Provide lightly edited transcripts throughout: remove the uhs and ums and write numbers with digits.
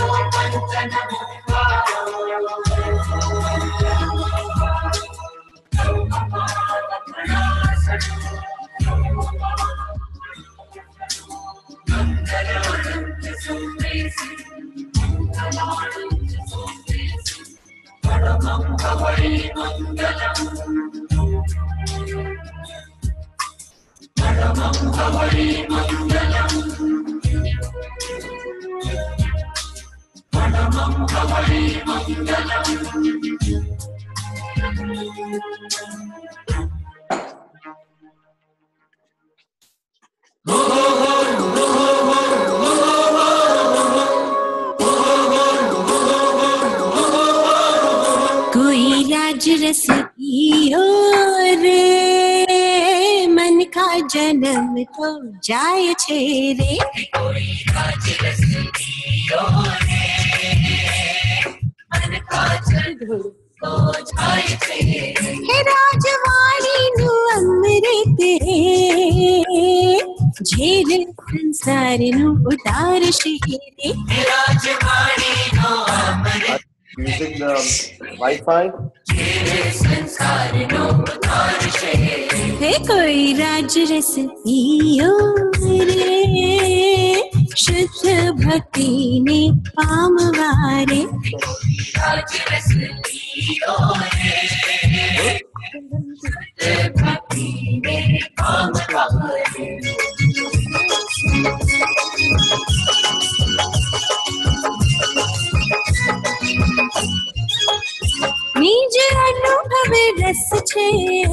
कोई राज रस पियो रे, मन का जन्म तो जाए छे रे। कोई राज रस पियो रे, मन का जन्म तो जाए छे रे। हे राजवाणी नु अमृत रे, झेल संसार नु उतार छे रे। हे राजवाणी नु अमृत using the Wi-Fi. है कोई राज रस पियो रे, शुद्ध भक्ति ने पामवारे। राज रस पियो रे, शुद्ध भक्ति ने पामवारे। निज अनुभव रस छे,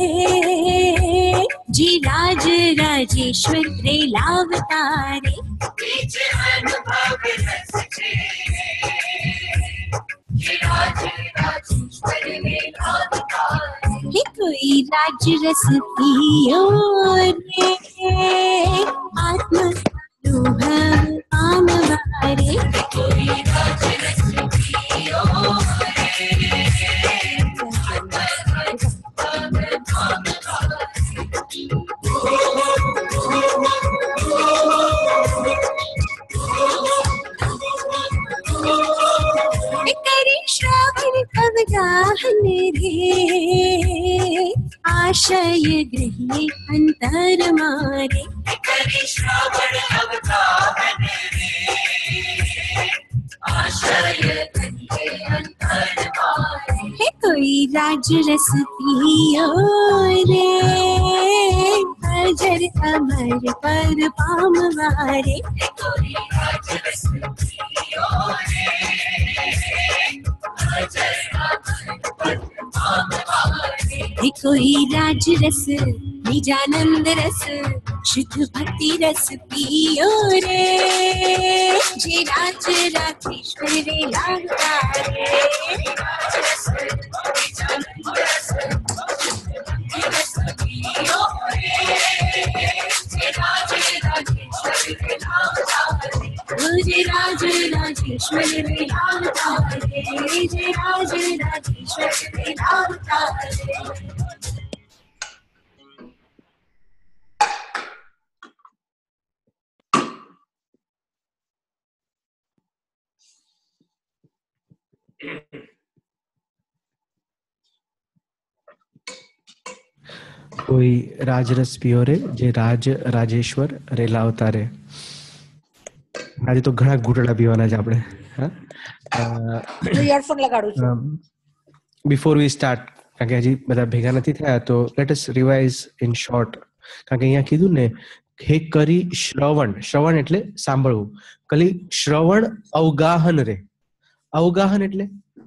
जी राज राजेश्वर रे लावतारे। निज अनुभव रस छे, जी राज राजेश्वर रे लावतारे। हे कोई राज रस पियो रे, आत्मनुभव पामवारे। कोई राज रस पियो रे, श्रावण अवगाहन रे, आशय गृहे अंतर मारे। श्रावण अवगाहन रे, आशय गृहे अंतर मारे। हे कोई राज रस पियो रे, अजर अमर पर पामवारे। कोई राज रस पियो रे, कोई राज रस निजानंद रस, शुद्ध भक्ति रस पियो रे, जे राज राजेश्वर रे लावतारे। राज रस निजानंद रस, शुद्ध भक्ति रस पियो रे, जे राज राजेश्वर रे लावतारे। जे राज राजेश्वर रे लावतारे, जे राज राजेश्वर रे लावतारे। कोई राजरस पियो रे, जे राज राजेश्वर रे लावतारे। આજે તો ઘણા ઘૂંટડા પીવાના છે આપણે. ઇયરફોન લગાડું છું. બિફોર વી સ્ટાર્ટ, કારણ કે હજી બધા ભેગા નથી થયા, તો let us revise in short. કારણ કે અહીંયા કીધું ને, હે કરી શ્રવણ. શ્રવણ એટલે સાંભળવું. કલી શ્રવણ અવગાહન રે. અવગાહન એટલે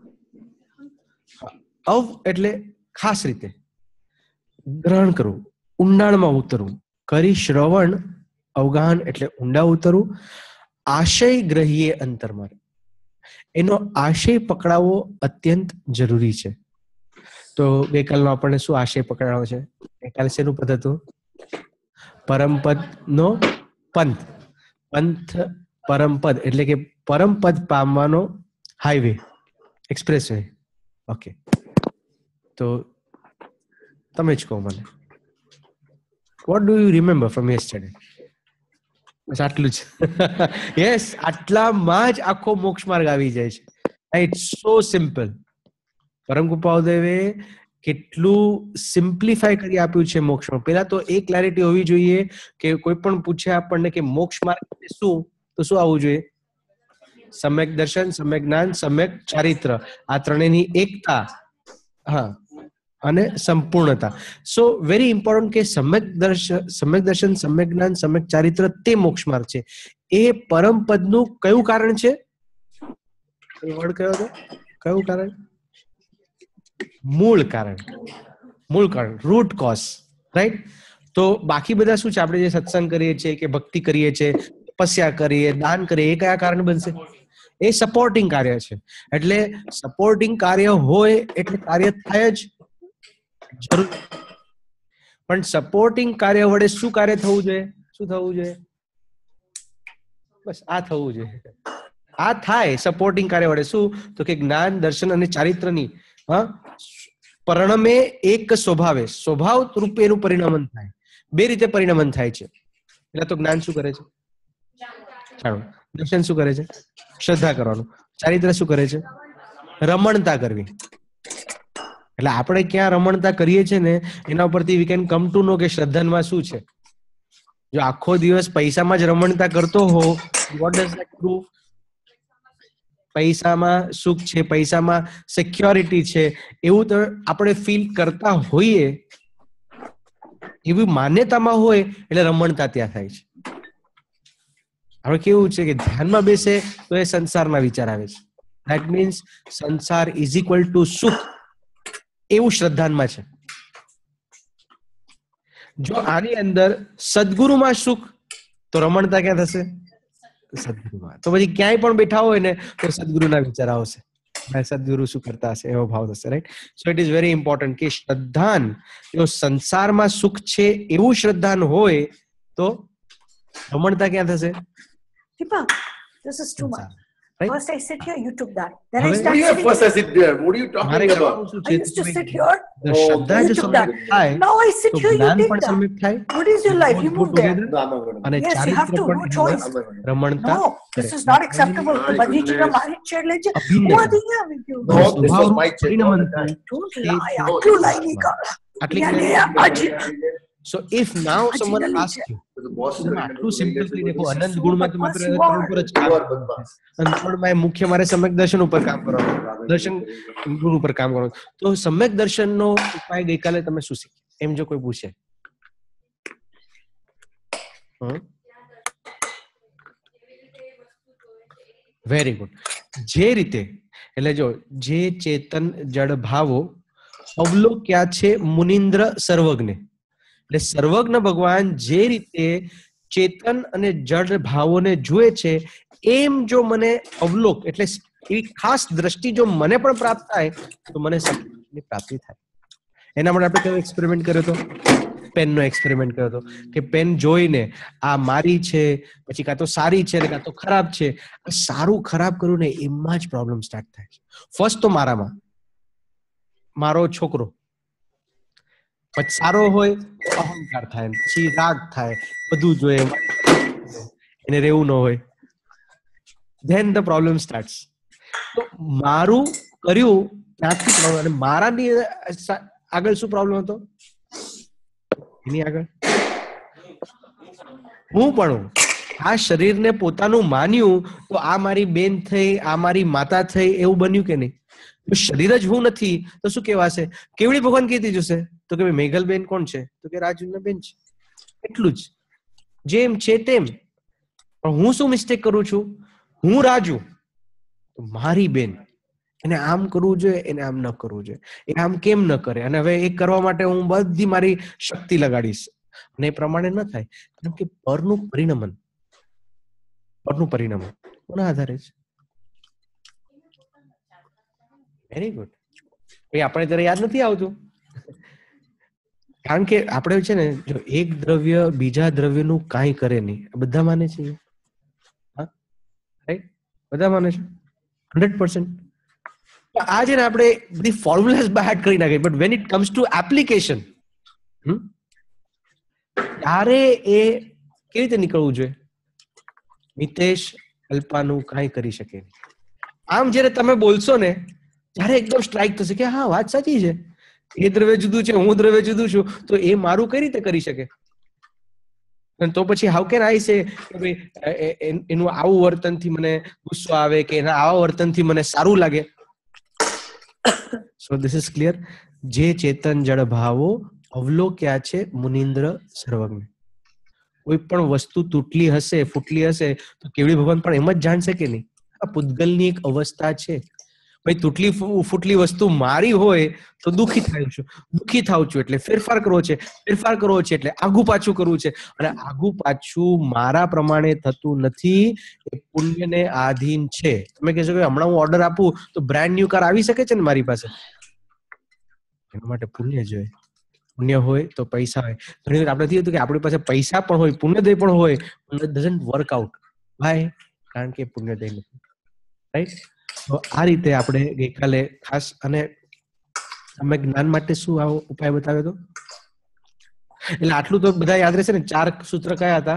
અવ એટલે ખાસ રીતે ગ્રહણ કરવું, ઊંડાણમાં ઉતરવું. કરી શ્રવણ અવગાહન એટલે ઊંડા ઉતરવું. આશય ગ્રહીએ અંતરમાં, એનો આશય પકડાવવો અત્યંત જરૂરી છે. તો ગઈકાલનો આપણને શું આશય પકડાવો છે? ગઈકાલે શેનું પદ હતું? પરમપદ નો પંથ. પંથ પરમપદ એટલે કે પરમપદ પામવાનો હાઈવે, એક્સપ્રેસ વે. ઓકે, તો તમે જ કહો મને, what do you remember from yesterday? બસ આટલું જ. યસ, આટલામાં જ આખો મોક્ષ માર્ગ આવી જાય છે. રાઈટ, સો સિમ્પલ. પરમ કૃપાદેવે કેટલું સિમ્પ્લિફાય કરી આપ્યું છે મોક્ષમાં. પેલા તો એ ક્લેરિટી હોવી જોઈએ કે કોઈ પણ પૂછે આપણને કે મોક્ષ માર્ગ શું, તો શું આવવું જોઈએ? સમ્યક દર્શન, સમ્યક જ્ઞાન, સમ્યક ચારિત્ર, આ ત્રણેયની એકતા, હા, અને સંપૂર્ણતા. સો વેરી ઇમ્પોર્ટન્ટ કે સમ્યક દર્શન, સમ્યક જ્ઞાન, સમ્યક ચારિત્ર તે મોક્ષ માર્ગ છે. એ પરમ પદનું કયું કારણ છે? વર્ડ કયો હતો? કયું કારણ? મૂળ કારણ. મૂળ કારણ, રૂટ કોઝ. રાઈટ. તો બાકી બધા શું છે? આપણે જે સત્સંગ કરીએ છીએ કે ભક્તિ કરીએ છીએ, તપસ્યા કરીએ, દાન કરીએ, એ કયા કારણ બનશે? એ સપોર્ટિંગ કાર્ય છે. એટલે સપોર્ટિંગ કાર્ય હોય એટલે કાર્ય થાય જ જરૂર. પણ સપોર્ટિંગ કાર્ય વડે શું કાર્ય થવું જોઈએ? શું થવું જોઈએ? બસ આ થવું જોઈએ. આ થાય સપોર્ટિંગ કાર્ય વડે. શું? તો કે જ્ઞાન, દર્શન અને ચારિત્રની પરિણમે એક સ્વભાવે, સ્વભાવ રૂપે એનું પરિણમન થાય. બે રીતે પરિણમન થાય છે. એટલે તો જ્ઞાન શું કરે છે? જાણવું. દર્શન શું કરે છે? શ્રદ્ધા કરવાનું. ચારિત્ર શું કરે છે? રમણતા કરવી. એટલે આપણે ક્યાં રમણતા કરીએ છીએ ને એના ઉપરથી વી કેન કમ ટુ નો કે શ્રદ્ધામાં શું છે. જો આખો દિવસ પૈસામાં જ રમણતા કરતો હો, વોટ ડઝ ધેટ પ્રૂવ? પૈસામાં સુખ છે, પૈસામાં સિક્યોરિટી છે, એવું તો આપણે ફીલ કરતા હોઈએ, એવી માન્યતામાં હોય એટલે રમણતા ત્યાં થાય છે. હવે કેવું છે કે ધ્યાનમાં બેસે તો એ સંસારના વિચાર આવે છે. ધેટ મીન્સ સંસાર ઇઝ ઇક્વલ ટુ સુખ, એવું શ્રદ્ધાનમાં છે. જો આની અંદર સદગુરુમાં સુખ, તો રમણતા ક્યાં થશે? સદગુરુમાં. તો પછી ક્યાંય પણ બેઠા હોય ને તો સદગુરુના વિચાર આવશે. સદગુરુ શું કરતા હશે એવો ભાવ થશે. Right. So it is very important કે શ્રદ્ધાન, જો સંસારમાં સુખ છે એવું શ્રદ્ધાન હોય તો રમણતા ક્યાં થશે? Deepak, this is too much. Right? First I sit here, you took that. Then I What start do you sitting. first I sit there? What are you talking about? I used to sit here. શ્રદ્ધા You જો took સમ્યક that. થાય Now I sit તો here, you જ્ઞાન take પણ that. સમ્યક થાય. What is your life? You Both move go there. together. No, I'm not going to. અને Yes, you have ચારિત્ર to. પણ No એની choice. અંદર રમણતા No, this is not acceptable. My Bhajiji's goodness. married chair લે છે. અભિન્ન. હું આથી ક્યાં આવી ગયો? No, this was my check. પરિણમન થવું. Don't A lie. છે. આટલું lie નહીં કર. આટલી યાર, clarity. આજે So if now someone Ajinali asks you, The boss is તમે right. આટલું સિમ્પલ કરી દેખો, This is અનંત so ગુણમાં તો badmash માત્ર you ત્રણ are. ઉપર જ You કામ are કરવાનું. badmash. અને ત્રણમાં મુખ્ય મારે સમ્યક દર્શન ઉપર કામ કરવાનું, દર્શન ગુણ ઉપર કામ કરવાનું. તો સમ્યક દર્શનનો ઉપાય ગઈકાલે તમે શું શીખ્યા? એમ જો કોઈ પૂછે. Very good. જે રીતે, એટલે જો જે ચેતન જડ ભાવો અવલોક્યા છે મુનિન્દ્ર સર્વજ્ઞ, એટલે સર્વજ્ઞ ભગવાન જે રીતે ચેતન અને જડ ભાવોને જુએ છે, એમ જો મને અવલોક એટલે એવી ખાસ દ્રષ્ટિ જો મને પણ પ્રાપ્ત થાય તો મને સમ્યકની પ્રાપ્તિ થાય. એના માટે આપણે કયો એક્સપેરિમેન્ટ કર્યો હતો? પેનનો એક્સપેરિમેન્ટ કર્યો હતો કે પેન જોઈને આ મારી છે, પછી કાં તો સારી છે કાં તો ખરાબ છે, આ સારું ખરાબ કર્યું ને એમાં જ પ્રોબ્લેમ સ્ટાર્ટ થાય છે. ફર્સ્ટ તો મારામાં, મારો છોકરો પછી સારો હોય તો અહંકાર થાય, પછી રાગ થાય, બધું જોઈએ, એને રહેવું ન હોય, ધેન ધ પ્રોબ્લેમ સ્ટાર્ટ્સ. તો મારું કર્યું ત્યાંથી પ્રોબ્લેમ, અને મારાની આગળ શું પ્રોબ્લેમ હતો? એની આગળ હું પણ આ શરીરને પોતાનું માન્યું તો આ મારી બેન થઈ, આ મારી માતા થઈ, એવું બન્યું કે નહીં? શરીર જ હું નથી તો શું કહેવાશે? કેવડી ભગવાન કીધી જશે તો કે મેઘલ બેન કોણ છે? તો કે રાજુના બેન છે. એટલું જ, જેમ છે તેમ. પણ હું શું મિસ્ટેક કરું છું? હું રાજુ, મારી બેન, એને આમ કરવું જોઈએ, એને આમ ન કરવું જોઈએ, એ આમ કેમ ન કરે, અને હવે એ કરવા માટે હું બધી મારી શક્તિ લગાડીશ, અને એ પ્રમાણે ન થાય. કેમ કે પરનું પરિણમન કોના આધારે છે? Very good. એ આપણે ત્યારે યાદ નથી આવતું, કારણ કે આપણે છે ને, જો એક દ્રવ્ય બીજા દ્રવ્યનું કાંઈ કરે નહીં, બધા માને છે. હા, રાઈટ, બધા માને છે 100%. આ છે ને, આપણે બધી ફોર્મ્યુલાઝ બહાર કરી નાખી, but when it comes to application, ત્યારે એ કેવી રીતે નીકળવું જોઈએ? મિતેશ અલ્પાનું કાંઈ કરી શકે નહીં. આમ જયારે તમે બોલશો ને ત્યારે એકદમ સ્ટ્રાઇક થશે કે હા વાત સાચી છે, એ દ્રવ્ય જુદું છે, હું દ્રવ્ય જુદું છું, તો એ મારું કઈ રીતે કરી શકે? તો પછી હાઉ કેન આઈ સે કે ભાઈ એનું આવું વર્તનથી મને ગુસ્સો આવે કે એના આવા વર્તનથી મને સારું લાગે? So this is clear. જે ચેતન જળ ભાવો અવલોક્યા છે મુનિન્દ્ર સર્વજ્ઞ. કોઈ પણ વસ્તુ તૂટલી હશે, ફૂટલી હશે, તો કેવડી ભગવાન પણ એમ જ જાણશે કે નહીં? આ પૂતગલની એક અવસ્થા છે. ભાઈ તૂટલી ફૂટલી વસ્તુ મારી હોય તો દુઃખી થાઉં છું એટલે ફેરફાર કરવો છે, ફેરફાર કરવો છે એટલે આગુ પાછું કરવું છે, અને આગુ પાછું મારા પ્રમાણે થતું નથી, એ પુણ્યને આધીન છે. તમે કહેશો કે હમણાં હું ઓર્ડર આપું તો બ્રાન્ડ ન્યુ કાર આવી શકે છે ને મારી પાસે? એના માટે પુણ્ય જોઈએ. પુણ્ય હોય તો પૈસા હોય. ઘણી વખત આપણે થયું કે આપણી પાસે પૈસા પણ હોય, પુણ્યદય પણ હોય, પણ it doesn't work out. Why? કારણ કે પુણ્યદય નથી. રાઈટ? તો આ રીતે આપણે ગઈકાલે ખાસ, અને તમે જ્ઞાન માટે શું આવો ઉપાય બતાવ્યો હતો? એટલે આટલું તો બધા યાદ રહેશે ને. 4 સૂત્ર કયા હતા?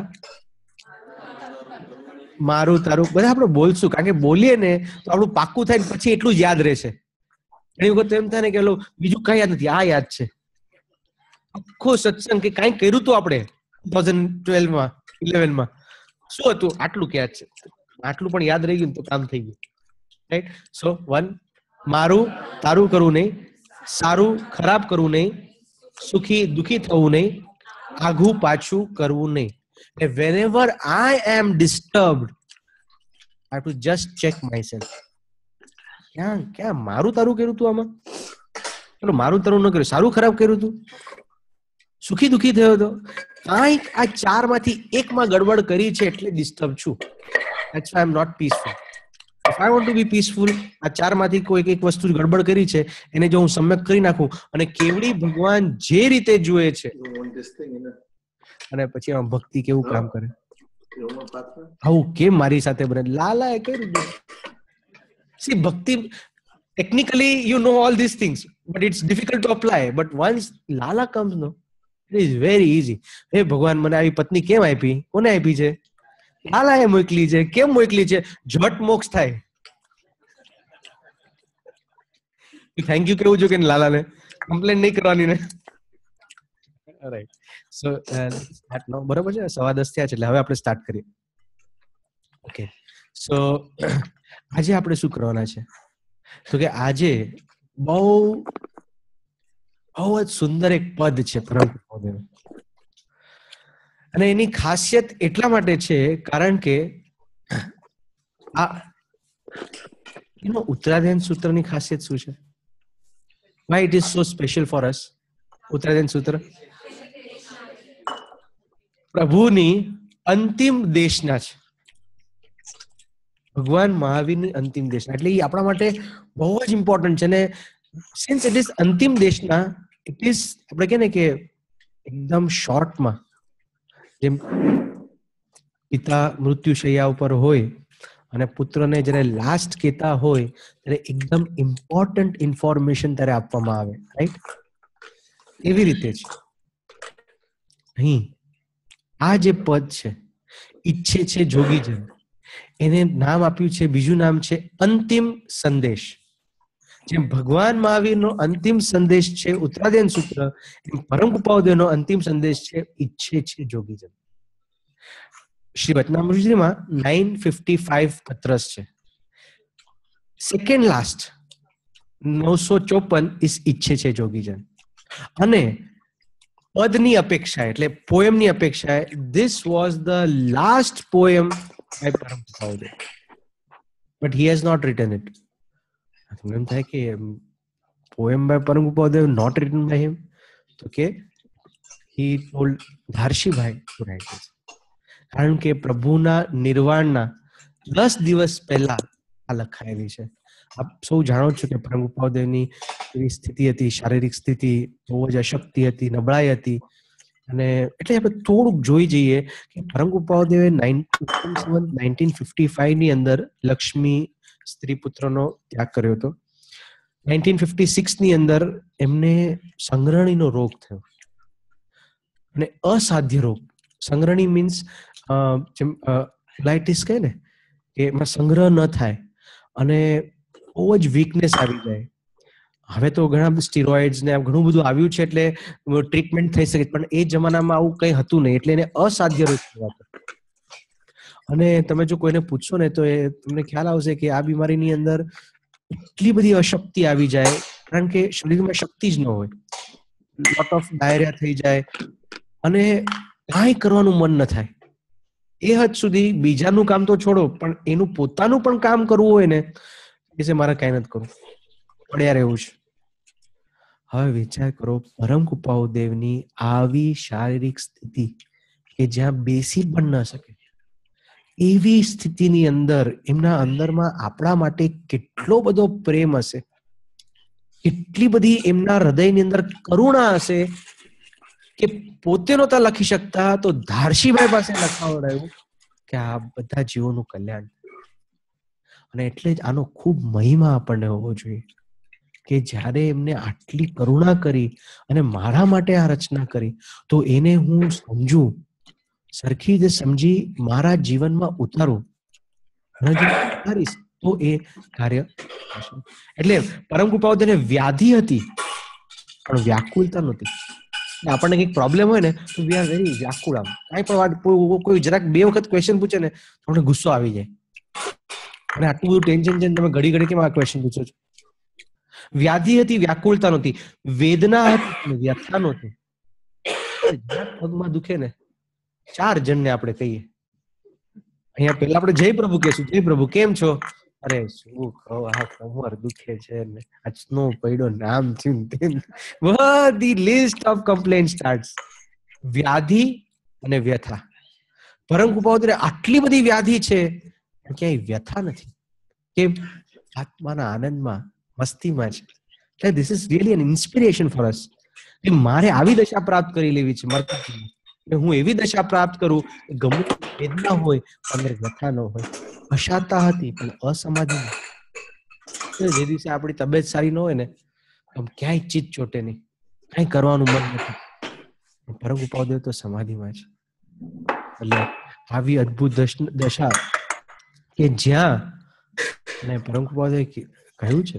મારું તારું બધા આપણે બોલશું, કારણ કે બોલીએ ને તો આપણું પાક્કું થાય ને પછી એટલું જ યાદ રહેશે. ઘણી વખત એમ થાય ને કે બીજું કઈ યાદ નથી, આ યાદ છે. આખો સત્સંગ કે કઈ કર્યું હતું આપણે 2012માં 11માં, શું હતું? આટલું કે યાદ છે. આટલું પણ યાદ રહી ગયું તો કામ થઈ ગયું. રાઈટ? સો 1, મારું તારું કરવું નહીં, સારું ખરાબ કરવું નહીં, સુખી દુઃખી થવું નહીં, આઘું પાછું કરવું નહીં. whenever I am disturbed, I have to just check myself. ક્યાં મારું તારું કર્યું હતું આમાં? ચલો મારું તારું ન કર્યું, સારું ખરાબ કર્યું હતું, સુખી દુઃખી થયો હતો, કાંઈક આ 4 માંથી એકમાં ગડબડ કરી છે એટલે ડિસ્ટર્બ છું. That's why I am not peaceful. If I want to be peaceful, આ 4 માંથી કોઈ એક વસ્તુ ગડબડ કરી છે, એને જો હું સમ્યક કરી નાખું, અને કેવડી ભગવાન જે રીતે જુએ છે, અને પછી આમાં ભક્તિ કેવું કામ કરે, આવું કેમ મારી સાથે બને? લાલા એ કર્યું. See, bhakti, technically you know all these things, but it's difficult to apply. But once lala comes, no, it is very easy. Hey ભગવાન, મને આવી પત્ની કેમ આપી? કોને આપી છે? લાલા એ મોકલી છે. કેમ મોકલી છે? ઝટ મોક્ષ થાય. થેન્ક યુ કેવું જોઈએ કે લાલાને, કમ્પ્લેન નહીં કરવાની ને. રાઈટ. સો બરોબર છે. 10:15 થયા છે એટલે હવે આપણે સ્ટાર્ટ કરીએ. ઓકે. સો આજે આપણે શું કરવાના છે? તો કે આજે બહુ જ સુંદર એક પદ છે પરમ, અને એની ખાસિયત એટલા માટે છે કારણ કે આ ઉત્તરાધ્યાન સૂત્રની ખાસિયત શું છે? Why it is so special for us? ઉત્તરાધ્યાન સૂત્ર પ્રભુની અંતિમ દેશના છે. ભગવાન મહાવીરની અંતિમ દેશના, એટલે એ આપણા માટે બહુ જ ઇમ્પોર્ટન્ટ છે. ને સિન્સ ઇટ ઇઝ અંતિમ દેશના, ઇટ ઇઝ આપણે કહે ને કે એકદમ શોર્ટમાં, જેમ પિતા મૃત્યુશૈયા ઉપર હોય અને પુત્રને જયારે લાસ્ટ કહેતા હોય ત્યારે એકદમ ઇમ્પોર્ટન્ટ ઇન્ફોર્મેશન ત્યારે આપવામાં આવે. રાઈટ? એવી રીતે જ અહીં આ જે પદ છે, ઈચ્છે છે જોગીજન, એને નામ આપ્યું છે, બીજું નામ છે અંતિમ સંદેશ. જેમ ભગવાન મહાવીરનો અંતિમ સંદેશ છે ઉત્તરાધ્યાન સૂત્ર, એમ પરમ કૃપાદેવનો અંતિમ સંદેશ છે ઈચ્છે છે જોગીજન. શ્રી વચનામૃતમાં 955 પત્રસ છે. સેકન્ડ લાસ્ટ 954 ઇસ ઈચ્છે છે જોગીજન. અને પદની અપેક્ષા એટલે પોએમની અપેક્ષા, this was the last poem by Param Kૃપાદેવ, but he has not written it. તમને એમ થાય કે poem by Param Kૃપાદેવ not written by him, તો કે he told Rajubhai to write this. કારણ કે પ્રભુના નિર્વાણના 10 દિવસ પહેલા આ લખાયેલી છે. આપ સૌ જાણો છો કે પરમ કૃપાદેવની એવી સ્થિતિ હતી, શારીરિક સ્થિતિ બહુ જ અશક્તિ હતી, નબળાઈ હતી. અને એટલે આપણે થોડુંક જોઈ જઈએ કે પરમ કૃપાદેવે 1955 ની અંદર લક્ષ્મી સ્ત્રી પુત્રનો ત્યાગ કર્યો હતો. 1956 ની અંદર એમને સંગ્રહણીનો રોગ થયો, અને અસાધ્ય રોગ. સંગ્રહણી મીન્સ જેમ કોલાઇટિસ કહે ને કે એમાં સંગ્રહ ન થાય અને બહુ જ વીકનેસ આવી જાય. હવે તો ઘણા બધા સ્ટીરોઇડ્સ ને ઘણું બધું આવ્યું છે એટલે ટ્રીટમેન્ટ થઈ શકે, પણ એ જમાનામાં આવું કંઈ હતું નહીં એટલે એને અસાધ્ય રોગ કહેવાતો. અને તમે જો કોઈને પૂછશો ને તો એ તમને ખ્યાલ આવશે કે આ બીમારીની અંદર એટલી બધી અશક્તિ આવી જાય, કારણ કે શરીરમાં શક્તિ જ ન હોય. લોટ ઓફ ડાયરિયા થઈ જાય અને કાંઈ કરવાનું મન ન થાય. એ હદ સુધી બીજાનું કામ તો છોડો, પણ એનું પોતાનું પણ કામ કરવું હોય ને એ મારે કાંઈ નથી કરવું, પડ્યા રહેવું છે. હવે વિચાર કરો પરમ કૃપાળુ દેવની આવી શારીરિક સ્થિતિ કે જ્યાં બેસી પણ ન શકે, એવી સ્થિતિની અંદર એમના અંદરમાં આપણા માટે કેટલો બધો પ્રેમ હશે, કેટલી બધી એમના હૃદયની અંદર કરુણા હશે કે પોતે નહોતા લખી શકતા તો ધારશીભાઈ પાસે લખાવડાયું કે આ બધા જીવોનું કલ્યાણ. અને એટલે જ આનો ખૂબ મહિમા આપણને હોવો જોઈએ કે જ્યારે એમને આટલી કરુણા કરી અને મારા માટે આ રચના કરી તો એને હું સમજું, સરખી રીતે સમજી મારા જીવનમાં ઉતારું, ઉતારીશ તો એ કાર્ય થશે. એટલે પરમ કૃપાળુ તેને વ્યાધિ હતી પણ વ્યાકુલતા નહોતી. આપણને કંઈક પ્રોબ્લેમ હોય ને તો વી આર વેરી વ્યાકુળ. આમ કાંઈ પણ વાત કોઈ જરાક 2 વખત ક્વેશ્ચન પૂછે ને તો મને ગુસ્સો આવી જાય, અને આટલું બધું ટેન્શન છે તમે ઘડી ઘડી કેમ આ ક્વેશ્ચન પૂછો છો. વ્યાધિ હતી, વ્યાકુળતા નહોતી. વેદના હતી, વ્યથા નહોતી. પગમાં દુખે ને 4 જણને આપણે કહીએ, અહીંયા પેલા આપણે જય પ્રભુ કહેશું, જય પ્રભુ કેમ છો? અરે શું કહો, આ કમર દુખે છે ને આ સ્નો પડ્યો નામ થયું તેમ, બધી લિસ્ટ ઓફ કમ્પ્લેન્ટ સ્ટાર્ટ્સ. વ્યાધિ અને વ્યથા. પરમ કૃપાળુ આટલી બધી વ્યાધિ છે ક્યાંય વ્યથા નથી, કે આત્માના આનંદમાં મસ્તીમાં છે. એટલે this is really an inspiration for us કે મારે આવી દશા પ્રાપ્ત કરી લેવી છે. હું એવી દશા પ્રાપ્ત કરું ગમે વેદના હોય અંદર વ્યથા ન હોય. અશાતા હતી પણ અસમાધિ. જે દિવસે આપણી તબિયત સારી ન હોય ને આમ ક્યાંય ચિત્ત ચોટે નહીં, કાંઈ કરવાનું મન નથી. પરમ કૃપાળુ તો સમાધિમાં છે. એટલે આવી અદભુત દશા કે જ્યાં અને પરમ કૃપાળુ કહ્યું છે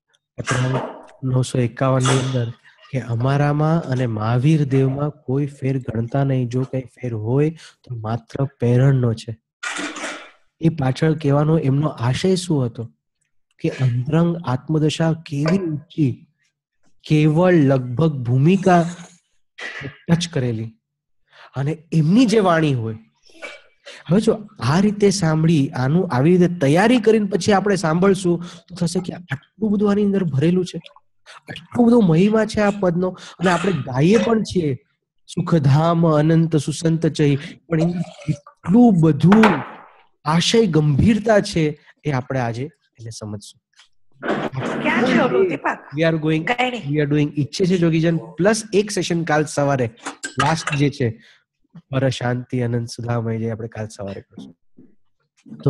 951 ની અંદર કે અમારામાં અને મહાવીર દેવમાં કોઈ ફેર ગણતા નહીં, જો કઈ ફેર હોય તો માત્ર પ્રેરણનો છે. એ પાછળ કહેવાનો એમનો આશય શું હતો કે અંતરંગ આત્મદશા કેવી ઊંચી, કેવળ લગભગ ભૂમિકા ટચ કરેલી, અને એમની જે વાણી હોય. હવે જો આ રીતે સાંભળી, આનું આવી રીતે તૈયારી કરીને પછી આપણે સાંભળશું તો થશે કે આટલું બધું આની અંદર ભરેલું છે, આટલું બધું મહિમા છે આ પદનો. અને આપણે ગાઈએ પણ છીએ સુખધામ અનંત સુસંત ચહી, પણ એટલું બધું આશય ગંભીરતા છે એ આપણે આજે એને સમજશું. We are doing ઈચ્છે છે જોગીજન પ્લસ એક સેશન કાલ સવારે લાસ્ટ જે છે પર શાંતિ અનંત સુધામય જે આપણે કાલ સવારે કરશું. તો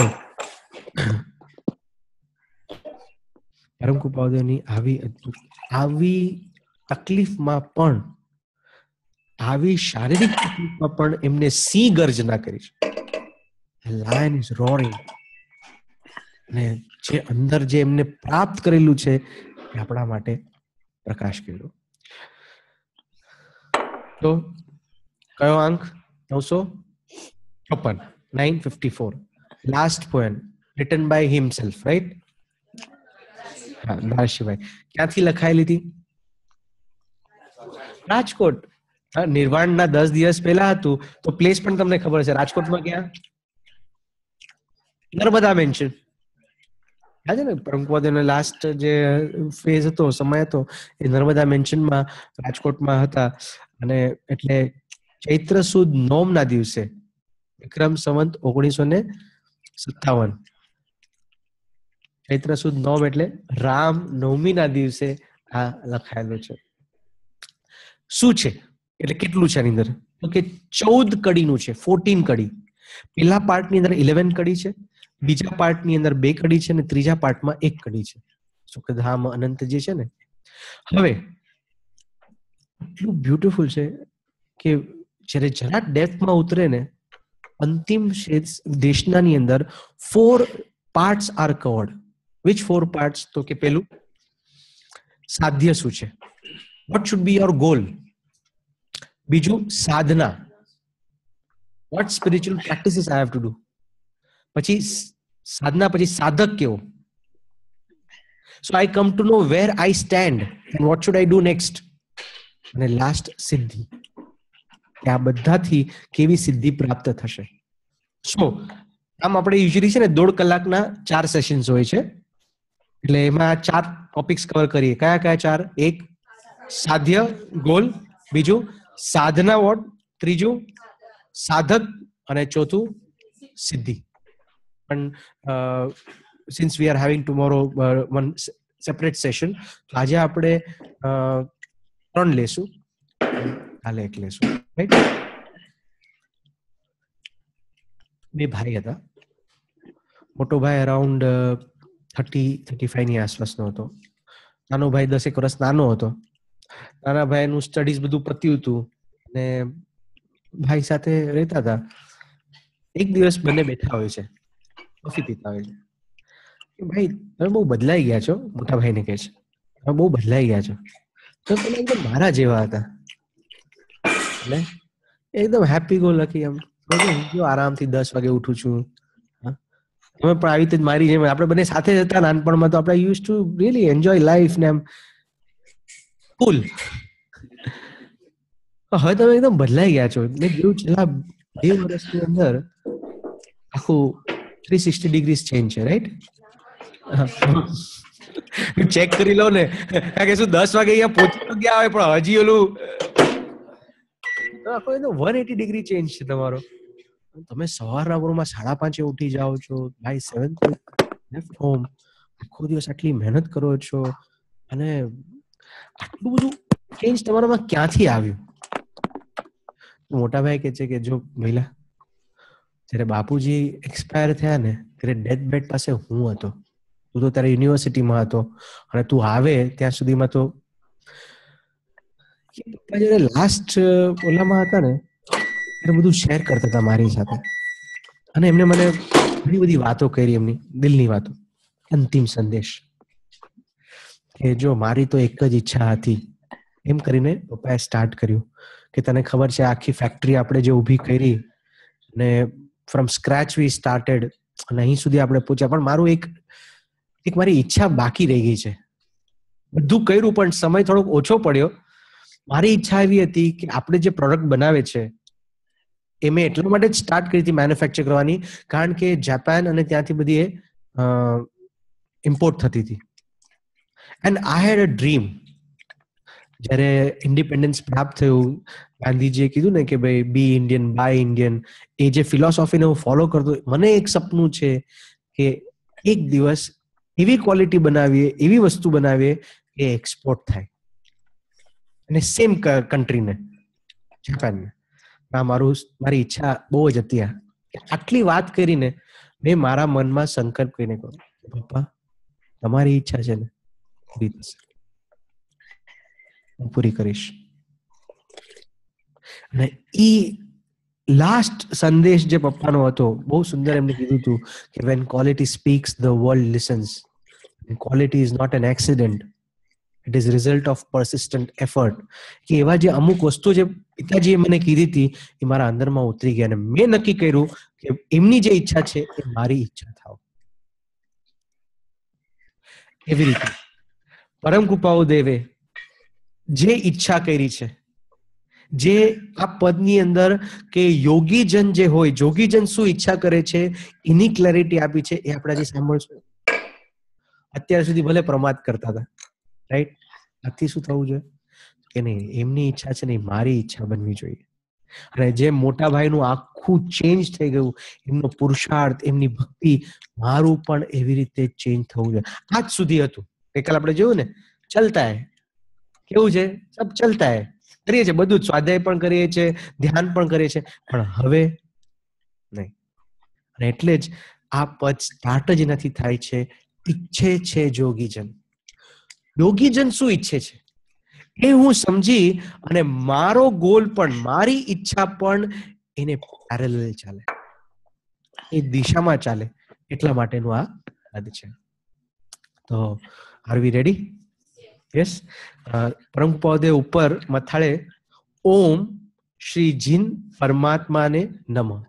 પરમ કૃપાળુની આવી તકલીફમાં પણ, આવી શારીરિક તકલીફમાં પણ એમને સિંહ ગર્જના કરી છે. Lion is roaring. અને જે અંદર જે એમને પ્રાપ્ત કરેલું છે એ આપણા માટે પ્રકાશ કર્યો. તો કયો અંક? 954, 954. Last poem written by himself, right? હા, રાશિભાઈ. ક્યાંથી લખાયેલી હતી? રાજકોટ. નિર્વાણના 10 દિવસ પહેલા હતું તો પ્લેસ પણ તમને ખબર છે. રાજકોટમાં ક્યાં? નર્મદા મેન્શન. છે ને પરમ કૃપાળુનો લાસ્ટ જે ફેઝ હતો, સમય હતો એ નર્મદા મેન્શનમાં રાજકોટમાં હતા. અને એટલે ચૈત્ર સુદ 9 ના દિવસે વિક્રમ સંવત 1957, ચૈત્ર સુદ 9 એટલે રામ નવમી ના દિવસે આ લખાયેલું છે. શું છે એટલે કેટલું છે આની અંદર? તો કે 14 કડીનું છે, 14 કડી. પેલા પાર્ટની અંદર 11 કડી છે, બીજા પાર્ટની અંદર 2 કડી છે, અને ત્રીજા પાર્ટમાં 1 કડી છે. સુખધામ અનંત જે છે ને. હવે એટલું બ્યુટીફુલ છે કે જયારે જરા ડેપ્થમાં ઉતરે ને અંતિમ દેશનાની અંદર 4 parts are covered. Which 4 parts? તો કે પેલું સાધ્ય શું છે, what should be your goal. બીજું સાધના, what spiritual practices I have to do. પછી સાધના પછી સાધક કેવો. So I come to know where I stand and what should I do next. અને લાસ્ટ સિદ્ધિ, કે આ બધાથી કેવી સિદ્ધિ પ્રાપ્ત થશે. સો આમ આપણે યુઝ્યુઅલી છે ને 1.5 કલાકના 4 સેશન્સ હોય છે, એટલે એમાં 4 ટોપિક્સ કવર કરીએ. કયા કયા 4? એક સાધ્ય ગોલ, બીજું સાધના વોટ, ત્રીજું સાધક, અને ચોથું સિદ્ધિ. પણ since we are having tomorrow one separate session, તો આજે આપણે 3 લેશું, કાલે 1 લેશું. રાઈટ? 2 ભાઈ હતા. મોટો ભાઈ અરાઉન્ડ 30-35 ની આસપાસનો હતો. નાનો ભાઈ 10 વર્ષ નાનો હતો. નાના ભાઈનું સ્ટડીઝ બધું પત્યું હતું અને ભાઈ સાથે રહેતા હતા. એક દિવસ બંને બેઠા હોય છે, કોફી પીતા હોય છે. ભાઈ તમે બહુ બદલાઈ ગયા છો, મોટા ભાઈને કહે છે, તમે બહુ બદલાઈ ગયા છો, તો તમે એકદમ મારા જેવા હતા. એટલે એકદમ હેપી ગો લકી, એમ આરામથી 10 વાગે ઉઠું છું. તમે પણ આવી રીતે મારી જેમ, આપણે બંને સાથે જ હતા નાનપણમાં, તો આપણે use to really enjoy life ને એમ કુલ. હવે તમે એકદમ બદલાઈ ગયા છો. મેં જોયું છેલ્લા 2 વર્ષની અંદર આખું 360 ડિગ્રીઝ ચેન્જ છે. રાઈટ? ચેક કરી લો ને, કારણ કે શું 10 વાગે અહીંયા પહોંચી ગયા હોય પણ હજી ઓલું આખો 180 ડિગ્રી ચેન્જ છે તમારો. તમે સવારના પોરમાં 5:30 ઉઠી જાઓ છો, બાય 7 લેફ્ટ હોમ, આખો દિવસ આટલી મહેનત કરો છો, અને આટલું બધું ચેન્જ તમારામાં ક્યાંથી આવ્યું? મોટા ભાઈ કહે છે કે જો મહિલા, જયારે બાપુજી એક્સપાયર થયા ને, ત્યારે ડેથ બેડ પાસે હું હતો. તું તો ત્યારે યુનિવર્સિટીમાં હતો, અને તું આવે ત્યાં સુધીમાં તો પપ્પા જયારે લાસ્ટ ઓલામાં હતા ને, ત્યારે બધું શેર કરતા હતા મારી સાથે. અને એમને મને ઘણી બધી વાતો કરી, એમની દિલની વાતો. અંતિમ સંદેશ કે જો મારી તો એક જ ઈચ્છા હતી, એમ કરીને પપ્પાએ સ્ટાર્ટ કર્યું કે તને ખબર છે આખી ફેક્ટરી આપણે જે ઊભી કરી ને ફ્રોમ સ્ક્રેચ વી સ્ટાર્ટેડ અને અહીં સુધી આપણે પહોંચ્યા, પણ મારું એક મારી ઈચ્છા બાકી રહી ગઈ છે. બધું કર્યું પણ સમય થોડોક ઓછો પડ્યો. મારી ઈચ્છા એવી હતી કે આપણે જે પ્રોડક્ટ બનાવે છે એ મેં એટલા માટે જ સ્ટાર્ટ કરી હતી મેન્યુફેક્ચર કરવાની, કારણ કે જાપાન અને ત્યાંથી બધી એ ઇમ્પોર્ટ થતી હતી. And I had a dream. જ્યારે ઇન્ડિપેન્ડન્સ પ્રાપ્ત થયું, ગાંધીજીએ કીધું ને કે ભાઈ બી ઇન્ડિયન બાય ઇન્ડિયન, એ જે ફિલોસોફીને હું ફોલો કરતો, મને એક સપનું છે કે એક દિવસ એવી ક્વોલિટી બનાવીએ, એવી વસ્તુ બનાવીએ કે એક્સપોર્ટ થાય, અને સેમ કન્ટ્રીને, જાપાનને. મારી ઈચ્છા બહુ જ હતી. આટલી વાત કરીને મેં મારા મનમાં સંકલ્પ કરીને કહ્યું, પપ્પા તમારી ઈચ્છા છે ને પૂરી થશે, હું પૂરી કરીશ. અને ઈ લાસ્ટ સંદેશ જે પપ્પાનો હતો, બહુ સુંદર એમને કીધું હતું કે when quality speaks the world listens, and quality is not an accident, it is result of persistent effort. કે એવા જે અમુક વસ્તુ જે પિતાજીએ મને કીધી હતી એ મારા અંદરમાં ઉતરી ગયા, અને મેં નક્કી કર્યું કે એમની જે ઈચ્છા છે એ મારી ઈચ્છા થાવ. એવી રીતે પરમ કૃપાઓ દેવે જે ઈચ્છા કરી છે, જે આ પદની અંદર કે યોગીજન જે હોય, જોગીજન શું ઈચ્છા કરે છે એની ક્લેરિટી આપી છે, એ આપણે જે સાંભળશું. અત્યાર સુધી ભલે પ્રમાદ કરતા હતા, રાઈટ? આથી શું થવું જોઈએ કે નહીં, એમની ઈચ્છા છે ને મારી ઈચ્છા બનવી જોઈએ. અને જે મોટા ભાઈનું આખું ચેન્જ થઈ ગયું, એમનો પુરુષાર્થ, એમની ભક્તિ, મારું પણ એવી રીતે ચેન્જ થવું જોઈએ. આજ સુધી હતું, ગઈકાલ આપણે જોયું ને, ચલતા હે, કેવું છે, સબ ચલતા હે, કરીએ છીએ બધું જ, સ્વાધ્યાય પણ કરીએ છીએ, ધ્યાન પણ કરીએ છીએ, પણ હવે નહીં. અને એટલે જ આ પદ સ્ટાર્ટ જ નથી થાય છે, ઈચ્છે છે જોગીજન. યોગીજન શું ઈચ્છે છે એ હું સમજી, અને મારો ગોલ પણ, મારી ઈચ્છા પણ એને પેરેલલ ચાલે. એ દિશામાં ચાલે એટલા માટેનું આ પદ છે. તો આર વી રેડી? યસ. પરમ પદે ઉપર મથાળે ઓમ શ્રી જીન પરમાત્માને નમઃ.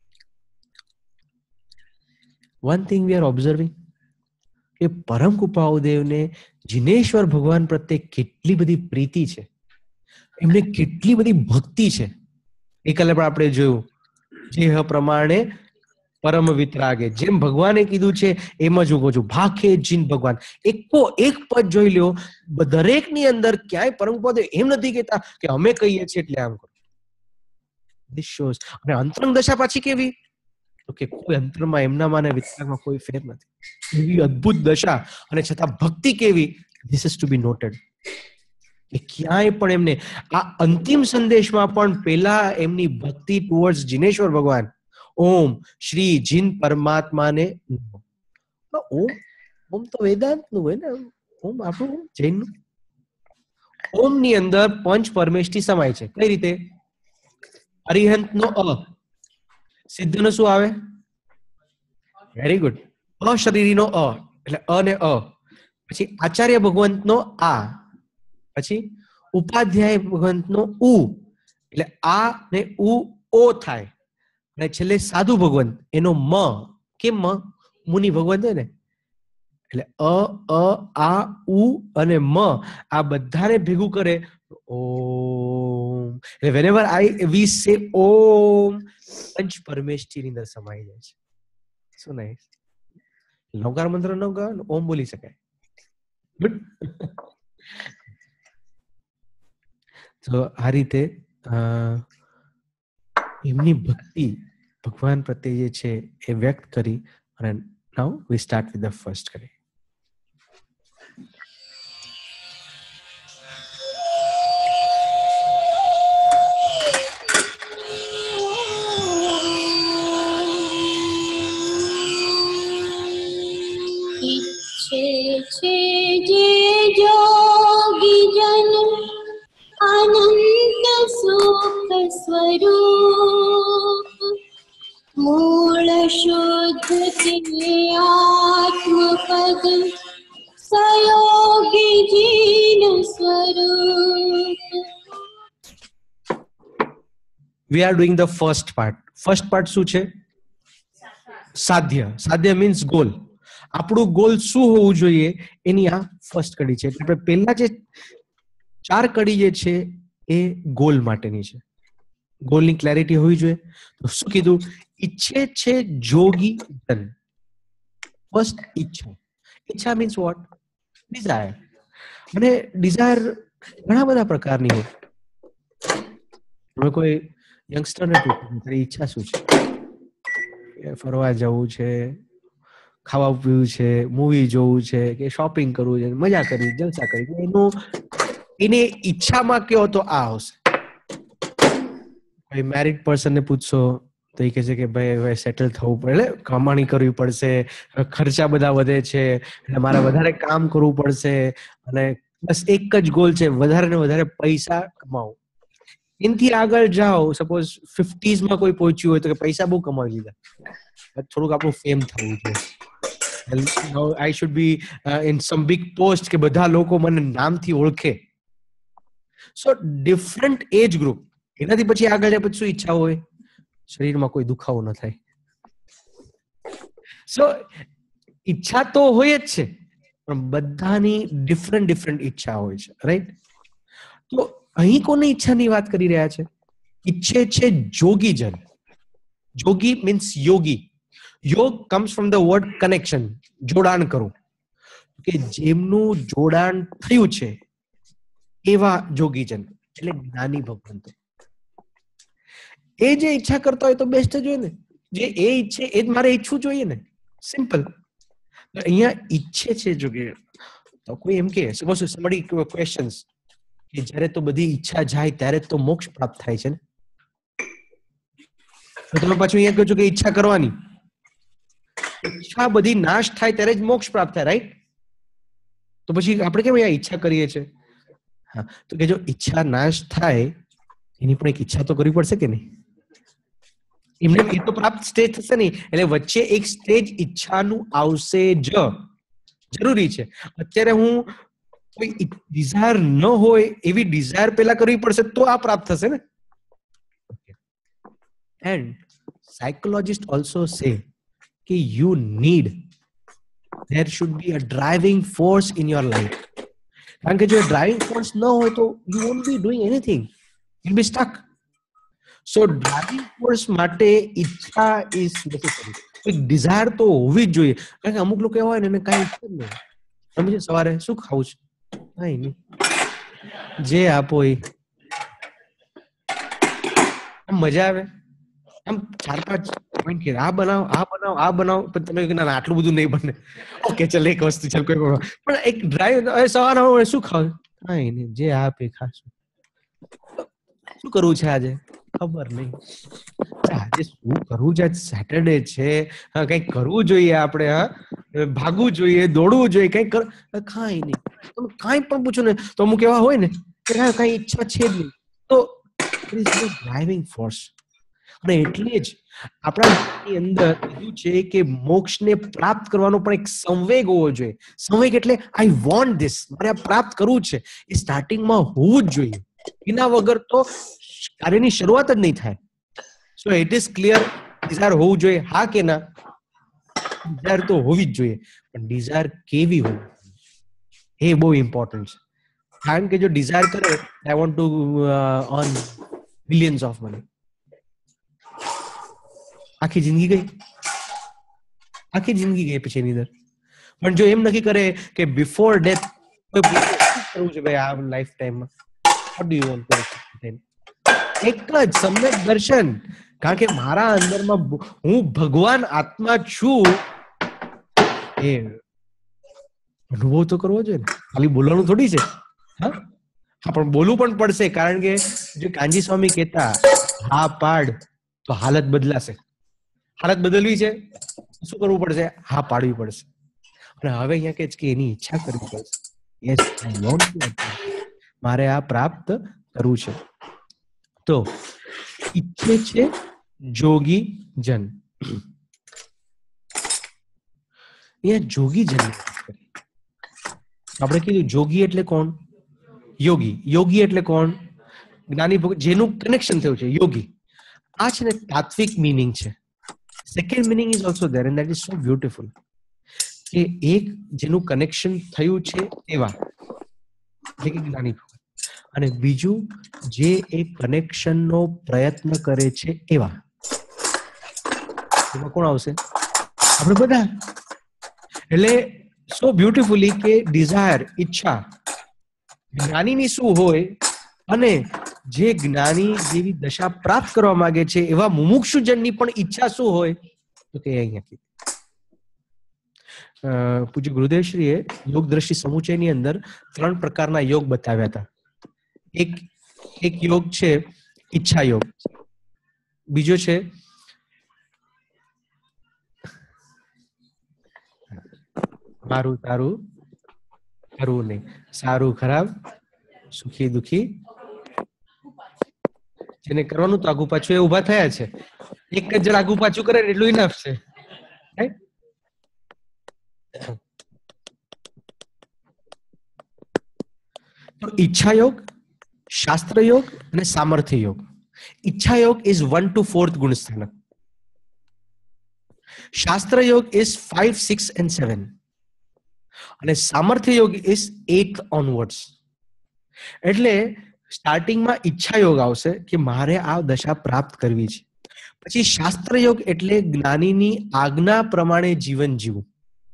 One thing we are observing કે પરમ કૃપાદેવને જીનેશ્વર ભગવાન પ્રત્યે કેટલી બધી પ્રીતિ છે, એમને કેટલી બધી ભક્તિ છે. એકલે પણ આપણે જોયું જે પ્રમાણે પરમ વિતરાગે, જેમ ભગવાને કીધું છે એમ જ હું કહું છું. ભાખે જીન ભગવાન એકો એક પદ જોઈ લ્યો, દરેકની અંદર ક્યાંય પરમ પદ એમ નથી કહેતા કે અમે કહીએ છીએ એટલે આમ કરો. This shows. અને અંતરંગ દશા પાછી કેવી? તો કે કોઈ અંતરમાં એમનામાં અને વિતરાગમાં કોઈ ફેર નથી. એવી અદ્ભુત દશા, અને છતાં ભક્તિ કેવી? This is to be noted. કે ક્યાંય પણ એમને આ અંતિમ સંદેશમાં પણ પેલા એમની ભક્તિ ટુવર્ડ્સ જીનેશ્વર ભગવાન, ઓમ શ્રી જીન પરમાત્માને નમઃ. ઓમ ઓમ તો વેદાંત નું હોય ને, ઓમ આપણું જૈન નું. ઓમ ની અંદર પંચ પરમેષ્ઠી સમાય છે. કઈ રીતે? અરિહંત નો અ, સિદ્ધ નો શું આવે? Very good. અશરીરી નો અ એટલે અ ને અ, પછી આચાર્ય ભગવંત નો આ, પછી ઉપાધ્યાય ભગવંત નો ઉ એટલે આ ને ઉ ઓ થાય, અને છેલ્લે સાધુ ભગવંત એનો મ. કેમ મ? મુનિ ભગવંત ને, એટલે અ આ ઉ અને મ આ બધાને ભેગું કરે ઓમ. એટલે whenever we say ઓમ, પંચ પરમેષ્ઠી ની અંદર સમાઈ જાય છે. શું નહીં? નવકાર મંત્ર ન ગાવ, ઓમ બોલી શકાય. ગુડ. તો આ રીતે એમની ભક્તિ ભગવાન પ્રત્યે જે છે એ વ્યક્ત કરી, અને now we start with the first કરી. इच्छे छे जे जोगी जन अनंत सुख स्वरूप, मूल शुद्ध के आत्मपद सयोगी जीन स्वरूप. We are doing the first part. First part શું છે? સાધ્ય. સાધ્ય મીન્સ ગોલ. આપણું ગોલ શું હોવું જોઈએ એની આ ફર્સ્ટ કડી છે. એટલે આપણે પહેલા જે 4 કડી જે છે એ ગોલ માટેની છે. ગોલની ક્લેરિટી હોવી જોઈએ. તો શું કીધું? ઈચ્છે છે જોગી જન. ફર્સ્ટ ઈચ્છા. ઈચ્છા મીન્સ વોટ? ડિઝાયર. અને ડિઝાયર ઘણા બધા પ્રકારની હોય. તમે કોઈ યંગસ્ટરને પૂછો તારી ઈચ્છા શું છે? ફરવા જવું છે, ખાવા પીવું છે, મૂવી જોવું છે, કે શોપિંગ કરવું છે, મજા કરવી, જલસા કરવી, એનું એની ઈચ્છામાં કયો તો આ આવશે. કોઈ મેરિડ પર્સન ને પૂછશો તો એ કહે છે કે ભાઈ હવે સેટલ થવું પડે, એટલે કમાણી કરવી પડશે, ખર્ચા બધા વધે છે, એટલે મારે વધારે કામ કરવું પડશે, અને બસ એક જ ગોલ છે, વધારે ને વધારે પૈસા કમાવો. એનથી આગળ જાઓ, સપોઝ 50s માં કોઈ પહોંચ્યું હોય તો કે પૈસા બહુ કમાવી લીધા, થોડુંક આપણું ફેમ થવું જોઈએ. I should be in some big post કે બધા લોકો મને નામથી ઓળખે. So different age group. એનાથી પછી આગળ પછી શું ઈચ્છા હોય? શરીરમાં કોઈ દુખાવો ન થાય. સો ઈચ્છા તો હોય જ છે, પણ બધાની ડિફરન્ટ ઈચ્છા હોય છે, રાઈટ? તો અહીં કોની ઈચ્છાની વાત કરી રહ્યા છે? ઈચ્છે છે જોગી જન. જોગી મીન્સ યોગી. યોગ comes from the word connection, જોડાણ કરવું. કે જેમનું જોડાણ થયું છે એવા જોગીજન, એટલે જ્ઞાની ભગવંતો. એ જે ઈચ્છા કરતા હોય તો બેસ્ટ જ હોય ને. જે એ ઈચ્છે એ જ મારે ઈચ્છવું જોઈએ ને. સિમ્પલ. અહીંયા ઈચ્છે છે જોગી. તો કોઈ એમ કે સપોઝ somebody questions કે જ્યારે તો બધી ઈચ્છા જાય ત્યારે તો મોક્ષ પ્રાપ્ત થાય છે ને. તો તમે પાછું અહીંયા કહો છો કે ઈચ્છા કરવાની, ઈચ્છા બધી નાશ થાય ત્યારે જ મોક્ષ પ્રાપ્ત થાય, રાઈટ? તો પછી આપણે કેમ અહીંયા ઈચ્છા કરીએ છીએ? હા, તો કે જો ઈચ્છા નાશ થાય એની પણ એક ઈચ્છા તો કરવી પડશે કે નહીં? એમને એ તો પ્રાપ્ત સ્ટેજ થશે નહીં, એટલે વચ્ચે એક સ્ટેજ ઈચ્છાનું આવશે જ, જરૂરી છે. અત્યારે હું કોઈ ડિઝાયર ન હોય એવી ડિઝાયર પેલા કરવી પડશે તો આ પ્રાપ્ત થશે ને. એન્ડ સાયકોલોજીસ્ટ ઓલ્સો સે કે you need, there should be a driving force in your life. કારણ કે જો ડ્રાઇવિંગ ફોર્સ ન હોય તો you won't be doing anything, you'll be stuck. So driving force માટે ઈચ્છા is necessary. એક ડિઝાયર તો હોવી જ જોઈએ. કારણ કે અમુક લોકો એવા હોય ને એને કાંઈ ઈચ્છા જ નહીં, સમજે સવારે શું ખાવું છે, કાંઈ નહીં, જે આપો એ મજા આવે, આમ 4-5 પોઈન્ટ કે આ બનાવો આ બનાવો આ બનાવો, પણ તમે ના આટલું બધું નહીં બને, ઓકે ચાલ એક વસ્તુ ચાલ કોઈ પણ એક ડ્રાઈવ સવારે શું ખાવ, કાંઈ નહીં, જે આપે ખાશું. શું કરવું છે આજે ખબર નહીં, આજે શું કરવું છે, સેટરડે છે, હા કંઈક કરવું જોઈએ આપણે, હા ભાગવું જોઈએ, દોડવું જોઈએ, કંઈક કાંઈ નહીં. તમે કાંઈ પણ પૂછો ને તો અમુક એવા હોય ને કે કાંઈ ઈચ્છા છે જ નહીં, તો ડ્રાઇવિંગ ફોર્સ. અને એટલે જ આપણા અંદર કીધું છે કે મોક્ષને પ્રાપ્ત કરવાનો પણ એક સંવેગ હોવો જોઈએ. સંવેગ એટલે આઈ વોન્ટ ધીસ, મારે આ પ્રાપ્ત કરવું છે, એ સ્ટાર્ટિંગમાં હોવું જ જોઈએ. એના વગર તો કાર્યની શરૂઆત જ નહીં થાય. So it is clear, desire હોવું જોઈએ, હા કે ના? ડિઝાયર તો હોવી જ જોઈએ, પણ ડિઝાયર કેવી હોવી એ બહુ ઇમ્પોર્ટન્ટ છે. કારણ કે જો ડિઝાયર કરે I want to earn billions of money, આખી જિંદગી ગઈ, આખી જિંદગી ગઈ પછી એની અંદર. પણ જો એમ નક્કી કરે કે બિફોર ડેથ કરવું છે ભાઈ આ લાઈફ ટાઈમમાં, what do you want to achieve, એક જ સમ્યક દર્શન. કારણ કે મારા અંદરમાં હું ભગવાન આત્મા છું, એ અનુભવ તો કરવો જોઈએ ને, ખાલી બોલવાનું થોડી છે. હા પણ બોલવું પણ પડશે, કારણ કે જો કાંજી સ્વામી કહેતા હા પાડ તો હાલત બદલાશે. હાલત બદલવી છે શું કરવું પડશે? હા પાડવી પડશે. અને હવે અહીંયા કે એની ઈચ્છા કરવી પડશે. યસ આઈ વોન્ટ ટુ, મારે આ પ્રાપ્ત કરવું છે. તો ઈચ્છે છે જોગી જન. અહીંયા જોગી જન આપણે કીધું, જોગી એટલે કોણ? યોગી. યોગી એટલે કોણ? જ્ઞાની, જેનું કનેક્શન થયું છે, યોગી. આ છે ને તાત્વિક મિનિંગ છે. Second meaning is also there and that is so beautiful કે એક જેનું કનેક્શન થયું છે એવા એટલે કે જ્ઞાની, અને બીજું જે એક કનેક્શનનો પ્રયત્ન કરે છે એવા. એમાં કોણ આવશે? આપણે બધા. એટલે સો બ્યુટીફુલી કે ડિઝાયર, ઈચ્છા જ્ઞાનીની શું હોય, અને જે જ્ઞાની જેવી દશા પ્રાપ્ત કરવા માંગે છે એવા મુમુક્ષુજનની પણ ઈચ્છા શું હોય, તો કે અહીંયા પૂજ્ય ગુરુદેવશ્રીએ યોગ દ્રષ્ટિ સમુચયની અંદર 3 પ્રકારના યોગ બતાવ્યા હતા. એક યોગ છે ઈચ્છા યોગ, બીજો છે મારું તારું કરવું નહીં, સારું ખરાબ સુખી દુખી, જેને કરવાનું તો આગુ પાછું એ ઉભા થયા છે. એક જ જણ આગુ પાછું કરે એટલું ઇનફ છે. તો ઈચ્છા યોગ, શાસ્ત્ર યોગ અને સામર્થ્ય યોગ. ઈચ્છા યોગ ઇઝ 1 to 4th ગુણસ્થાનક. શાસ્ત્ર યોગ ઇઝ 5, 6 and 7. અને સામર્થ્ય યોગ ઇઝ 8th onwards. એટલે સ્ટાર્ટિંગમાં ઈચ્છા યોગ આવશે કે મારે આ દશા પ્રાપ્ત કરવી છે. પછી શાસ્ત્ર યોગ એટલે જ્ઞાનીની આજ્ઞા પ્રમાણે જીવન જીવવું.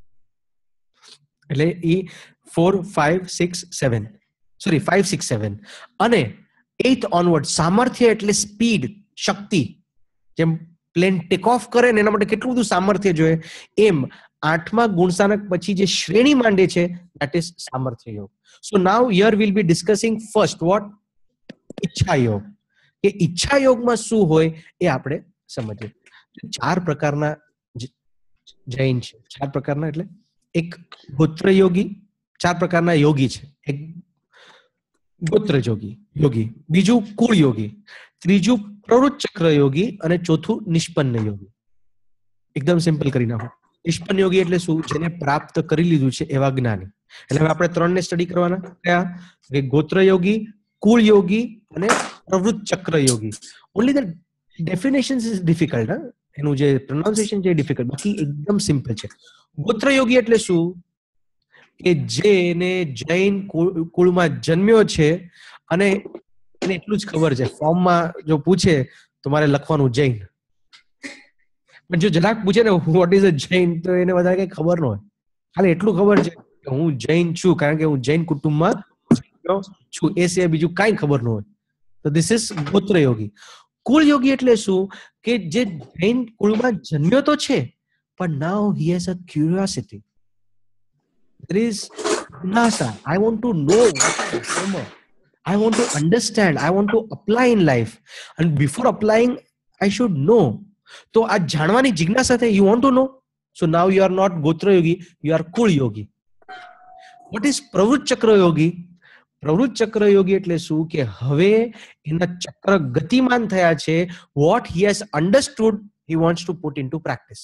એટલે એ 4, 5, 6, 7 સોરી 5, 6, 7 અને 8th onwards સામર્થ્ય એટલે સ્પીડ, શક્તિ. જેમ પ્લેન ટેક ઓફ કરે ને એના માટે કેટલું બધું સામર્થ્ય જોઈએ, એમ 8મા ગુણસ્થાનક પછી જે શ્રેણી માંડે છે that is સામર્થ્ય યોગ. So now here we'll be discussing first what? ઈચ્છા યોગ. કે ઈચ્છા યોગમાં શું હોય એ આપણે સમજીએ. 4 પ્રકારના જૈન છે. 4 પ્રકારના એટલે એક ગોત્ર યોગી, 4 પ્રકારના યોગી છે. એક ગોત્ર યોગી, બીજું કુળ યોગી, ત્રીજું પ્રવૃત્ત ચક્ર યોગી અને ચોથું નિષ્પન્ન યોગી. એકદમ સિમ્પલ કરી નાખો. નિષ્પન્ન યોગી એટલે શું? જેને પ્રાપ્ત કરી લીધું છે એવા જ્ઞાની. એટલે હવે આપણે 3 ને સ્ટડી કરવાના. કયા? કે ગોત્ર યોગી, કુળ યોગી અને પ્રવૃત્ત ચક્ર યોગી. Only the definition is difficult. એનું જે પ્રોનાઉન્સિએશન છે ડિફિકલ્ટ, બાકી એકદમ સિમ્પલ છે. ગોત્ર યોગી એટલે શું? કે જેને જૈન કુળમાં જન્મ્યો છે અને એને એટલું જ ખબર છે. ફોર્મમાં જો પૂછે તો મારે લખવાનું જૈન, પણ જો જરાક પૂછે ને વોટ ઇઝ અ જૈન, તો એને વધારે કઈ ખબર ન હોય. ખાલી એટલું ખબર છે કે હું જૈન છું કારણ કે હું જૈન કુટુંબમાં છું, એ સિવાય બીજું કઈ ખબર ન હોય. તો ધીસ ઇઝ ગોત્ર યોગી. કુળ યોગી એટલે શું? કે જે જૈન કુળમાં જન્મ્યો તો છે, પણ now he has a curiosity. There is Nasa. I want to know what is Dharma. I want to understand. I want to apply in life. And before applying, I should know. So, આ જાણવાની જિજ્ઞાસા થાય. You want to know? So now you are not Gotra Yogi, you are Kul Yogi. What is પ્રવૃત્ત ચક્ર યોગી? પ્રવૃત્ત ચક્ર યોગી એટલે શું? કે હવે એના ચક્ર ગતિમાન થયા છે. What he has understood, he wants to put into practice.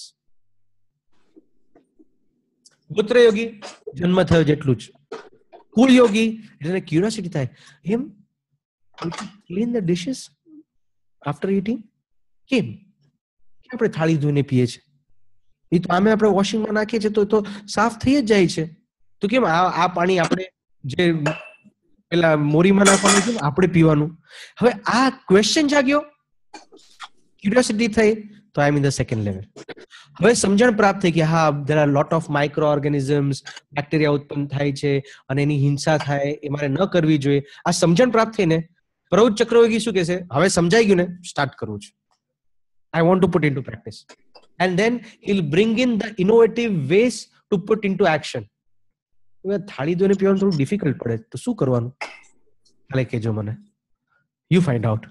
ગોત્ર યોગી જન્મ થયો જેટલું જ. કુલ યોગી એટલે ક્યુરિયોસિટી થાય. એમ clean the dishes after eating? કેમ આપણે થાળી ધોઈને પીએ છીએ? એ તો આમે આપણે વોશિંગમાં નાખીએ છીએ તો સાફ થઈ જ જાય છે. તો કેમ આ પાણી આપણે જે પેલા મોરીમાં નાખવાનું છે આપણે પીવાનું? હવે આ ક્વેશ્ચન જાગ્યો, ક્યુરિયોસિટી થઈ, તો I am in the second level. હવે સમજણ પ્રાપ્ત થઈ કે હા, there are lot of micro organisms, bacteria ઉત્પન્ન થાય છે અને એની હિંસા થાય, એ મારે ન કરવી જોઈએ. આ સમજણ પ્રાપ્ત થઈને પ્રવૃત્ત ચક્રયોગી શું કહેશે? હવે સમજાઈ ગયું ને, સ્ટાર્ટ કરવું છે. I want to put into practice. And then he'll bring in the innovative ways to put into action. થાળી ધોઈને પીવાનું થોડું ડિફિકલ્ટ પડે, તો શું કરવાનું? કાલે કહેજો મને. You find out.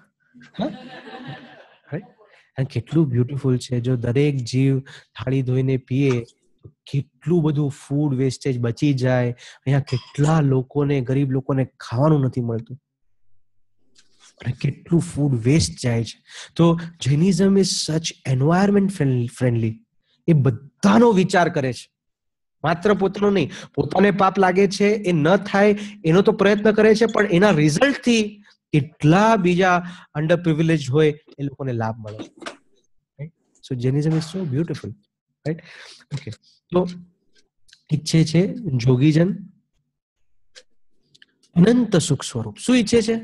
અને કેટલું બ્યુટીફુલ છે જો દરેક જીવ થાળી ધોઈને પીએ તો કેટલું બધું ફૂડ વેસ્ટેજ બચી જાય. અહીંયા કેટલા લોકોને, ગરીબ લોકોને ખાવાનું નથી મળતું અને કેટલું ફૂડ વેસ્ટ જાય છે. તો Jainism is such environment friendly. એ બધાનો વિચાર કરે છે, માત્ર પોતાનો નહીં. પોતાને પાપ લાગે છે એ ન થાય એનો તો પ્રયત્ન કરે છે, પણ એના રિઝલ્ટથી એટલા બીજા અંડર પ્રિવિલેજ હોય એ લોકોને લાભ મળે. So Jainism is so beautiful, right? Okay. તો ઈચ્છે છે જોગીજન અનંત સુખ સ્વરૂપ. શું ઈચ્છે છે?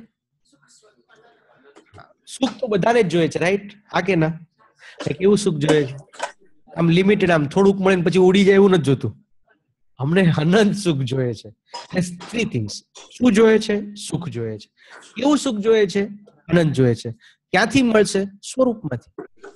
સુખ તો બધાને જ જોઈએ છે, રાઈટ? હા કે ના? કેવું સુખ જોઈએ છે? આમ લિમિટેડ, આમ થોડુંક મળે ને પછી ઉડી જાય એવું નથી જોતું. અમને અનંત સુખ જોઈએ છે. Three things. શું જોઈએ છે? સુખ જોઈએ છે. કેવું સુખ જોઈએ છે? અનંત જોઈએ છે. ક્યાંથી મળશે? સ્વરૂપમાંથી.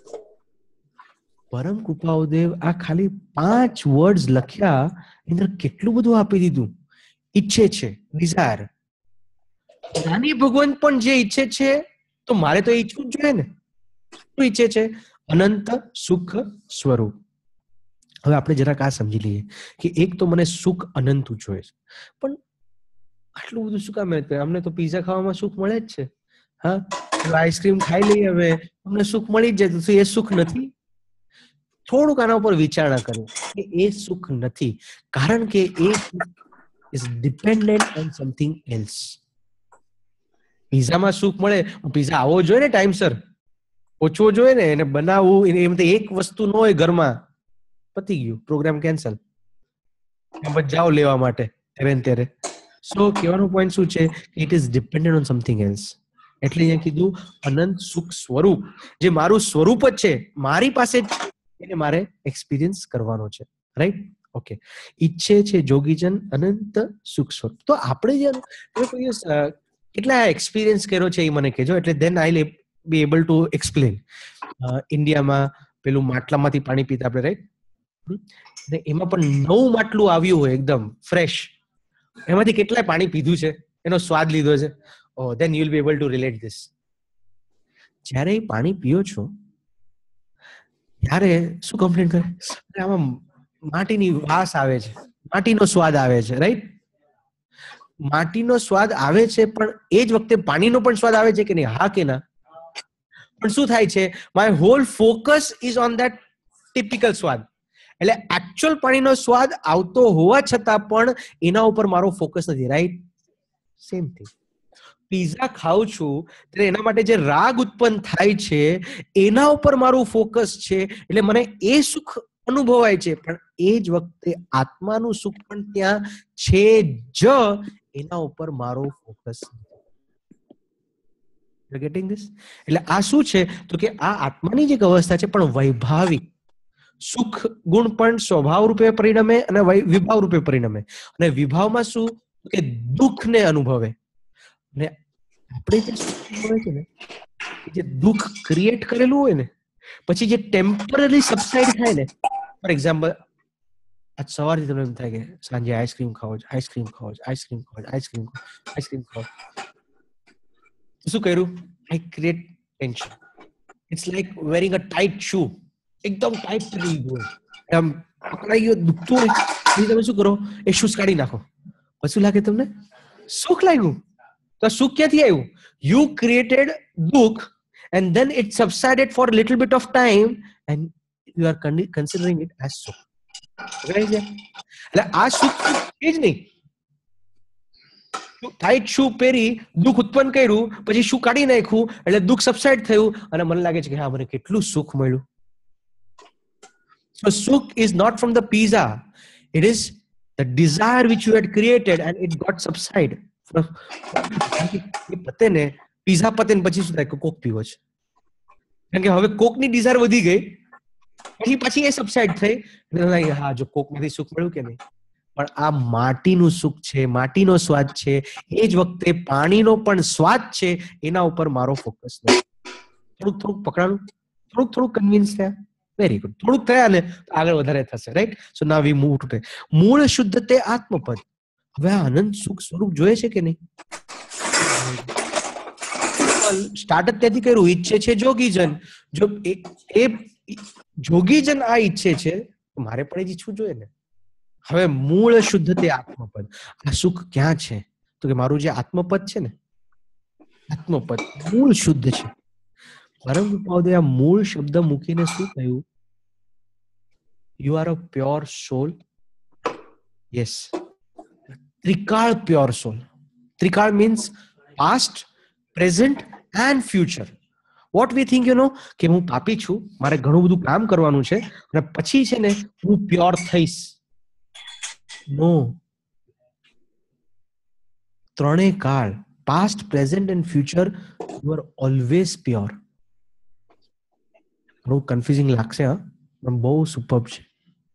પરમ કૃપાદેવ આ ખાલી 5 વર્ડ્સ લખ્યા, અંદર કેટલું બધું આપી દીધું. ઈચ્છે છે, ડિઝાયર. જ્ઞાની ભગવાન પણ જે ઈચ્છે છે તો મારે તો ઈચ્છવું જ જોઈએ ને. શું ઈચ્છે છે? અનંત સુખ સ્વરૂપ. હવે આપણે જરાક આ સમજી લઈએ કે એક તો મને સુખ અનંત જોઈએ છે, પણ આટલું બધું શું કામ? અમને તો પીઝા ખાવામાં સુખ મળે જ છે. હા, આઈસ્ક્રીમ ખાઈ લઈએ હવે, અમને સુખ મળી જ જાય, તો એ સુખ નથી? થોડુંક આના ઉપર વિચારણા કરો કે એ સુખ નથી, કારણ કે એ is dependent on something else. પીઝામાં સુખ મળે, પીઝા આવવો જોઈએ ને ટાઈમસર, ઓછવો જોઈએ ને, એને બનાવવું. એમ તો એક વસ્તુ ન હોય ઘરમાં, પતી ગયું, પ્રોગ્રામ કેન્સલ. જાઓ લેવા માટે ત્યારે. સો કહેવાનો પોઈન્ટ શું છે? It is dependent on something else. એટલે અહીંયા કીધું અનંત સુખ સ્વરૂપ, જે મારું સ્વરૂપ જ છે, મારી પાસે જ, એને મારે એક્સપિરિયન્સ કરવાનો છે, રાઈટ? ઓકે. ઈચ્છે છે જોગીજન અનંત સુખ સ્વરૂપ. તો આપણે જે કેટલા એક્સપિરિયન્સ કર્યો છે એ મને કહેજો, એટલે then I be able to explain. ઇન્ડિયામાં પેલું માટલામાંથી પાણી પીતા આપણે, રાઈટ? એમાં પણ 9 માટલું આવ્યું હોય એકદમ ફ્રેશ, એમાંથી કેટલાય પાણી પીધું છે, એનો સ્વાદ લીધો છે. Oh, then you will be able to relate this. જ્યારે એ પાણી પીઓ છો ત્યારે શું કમ્પ્લેન કરે? આમાં માટીની વાસ આવે છે, માટીનો સ્વાદ આવે છે, રાઈટ? માટીનો સ્વાદ આવે છે, પણ એ જ વખતે પાણીનો પણ સ્વાદ આવે છે કે નહીં? હા કે ના? પણ શું થાય છે, my whole focus is on that typical સ્વાદ. એટલે એકચ્યુઅલ પાણીનો સ્વાદ આવતો હોવા છતાં પણ એના ઉપર મારો ફોકસ નથી. રાઈટ? Same thing. પિઝા ખાઉં છું ત્યારે એના માટે જે રાગ ઉત્પન્ન થાય છે એના ઉપર મારું ફોકસ છે, એટલે મને એ સુખ અનુભવાય છે, પણ એ જ વખતે આત્માનું સુખ પણ ત્યાં છે જ, એના ઉપર મારો ફોકસ નથી. Getting this? એટલે આ શું છે તો કે આ આત્માની જે અવસ્થા છે પણ વૈભાવિક. સુખ ગુણ પણ સ્વભાવ રૂપે પરિણમે અને વિભાવ રૂપે પરિણમે. અને વિભાવમાં શું કે દુઃખને અનુભવે. અને આપણે જે સુખ અનુભવે છે ને, જે દુઃખ ક્રિએટ કરેલું હોય ને, પછી જે ટેમ્પરરી સબસાઇડ થાય ને, ફોર એક્ઝામ્પલ આજ સવારથી તમને એમ થાય કે સાંજે આઈસ્ક્રીમ ખાવો છે, આઈસ્ક્રીમ ખાવો છે, આઈસ્ક્રીમ ખાવો છે, આઈસ્ક્રીમ આઈસ્ક્રીમ ખાવો. શું કર્યું? I create tension. It's like wearing a tight shoe. એકદમ ટાઈટ કરી ગયો, આમ પકડાઈ ગયો, દુખતું હોય, પછી તમે શું કરો? એ શૂઝ કાઢી નાખો. પછી લાગે તમને સુખ લાગ્યું. તો સુખ ક્યાંથી આવ્યું? યુ ક્રિએટેડ દુઃખ and then it subsided for a little bit of time and you are considering it as સુખ. એટલે આ સુખ છે જ નહીં. ટાઈટ શૂ પહેરી દુઃખ ઉત્પન્ન કર્યું, પછી શું કાઢી નાખ્યું એટલે દુઃખ સબસાઇડ થયું અને મને લાગે છે કે હા મને કેટલું સુખ મળ્યું. So sukh is not from the pizza. It is the desire which you had created and it got subside. પતે ને પીઝા પતે ને પછી શું થાય? કોક પીવો છે, કારણ કે હવે કોક ની ડિઝાયર વધી ગઈ, પછી એ સબસાઇડ થઈ. હા જો કોક માંથી સુખ મળ્યું કે નહીં, પણ આ માટીનું સુખ છે, માટીનો સ્વાદ છે, એ જ વખતે પાણીનો પણ સ્વાદ છે, એના ઉપર મારો ફોકસ નથી. થોડુંક પકડાણું, થોડુંક કન્વિન્સ થયા. Very good. થોડુંક થયા ને આગળ વધારે થશે. Right? So now we move to મૂળ શુદ્ધ તે આત્મપદ. હવે આ અનંત સુખ સ્વરૂપ જોઈએ છે કે નહીં? સ્ટાર્ટ જ ત્યાંથી કર્યું. ઈચ્છે છે જોગીજન. જો એ જોગીજન આ ઈચ્છે છે, મારે પણ એ જ ઈચ્છવું જોઈએ ને. હવે મૂળ શુદ્ધ તે આત્મપદ. આ સુખ ક્યાં છે? તો કે મારું જે આત્મપદ છે ને, આત્મપદ મૂળ શુદ્ધ છે. પરમ કૃપાદે આ મૂળ શબ્દ મૂકીને શું કહ્યું? You are a pure soul. Yes, ત્રિકાળ પ્યોર સોલ. ત્રિકાળ means past, present and future. What we think કે હું પાપી છું, મારે ઘણું બધું કામ કરવાનું છે અને પછી છે ને હું પ્યોર થઈશ. નો, ત્રણેય કાળ, past, present and future, you are always pure. બહુ કન્ફ્યુઝિંગ લાગશે, હા, પણ બહુ સુપર્બ છે.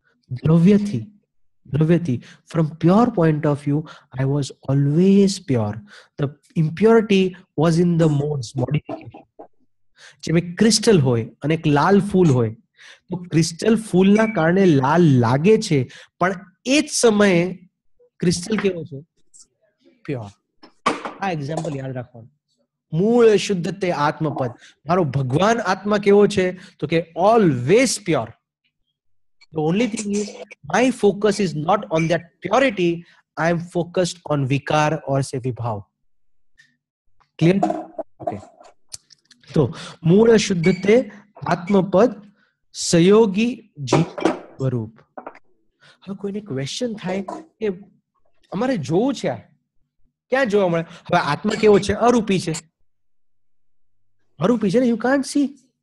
દ્રવ્યથી from pure point of view I was always pure. The impurity was in the modes, modification. જેમ ક્રિસ્ટલ હોય અને એક લાલ ફૂલ હોય, તો ક્રિસ્ટલ ફૂલના કારણે લાલ લાગે છે, પણ એ જ સમયે ક્રિસ્ટલ કેવો છે? પ્યોર. આ એક્ઝામ્પલ યાદ રાખવાનું. મૂળ શુદ્ધ તે આત્મપદ. મારો ભગવાન આત્મા કેવો છે? તો કે always pure. The only thing is my focus is not on that purity. I am focused on vikar or say vibhav. Clear? Okay. તો મૂળ શુદ્ધ તે આત્મપદ સહયોગી જીવ સ્વરૂપ. હવે કોઈને ક્વેશ્ચન થાય કે અમારે જોવું છે, આ ક્યાં જોવા મળે? હવે આત્મા કેવો છે? અરૂપી છે. અરૂપી છે ને, યુ કાન્ટ સી.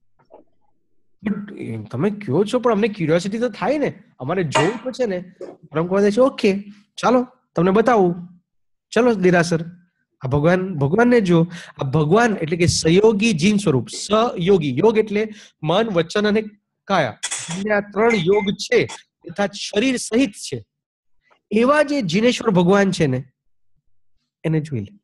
તમે કયો છો પણ અમને ક્યુરિયોસિટી તો થાય ને, અમારે જોવું તો છે ને. પરમ કહે છે ઓકે ચાલો તમને બતાવું. ચલો દિરાસર, આ ભગવાનને જો. આ ભગવાન એટલે કે સહયોગી જીન સ્વરૂપ. સહયોગી, યોગ એટલે મન, વચન અને કાયા. આ ત્રણ યોગ છે, અર્થાત શરીર સહિત છે. એવા જે જીનેશ્વર ભગવાન છે ને, એને જોઈ લે.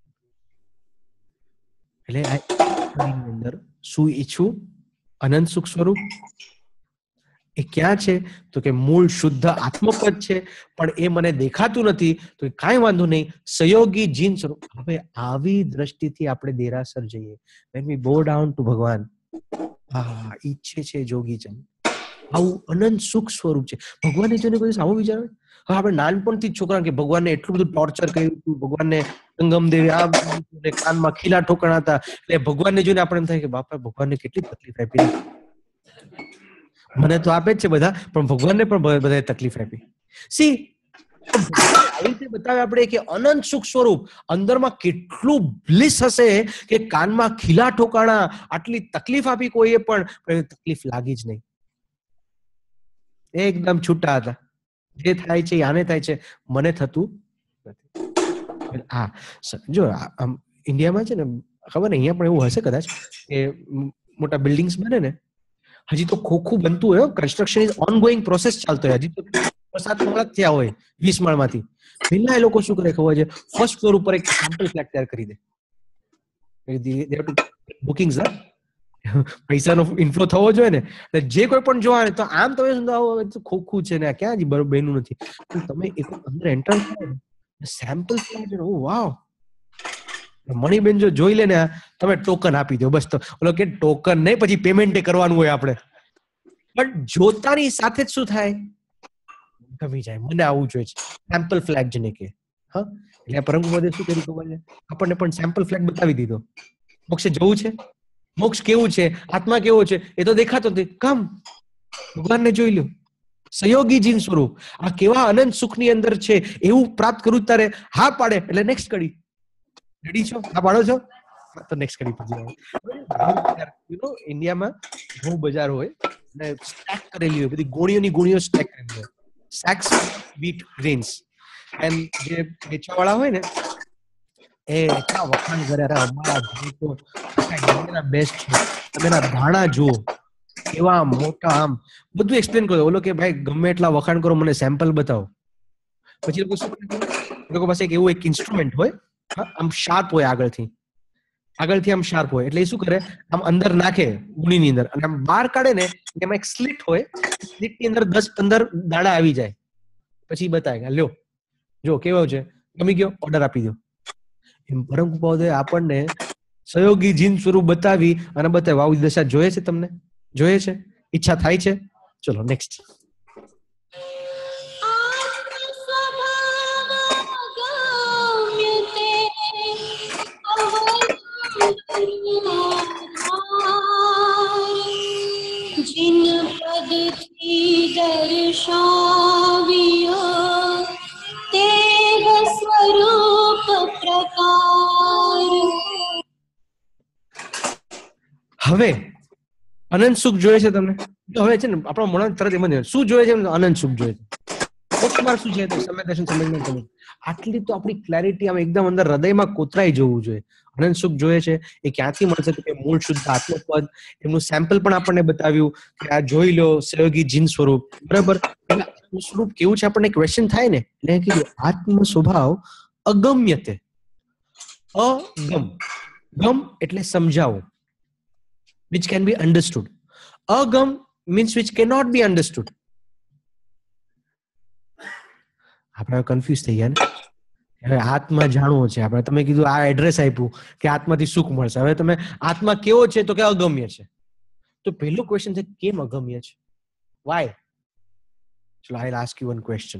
એટલે અંદર શું ઈચ્છું? અનંત સુખ સ્વરૂપ. એ ક્યાં છે? તો કે મૂળ શુદ્ધ આત્મપદ છે, પણ એ મને દેખાતું નથી. તો કાંઈ વાંધો નહીં, સહયોગી જીન સ્વરૂપ. હવે આવી દ્રષ્ટિથી આપણે દેરાસર જઈએ. when we bow down to ભગવાન, હા ઈચ્છે છે જોગીજન. આવું અનંત સુખ સ્વરૂપ છે. ભગવાનને જોઈને કોઈ આવું વિચારે? હવે આપણે નાનપણથી જ છોકરા કે ભગવાનને એટલું બધું ટોર્ચર કર્યું હતું, ભગવાનને સંગમ દેવી આ કાનમાં ખીલા ઠોકણા હતા, એટલે ભગવાનને જોઈને આપણે એમ થાય કે બાપા ભગવાનને કેટલી તકલીફ આપી. મને તો આપે જ છે બધા, પણ ભગવાનને પણ બધાએ તકલીફ આપી. સી આવી રીતે બતાવે આપણે કે અનંત સુખ સ્વરૂપ અંદરમાં કેટલું બ્લિસ હશે કે કાનમાં ખીલા ઠોકાણા, આટલી તકલીફ આપી કોઈએ પણ તકલીફ લાગી જ નહીં. એકદમ છૂટા હતા. જે થાય છે આને થાય છે, મને થતું નથી. હા જો ઇન્ડિયામાં છે ને, ખબર ને અહીંયા પણ એવું હશે કદાચ કે મોટા બિલ્ડિંગ્સ બને ને, હજી તો ખોખું બનતું હોય, કન્સ્ટ્રક્શન ઇઝ ઓનગોઈંગ પ્રોસેસ ચાલતો હોય, હજી તો 7 માળ થયા હોય 20 માળમાંથી. પહેલા એ લોકો શું કરે ખબર છે? ફર્સ્ટ ફ્લોર ઉપર એક સેમ્પલ ફ્લેટ તૈયાર કરી દે. બુકિંગ્સ પૈસાનો ઇન્ફ્લો થવો જોઈએ ને, જે કોઈ પણ જોવા તો આમ તમે ખોખું છે ને ક્યાં હજી બરોબર બન્યું નથી, તમે એક અંદર એન્ટર કરો સેમ્પલ ફ્લેટ, ઓ વાવ. મણીબેન જો જોઈ લે ને, તમે ટોકન આપી દો બસ. તો ઓલો કે ટોકન નહીં, પછી પેમેન્ટ કરવાનું હોય આપણે. પણ જોતાની સાથે જ શું થાય? ગમી જાય, મને આવું જોઈએ છે. સેમ્પલ ફ્લેગ જેને કે. હા, એટલે પરમ શું કર્યું ખબર છે? આપણને પણ સેમ્પલ ફ્લેગ બતાવી દીધો. મોક્ષે જવું છે, મોક્ષ કેવું છે, આત્મા કેવો છે એ તો દેખાતો નથી. કમ ભગવાનને જોઈ લો, સહયોગી જીન સ્વરૂપ. આ કેવા અનંત સુખની અંદર છે એવું પ્રાપ્ત કરું તારે હા પાડે એટલે નેક્સ્ટ કડી. રેડી છો? હા પાડો છો તો નેક્સ્ટ કડી પછી. ઇન્ડિયામાં ઘઉં બજાર હોય ને સ્ટેક કરેલી હોય, બધી ગોળીઓ સ્ટેક કરેલી હોય, સેક્સ વ્હીટ ગ્રેન્સ. એન્ડ જે વેચવાવાળા હોય ને એ એટલા વખાણ કરે, અરે અમારા બેસ્ટ છે, તમે એના દાણા જુઓ કેવા મોટા, આમ બધું એક્સપ્લેન કરો. ઓલો કે ભાઈ ગમે એટલા વખાણ કરો, મને સેમ્પલ બતાવો. પછી લોકો શું કરે? લોકો પાસે એવું એક ઇન્સ્ટ્રુમેન્ટ હોય, આમ શાર્પ હોય, આગળથી આમ શાર્પ હોય, એટલે એ શું કરે? આમ અંદર નાખે ગુણીની અંદર, અને આમ બહાર કાઢે ને, એમાં એક સ્લિટ હોય, સ્લિટની અંદર 10-15 દાણા આવી જાય. પછી બતાવે લ્યો જો કેવો છે, ગમી ગયો, ઓર્ડર આપી દો. એમ પરમ કૃપાદે આપણને સહયોગી જીન સ્વરૂપ બતાવી અને બતાવે આવું દશા જોઈએ છે, તમને જોઈએ છે, ઈચ્છા થાય છે. ચલો નેક્સ્ટ. जिन पद थी दर्शावियो ते स्वरूप प्रकार. હવે અનંત સુખ જોઈએ છે તમને? હવે છે ને આપણો મન તરત એમ જ શું જોઈએ છે? અનંત સુખ જોઈએ છે. મોક્ષમાં શું છે? સમજ. આટલી તો આપણી ક્લેરિટી આમ એકદમ અંદર હૃદયમાં કોતરાઈ જવું જોઈએ. અનંત સુખ જોઈએ છે એ ક્યાંથી મળશે? તો કે મૂળ શુદ્ધ આત્મપદ, એમનું સેમ્પલ પણ આપણને બતાવ્યું કે આ જોઈ લો, સહયોગી જીન સ્વરૂપ. બરાબર, સ્વરૂપ કેવું છે આપણને ક્વેશ્ચન થાય ને, એટલે કીધું આત્મ સ્વભાવ અગમ્ય તે. અગમ, ગમ એટલે સમજાવો, which can be understood. Agam means which cannot be understood. આપણે કન્ફ્યુઝ થઈ ગયા ને. હવે આત્મા જાણવો છે આપણે, તમે કીધું આ એડ્રેસ આપ્યું કે આત્માથી સુખ મળશે. હવે તમે આત્મા કેવો છે તો કે અગમ્ય છે. તો પહેલું ક્વેશ્ચન છે કેમ અગમ્ય છે? વાય? ચલો I ask you one question.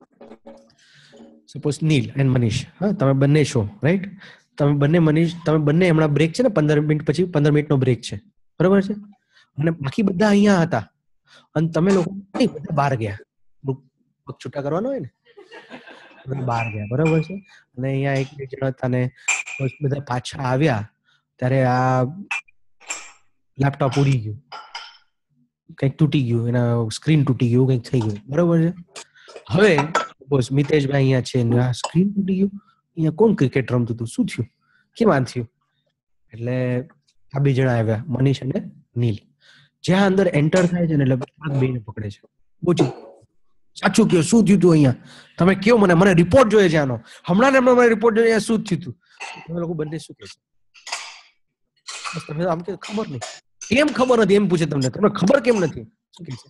Suppose Neel and Manish, હા તમે બંને છો, રાઈટ? તમે બંને મનીષ, તમે બંને હમણાં બ્રેક છે ને 15 મિનિટ પછી, 15 મિનિટનો બ્રેક છે, બરોબર છે? અને બાકી બધા અહીંયા હતા અને તમે લોકો બધા બહાર ગયા, પગ છૂટા કરવાનો હોય ને, બહાર ગયા, બરોબર છે? અને અહીંયા એક બે જણા હતા ને બધા પાછા આવ્યા ત્યારે આ લેપટોપ ઉડી ગયું, કંઈક તૂટી ગયું, એના સ્ક્રીન તૂટી ગયું, કંઈક થઈ ગયું, બરોબર છે? હવે બોસ મિતેશભાઈ અહીંયા છે ને આ સ્ક્રીન તૂટી ગયું, અહીંયા કોણ ક્રિકેટ રમતું હતું, શું થયું, કેમ આ થયું? એટલે આ બે જણા આવ્યા, મનીષ અને નીલ. જ્યાં અંદર એન્ટર થાય છે ને એટલે બેને પકડે છે. બોચી સાચું કયો, શું થયું તું અહીંયા? તમે કયો મને રિપોર્ટ જોઈએ છે આનો, હમણાં ને મને રિપોર્ટ જોઈએ, શું થયું તું? તમે લોકો બંને શું કહે છે? બસ તમે આમ કે ખબર નહીં. કેમ ખબર નથી એમ પૂછે તમને, તમને ખબર કેમ નથી? શું કહે છે?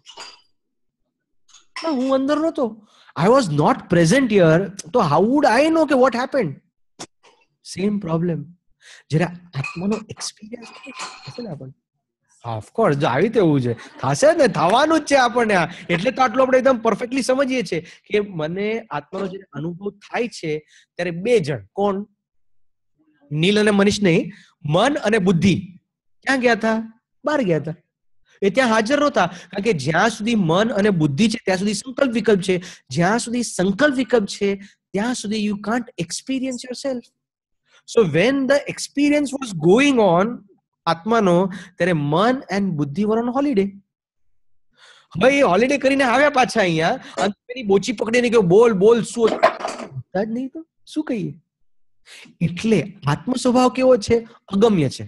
હું અંદર નહોતો, I was not present here, તો હાઉ વુડ આઈ નો કે વોટ હેપન્ડ? Same problem. જરા આત્માનો એક્સપિરિયન્સ હશે ને આપણને, ઓફકોર્સ જો આવી તેવું છે થશે ને, થવાનું જ છે આપણને. એટલે તો આટલું આપણે એકદમ પરફેક્ટલી સમજીએ છીએ કે મને આત્માનો જે અનુભવ થાય છે ત્યારે બે જણ, કોણ? નીલ અને મનીષ નહીં, મન અને બુદ્ધિ ક્યાં ગયા હતા? બહાર ગયા હતા. એ ત્યાં હાજર નહોતા, કારણ કે જ્યાં સુધી મન અને બુદ્ધિ છે ત્યાં સુધી સંકલ્પ વિકલ્પ છે. જ્યાં સુધી સંકલ્પ વિકલ્પ છે ત્યાં સુધી you can't experience yourself. So when the experience was going on આત્માનો, ત્યારે મન એન્ડ બુદ્ધિ વર ઓન હોલિડે. હવે એ હોલિડે કરીને આવ્યા પાછા અહીંયા, અને પેલી બોચી પકડીને કે બોલ બોલ શું જ નહીં તો શું કહીએ. એટલે આત્મ સ્વભાવ કેવો છે? અગમ્ય છે.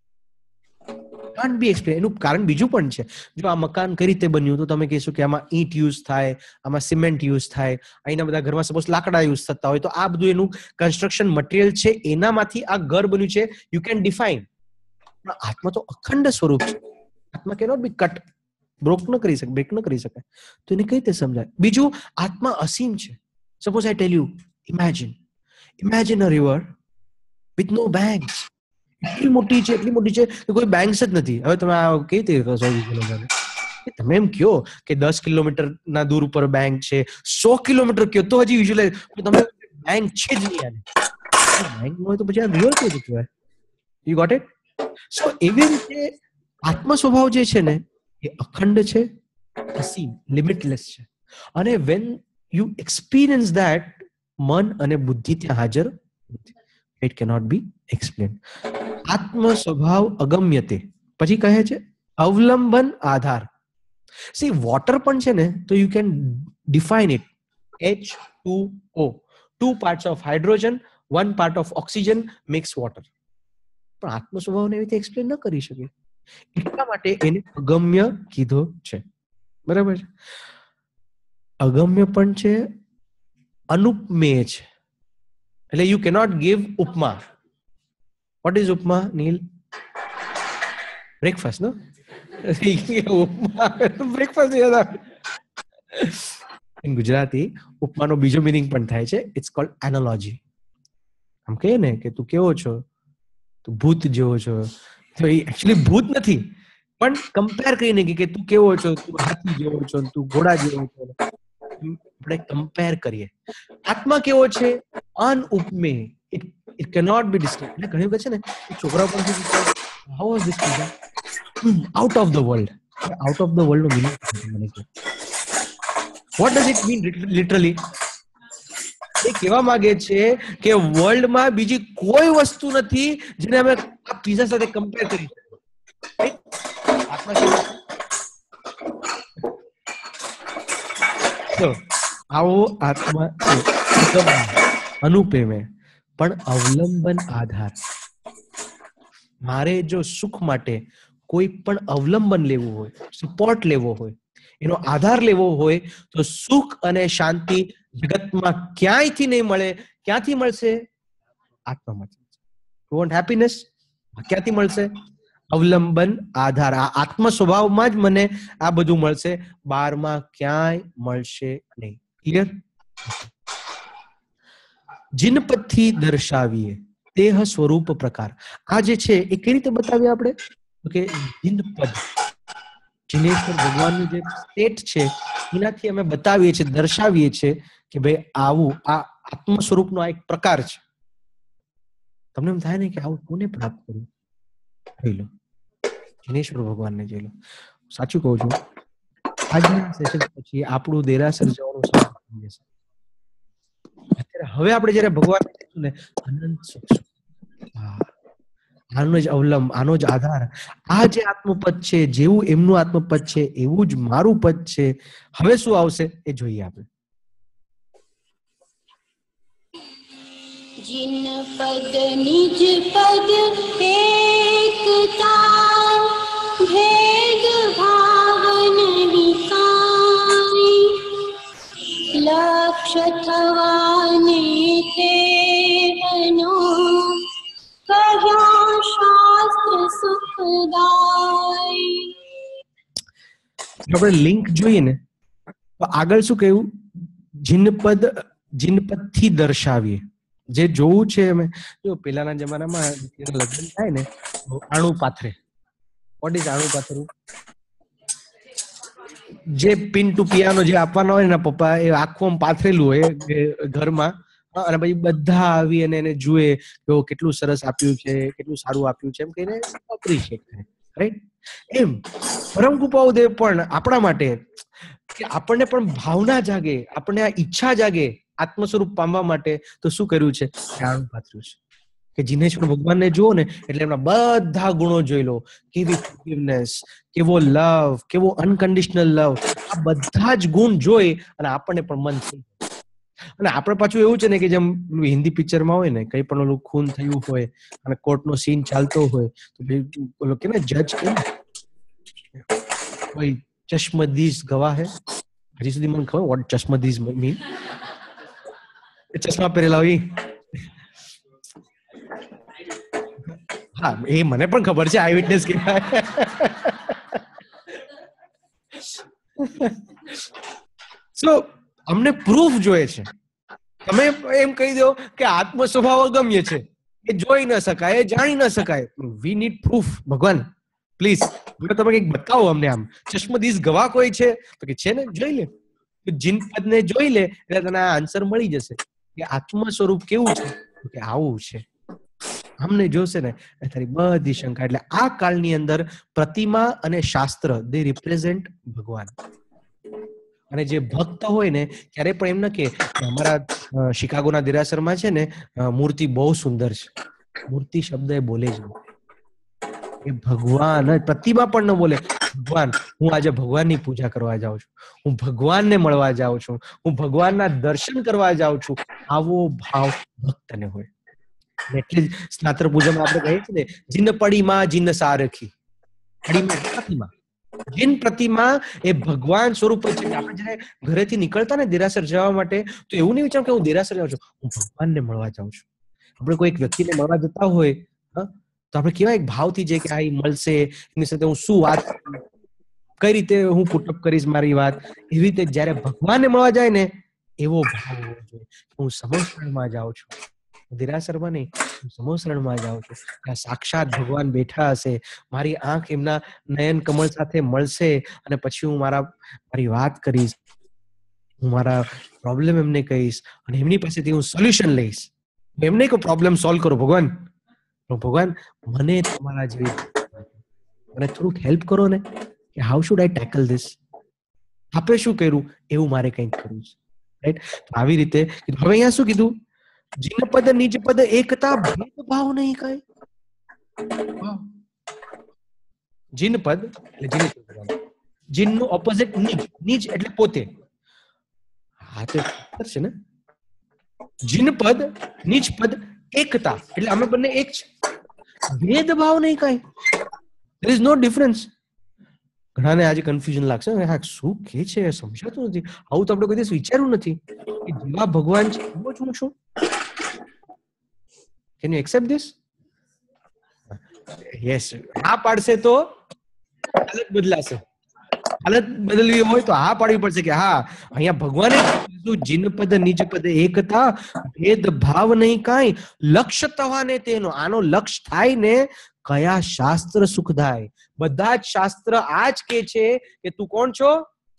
Can't be explain. એનું કારણ બીજું પણ છે. જો આ મકાન કઈ રીતે બન્યું તો તમે કહેશો કે આમાં ઈંટ યુઝ થાય, આમાં સિમેન્ટ યુઝ થાય, અહીંના બધા ઘરમાં સપોઝ લાકડા યુઝ થતા હોય તો આ બધું એનું કન્સ્ટ્રક્શન મટીરિયલ છે, એનામાંથી આ ઘર બન્યું છે. You can define. પણ આત્મા તો અખંડ સ્વરૂપ છે. આત્મા કેનોટ બી કટ, બ્રેક ન કરી શકાય. તો એને કઈ રીતે સમજાય? બીજું, આત્મા અસીમ છે. Suppose I tell you, imagine a river with no banks. એટલી મોટી છે કે કોઈ બેંક્સ જ નથી. હવે તમે આ કેવી રીતે તમે એમ કહો કે 10 કિલોમીટર ના દૂર ઉપર બેંક છે, 100 કિલોમીટર કયો તો હજી વિઝ્યુઅલાઇઝ, તમે બેંક છે જ નહીં. બેંક હોય તો પછી આ રિવર કેવી રીતે કહેવાય? You got it? સો એવી રીતે આત્મ સ્વભાવ જે છે ને એ અખંડ છે, અસીમ, લિમિટલેસ છે. અને વેન યુ એક્સપિરિયન્સ ધેટ, મન અને બુદ્ધિ ત્યાં હાજર નથી. It cannot be explain. આત્મ સ્વભાવ અગમ્ય તે. પછી કહે છે અવલંબન આધાર. સી વોટર પણ છે ને તો you can define it H2O, 2 parts of hydrogen, 1 part of oxygen makes water. પણ આત્મ સ્વભાવને એવી રીતે એક્સપ્લેન ન કરી શકે. એટલા માટે એને અગમ્ય કીધો છે. બરાબર છે? અગમ્ય પણ છે, અનુપમેય છે. એટલે યુ કેનોટ ગીવ ઉપમા. What is upma, Neel? Breakfast, no? Breakfast in Gujarati ઉપમાનો બીજો મીનિંગ પણ થાય છે. It's called analogy. આમ કહીએ ને કે તું કેવો છો, તું ભૂત જેવો છો, તો એ એકચ્યુઅલી ભૂત નથી, પણ કમ્પેર કરીને કે તું કેવો છો, તું હાથી જેવો છો, તું ઘોડા જેવો છો, આપણે કમ્પેર કરીએ. આત્મા કેવો છે? અનઉપમેય. It cannot be describe. એટલે ઘણી વખત છે ને છોકરાઓ પણ how was this pizza? Out of the world. Out of the world નો meaning what does it mean literally? એ કહેવા માંગે છે કે વર્લ્ડમાં બીજી કોઈ વસ્તુ નથી જેને અમે આ પીઝા સાથે કમ્પેર કરી શકીએ. આવો આત્મા અનુપેમે, પણ અવલંબન આધાર. મારે જો સુખ માટે કોઈ પણ અવલંબન લેવું હોય, સપોર્ટ લેવો હોય, એનો આધાર લેવો હોય તો સુખ અને શાંતિ જગતમાં ક્યાંયથી નહીં મળે. ક્યાંથી મળશે? આત્મામાંથી. You want happiness? ક્યાંથી મળશે? અવલંબન આધાર. આ આત્મ સ્વભાવમાં જ મને આ બધું મળશે, બહારમાં ક્યાંય મળશે નહીં. ક્લિયર? જિનપદથી દર્શાવીએ દેહ સ્વરૂપ પ્રકાર. આ જે છે એ કઈ રીતે બતાવીએ આપણે? કે જિનપદ, જિનેશ્વર ભગવાનનું જે સ્ટેટ છે એનાથી અમે બતાવીએ છીએ, દર્શાવીએ છીએ કે ભાઈ આવું આ આત્મ સ્વરૂપનો આ એક પ્રકાર છે. તમને એમ થાય ને કે આવું કોને પ્રાપ્ત કરવું? જોઈ લો, જિનેશ્વર ભગવાનને જોઈ લો. સાચું કહું છું, આજના સેશન પછી આપણું દેરાસર જવાનું સમય જશે. અત્યારે હવે આપણે જયારે ભગવાન ને અનંત સુખ, આનો જ અવલંબ, આનો જ આધાર. આ જે આત્મપદ છે, જેવું એમનું આત્મપદ છે એવું જ મારું પદ છે. હવે શું આવશે એ જોઈએ આપણે. जिन पद निज पद एकता भेद भावन विकाई लक्ष्य थवाने ते बनो કહ્યા શાસ્ત્ર સુખદાય. આપણે લિંક જોઈએ ને તો આગળ શું કહ્યું? જિનપદ થી દર્શાવીએ. જે જોવું છે અમે જો પેલાના જમાનામાં લગ્ન થાય ને તો આણું પાથરે, વોટ ઇઝ આણું પાથરવું? જે પિન ટુ પિયાનો જે આપવાનો હોય એના પપ્પા એ આખું પાથરેલું હોય ઘરમાં, અને પછી બધા આવી અને એને જુએ કે કેટલું સરસ આપ્યું છે, કેટલું સારું આપ્યું છે, એમ કહીને એપ્રિશિએટ કરે, રાઈટ? એમ પરમ કૃપાળુદેવ પણ આપણા માટે કે આપણને પણ ભાવના જાગે, આપણને આ ઈચ્છા જાગે આત્મ સ્વરૂપ પામવા માટે, તો શું કર્યું છે? આણું પાથર્યું છે કે જીનેશ્વર ભગવાનને જુઓ ને એટલે એમના બધા ગુણો જોઈ લો. કેવી ફોરગિવનેસ, કેવો લવ, કેવો અનકન્ડિશનલ લવ, આ બધા જ ગુણ જોઈ અને આપણને પણ મન થઈ. અને આપણે પાછું એવું છે ને કે જેમ હિન્દી પિક્ચરમાં હોય ને, કઈ પણ ઓલું ખૂન થયું હોય અને કોર્ટનો સીન ચાલતો હોય તો ઓલો કે ને જજ કે ભાઈ ચશ્મદીજ ગવાહ હે, હજી સુધી મને ખબર વોટ ચશ્મદીજ મીન, ચશ્મા પહેરેલા હોય. હા, એ મને પણ ખબર છે, આઈ વિટનેસ કહેવાય. સો અમને પ્રૂફ જોઈએ છે. તમે એમ કહી દો કે આત્મ સ્વભાવ અગમ્ય છે, એ જોઈ ન શકાય, એ જાણી ન શકાય. We need proof. ભગવાન પ્લીઝ તમે કંઈક બતાવો અમને. આમ ચશ્મદીજ ગવાહ કોઈ છે તો કે છે ને, જોઈ લે. જીન પદ ને જોઈ લે એટલે તને આ આન્સર મળી જશે કે આત્મ સ્વરૂપ કેવું છે, કે આવું છે. અમને જોશે ને તારી બધી શંકા. એટલે આ કાળની અંદર પ્રતિમા અને શાસ્ત્ર દે રિપ્રેઝેન્ટ ભગવાન. અને જે ભક્ત હોય ને ત્યારે પણ એમ ન કે અમારા શિકાગોના દેરાસરમાં છે ને મૂર્તિ બહુ સુંદર છે, મૂર્તિ શબ્દ એ બોલે જ નહીં. એ ભગવાન પ્રતિમા પણ ન બોલે. ભગવાન, હું આજે ભગવાનની પૂજા કરવા જાઉં છું, હું ભગવાનને મળવા જાઉં છું, હું ભગવાનના દર્શન કરવા જાઉં છું, આવો ભાવ ભક્તને હોય. એટલે જ સ્નાતર પૂજામાં આપણે કહીએ છીએ ને, જીન પડી માં જીન સારખી. પ્રતિમા, જીન પ્રતિમા એ ભગવાન સ્વરૂપ છે. આપણે જયારે ઘરેથી નીકળતા ને દેરાસર જવા માટે, તો એવું નહીં વિચાર કે હું દેરાસર જાઉં છું, હું ભગવાનને મળવા જાઉં છું. આપણે કોઈ એક વ્યક્તિને મળવા જતા હોય તો આપણે કેવા એક ભાવથી જઈએ કે આ મળશે, એની સાથે હું શું વાત, કઈ રીતે હું પુટઅપ કરીશ મારી વાત. એવી રીતે જયારે ભગવાનને મળવા જાય ને એવો ભાવ હોવો જોઈએ. હું સમોસરણમાં જાઉં છું, દેરાસરમાં નહીં, હું સમોસરણમાં જાઉં છું. ત્યાં સાક્ષાત ભગવાન બેઠા હશે, મારી આંખ એમના નયન કમળ સાથે મળશે અને પછી હું મારી વાત કરીશ, હું મારા પ્રોબ્લેમ એમને કહીશ અને એમની પાસેથી હું સોલ્યુશન લઈશ. એમને કોઈ પ્રોબ્લેમ સોલ્વ કરો ભગવાન, ભગવાન મને તમારા જેવી મને થોડુંક હેલ્પ કરો ને કે how should I tackle this. આપે શું કર્યું એવું મારે કંઈક કરવું છે, રાઈટ? આવી રીતે હવે અહીંયા શું કીધું? જીન પદ નિજ પદ એકતા, ભેદભાવ નહીં કઈ. જીન પદ એટલે જીન નું ઓપોઝિટ નિજ. નિજ એટલે પોતે. હા તો છે ને. જીન પદ નિજ પદ એકતા એટલે અમે બંને એક છે, ભેદભાવ નહીં કઈ. there is no difference. ઘણાને આજે કન્ફ્યુઝન લાગશે, હા શું કે છે સમજાતું નથી, આવું તો આપણે કોઈ દિવસ વિચાર્યું નથી કે જેવા ભગવાન છે એવો જ હું છું. Can you accept this? Yes. હા પાડશે તો હાલત બદલાશે. હાલત બદલવી હોય તો હા પાડવી પડશે કે હા અહીંયા ભગવાને જીન પદ નિજ પદ એકતા, ભેદભાવ નહીં કાંઈ, લક્ષ્ય તવાને તેનો. આનો લક્ષ્ય થાય ને કયા શાસ્ત્ર સુખદાય. બધા જ શાસ્ત્ર આજ કે છે કે તું કોણ છો?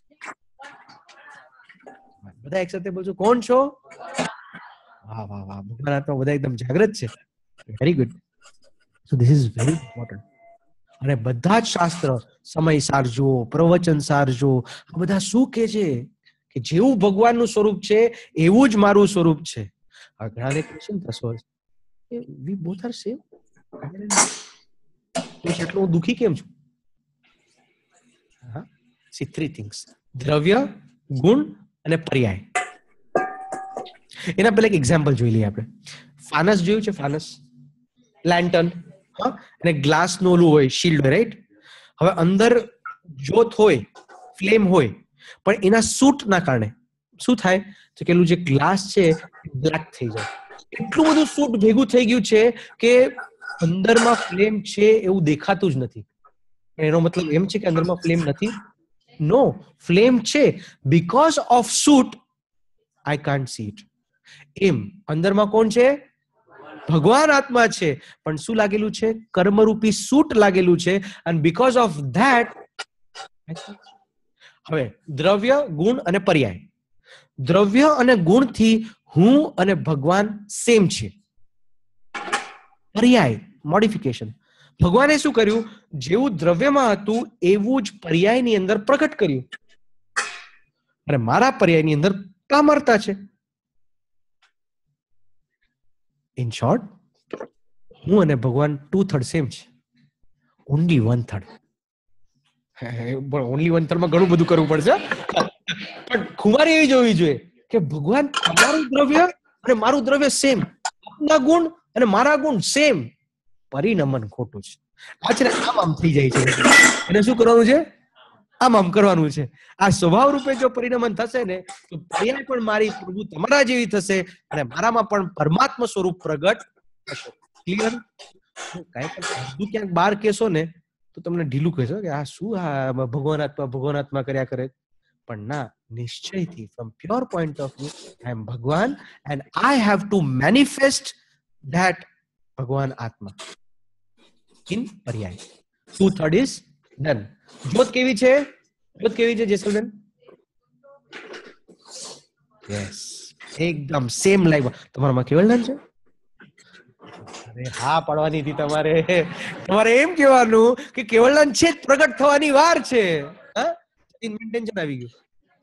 બધા એક સાથે બોલજો, કોણ છો? વાહ વાહ વાહ, ભગવાન આત્મા બધા એકદમ જાગૃત છે. Very good. So this is very important. અને બધા જ શાસ્ત્ર સમય સારજો, પ્રવચન સારજો, આ બધા શું કે છે કે જેવું ભગવાનનું સ્વરૂપ છે એવું જ મારું સ્વરૂપ છે. હવે ઘણાને ક્વેશ્ચન થશો, વી બોથ આર સેમ, એટલું હું દુખી કેમ છું? હા, સી થ્રી થિંગ્સ: દ્રવ્ય, ગુણ અને પર્યાય. એના પહેલા એક એક્ઝામ્પલ જોઈ લઈએ આપણે. ફાનસ જોયું છે? ફાનસ, લેન્ટર્ન, હા, અને ગ્લાસ નું ઓલું હોય, શિલ્ડ હોય, રાઈટ? હવે અંદર જ્યોત હોય, ફ્લેમ હોય, પણ એના સૂટ ના કારણે શું થાય તો કે જે ગ્લાસ છે બ્લેક થઈ જાય. એટલું બધું સૂટ ભેગું થઈ ગયું છે કે અંદરમાં ફ્લેમ છે એવું દેખાતું જ નથી. એનો મતલબ એમ છે કે અંદરમાં ફ્લેમ નથી? નો, ફ્લેમ છે. Because of soot I can't see it. એમ અંદરમાં કોણ છે? ભગવાન આત્મા છે, પણ શું લાગેલું છે? કર્મરૂપી સૂટ લાગેલું છે. અને બીકોઝ ઓફ ધેટ, હવે દ્રવ્ય, ગુણ અને પર્યાય. દ્રવ્ય અને ગુણથી હું અને ભગવાન સેમ છે. પર્યાય મોડિફિકેશન. ભગવાને શું કર્યું? જેવું દ્રવ્યમાં હતું એવું જ પર્યાયની અંદર પ્રગટ કર્યું. અને મારા પર્યાયની અંદર કામરતા છે. ઇન શોર્ટ, હું અને ભગવાન 2/3 સેમ છે. ઓનલી 1/3. ઓનલી 1/3 માં ઘણું બધું કરવું પડશે, પણ ખુમારી એવી જોવી જોઈએ કે ભગવાન તમારું દ્રવ્ય અને મારું દ્રવ્ય સેમ, આપના ગુણ અને મારા ગુણ સેમ. પરિણમન ખોટું છે. આ છે ને આમ થઈ જાય છે. એને શું કરવાનું છે? આમ કરવાનું છે. આ સ્વભાવ રૂપે જો પરિણમન થશે ને તો પર્યાય પણ મારી પ્રભુ તમારા જેવી થશે અને મારામાં પણ પરમાત્મા સ્વરૂપ પ્રગટ થશે. ક્લિયર? કાંઈ પણ ક્યાંક બહાર કહેશો ને તો તમને ઢીલું કહેશો કે આ શું આ ભગવાન આત્મા કર્યા કરે. પણ ના, નિશ્ચયથી from pure point of view I am ભગવાન and I have to manifest that ભગવાન આત્મા ઇન પર્યાય. 2/3 ઇઝ ડન. જોત કેવી છે? જોત કેવી છે જેસલબેન? યસ, એકદમ સેમ લાઈવ. તમારામાં કેવલદાન છે? અરે હા પાડવાની હતી તમારે. તમારે એમ કહેવાનું કે કેવલદાન છે જ, પ્રગટ થવાની વાર છે. હા, ટેન્શન આવી ગયું.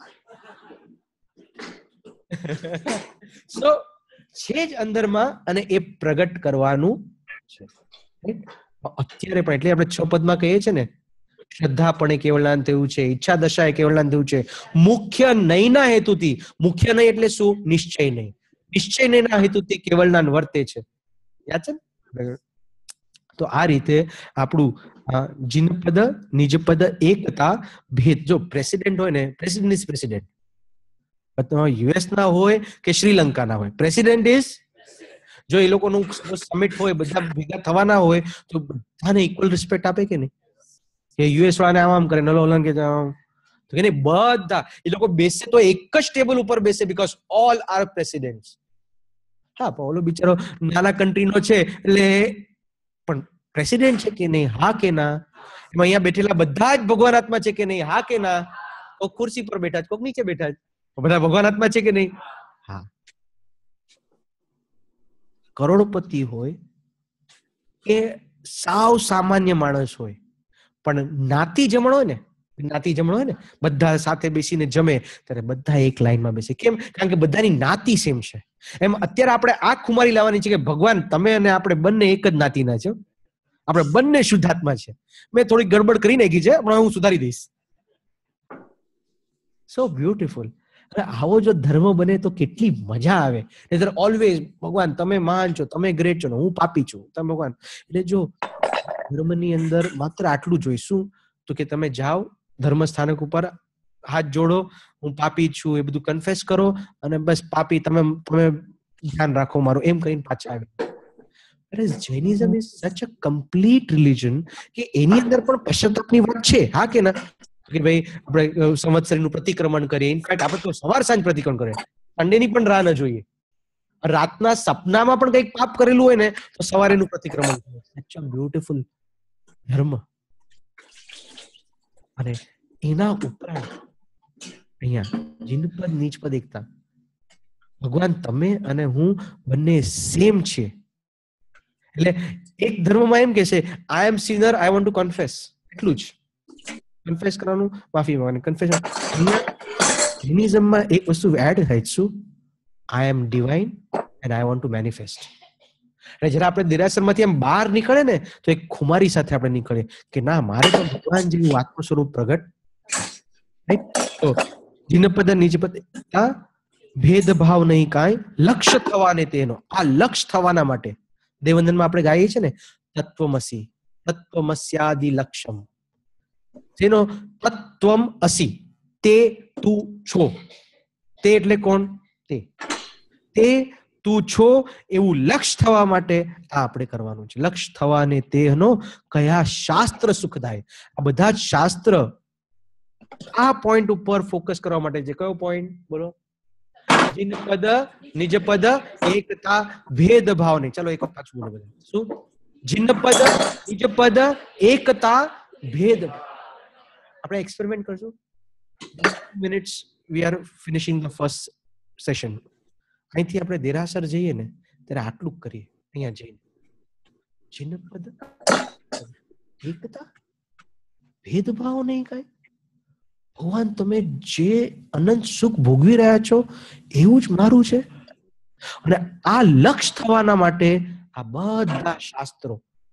સો છે જ અંદરમાં અને એ પ્રગટ કરવાનું છે. અત્યારે પણ એટલે આપણે 6 પદમાં કહીએ છીએ ને, શ્રદ્ધા પણ એ કેવલદાન થયું છે, ઈચ્છા દશા એ કેવલદાન થયું છે. મુખ્ય નહીંના હેતુથી, મુખ્ય નહીં એટલે શું? નિશ્ચય નહીં. નિશ્ચય નહીંના હેતુથી કેવલદાન વર્તે છે. યાદ છે ને? તો આ રીતે આપણું જિનપદ નિજપદ એકતા ભેદ. જો પ્રેસિડેન્ટ હોય ને, પ્રેસિડેન્ટ ઇઝ પ્રેસિડેન્ટ. યુએસ ના હોય કે શ્રીલંકા ના હોય, પ્રેસિડેન્ટ ઇઝ. જો એ લોકોનું સમિટ હોય, બધા ભેગા થવાના હોય તો બધાને ઇક્વલ રિસ્પેક્ટ આપે કે નહીં? કે યુએસ વાળાને આમ કરે, નલો કે તો કે નહીં, બધા એ લોકો બેસે તો એક જ ટેબલ ઉપર બેસે, બીકોઝ ઓલ આર પ્રેસિડેન્ટ્સ. હા, પણ ઓલો બિચારો નાના કન્ટ્રીનો છે એટલે પણ પ્રેસિડેન્ટ છે કે નહીં? હા કે ના? એમાં અહીંયા બેઠેલા બધા જ ભગવાન આત્મા છે કે નહીં? હા કે ના? કોક ખુરશી પર બેઠા છે, કોક નીચે બેઠા છે, બધા ભગવાન આત્મા છે કે નહીં? હા. કરોડપતિ હોય કે સાવ સામાન્ય માણસ હોય, પણ નાતી જમણ હોય ને, બધા સાથે બેસીને જમે ત્યારે બધા એક લાઈનમાં બેસે. કેમ? કારણ કે બધાની નાતી સેમ છે. એમ અત્યારે આપણે આ ખુમારી લાવવાની છે કે ભગવાન તમે અને આપણે બંને એક જ નાતીના છે, આપણે બંને શુદ્ધાત્મા છે. મેં થોડી ગડબડ કરી નાખી છે, પણ હું સુધારી દઈશ. So beautiful. આવો જો ધર્મ બને તો કેટલી મજા આવે. નહીંતર ઓલવેઝ ભગવાન તમે મહાન છો, તમે ગ્રેટ છો, હું પાપી છું, તમે ભગવાન. એટલે જો ધર્મની અંદર માત્ર આટલું જોઈશું તો કે તમે જાઓ ધર્મ સ્થાનક ઉપર, હાથ જોડો, હું પાપી છું એ બધું કન્ફેસ કરો અને બસ પાપી તમે ધ્યાન રાખો મારું, એમ કહીને પાછા આવે. જૈનિઝમ ઇઝ સચ અ કમ્પ્લીટ રિલિજન કે એની અંદર પણ પશ્ચાતાપની વાત છે. હા કે ના? કે ભાઈ આપણે સંવત્સરીનું પ્રતિક્રમણ કરીએ. ઇનફેક્ટ આપણે તો સવાર સાંજ પ્રતિક્રમણ કરીએ, સન્ડેની પણ રાહ ન જોઈએ. રાતના સપનામાં પણ કંઈક પાપ કરેલું હોય ને તો સવારે એનું પ્રતિક્રમણ કરીએ. સચ અ બ્યુટીફુલ ધર્મ. અને એના ઉપરાંત અહીંયા જિનપદ નીચપદ એકતા. ભગવાન તમે અને હું બંને સેમ છીએ. એટલે એક ધર્મમાં એમ કે છે I am sinner, I want to confess. એટલું જ કન્ફેસ કરવાનું, માફી માંગવાની, કન્ફેસ. જૈનિઝમમાં એક વસ્તુ એડ થાય છે, શું? I am divine and I want to manifest. એટલે જયારે આપણે દેરાસરમાંથી એમ બહાર નીકળે ને તો એક ખુમારી સાથે આપણે નીકળીએ કે ના, મારે તો ભગવાન જેવું આત્મ સ્વરૂપ પ્રગટ. તો જિનપદ નિજપદ ભેદભાવ નહીં કાંઈ, લક્ષ્ય થવાને તેનો. આ લક્ષ્ય થવાના માટે દેવવંદનમાં આપણે ગાઈએ છીએ ને, તત્વમસી તત્વમસ્યાદિ લક્ષ્યમ. જેનો તત્વમ અસી, તે તું છો. તે એટલે કોણ? તે તું છો એવું લક્ષ્ય થવા માટે આ આપણે કરવાનું છે. લક્ષ્ય થવાને તેનો કયા શાસ્ત્ર સુખદાય. આ બધા જ શાસ્ત્ર આ પોઈન્ટ ઉપર ફોકસ કરવા માટે છે. કયો પોઈન્ટ બોલો? જિન પદ નિજ પદ એકતા ભેદભાવ નહીં. ચલો એક પાછું બોલો બધા. શું? જિન પદ નિજ પદ એકતા ભેદ. આપણે એક્સપેરિમેન્ટ કરશું. Minutes we are finishing the first session. અહીંથી આપણે દેરાસર જઈએ ને ત્યારે આટલું કરીએ. અહીંયા જઈને જિન પદ એકતા ભેદભાવ નહીં કઈ. ભગવાન તમે જે અનંત સુખ ભોગવી રહ્યા છો એવું જ મારું છે. અને આ લક્ષ થવાના માટે આ બધા શાસ્ત્રો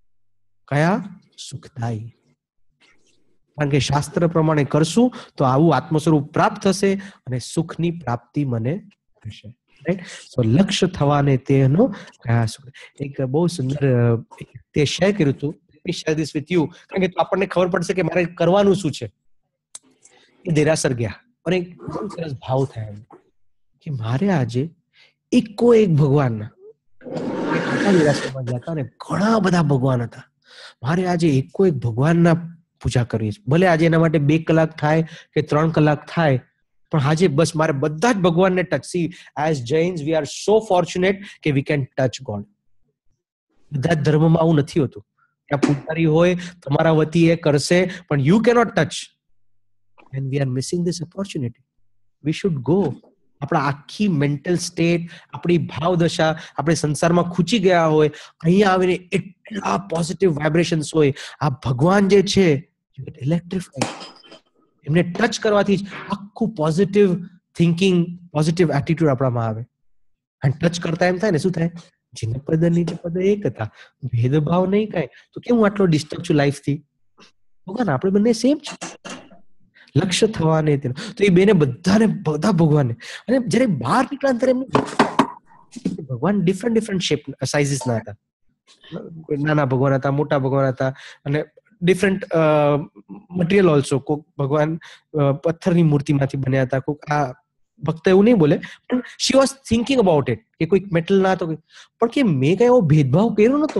કયા સુખદાયી. કારણ કે શાસ્ત્ર પ્રમાણે કરશું તો આવું આત્મ સ્વરૂપ પ્રાપ્ત થશે અને સુખની પ્રાપ્તિ મને થશે. રાઈટ? સો લક્ષ થવાને તેનો કયા સુખ. એક બહુ સુંદર તે શેર કર્યું હતું. Share this with you. કારણ કે આપણને ખબર પડશે કે મારે કરવાનું શું છે. દેરાસર ગયા અને બહુ સરસ ભાવ થાય એમ કે મારે આજે એકો એક ભગવાનના દેરાસરમાં ગયા હતા અને ઘણા બધા ભગવાન હતા. મારે આજે એકો એક ભગવાનના પૂજા કરવી છે. ભલે આજે એના માટે 2 કલાક થાય કે 3 કલાક થાય, પણ આજે બસ મારે બધા જ ભગવાનને touch. See as Jains we are so fortunate કે વી કેન ટચ ગોડ. બધા જ ધર્મમાં આવું નથી હોતું. ત્યાં પૂજારી હોય તમારા વતી એ કરશે પણ you cannot touch. And we are missing this opportunity. We should go. આપણા આખી મેન્ટલ સ્ટેટ, આપણી ભાવ દશા, આપણે સંસારમાં ખૂચી ગયા હોય, અહીંયા આવીને એટલા પોઝિટિવ વાઇબ્રેશન્સ હોય. આ ભગવાન જે છે ઇલેક્ટ્રિફાઈડ. એમને ટચ કરવાથી જ આખું પોઝિટિવ થિંકિંગ, પોઝિટિવ એટીટ્યુડ આપણામાં આવે. અને ટચ કરતા એમ થાય ને શું થાય? જિન પદ નિજ પદ એક હતા, ભેદભાવ નહીં કાંઈ. તો કેમ હું આટલો ડિસ્ટર્બ છું લાઈફથી? ભગવાન આપણે બંને સેમ છે. લક્ષ્ય થવાને તેનો તો એ બેને બધા ભગવાનને. અને જયારે બહાર નીકળ્યા ત્યારે એમને ભગવાન ડિફરન્ટ શેપ સાઇઝીસ ના હતા. નાના ભગવાન હતા, મોટા ભગવાન હતા અને ડિફરન્ટ મટીરિયલ ઓલ્સો. કોઈક ભગવાન પથ્થરની મૂર્તિમાંથી બન્યા હતા, કોઈક આ ભક્ત એવું નહીં બોલે પણ she was thinking about it કે કોઈક મેટલ ના હતો. પણ કે મેં કઈ એવો ભેદભાવ કર્યો નતો.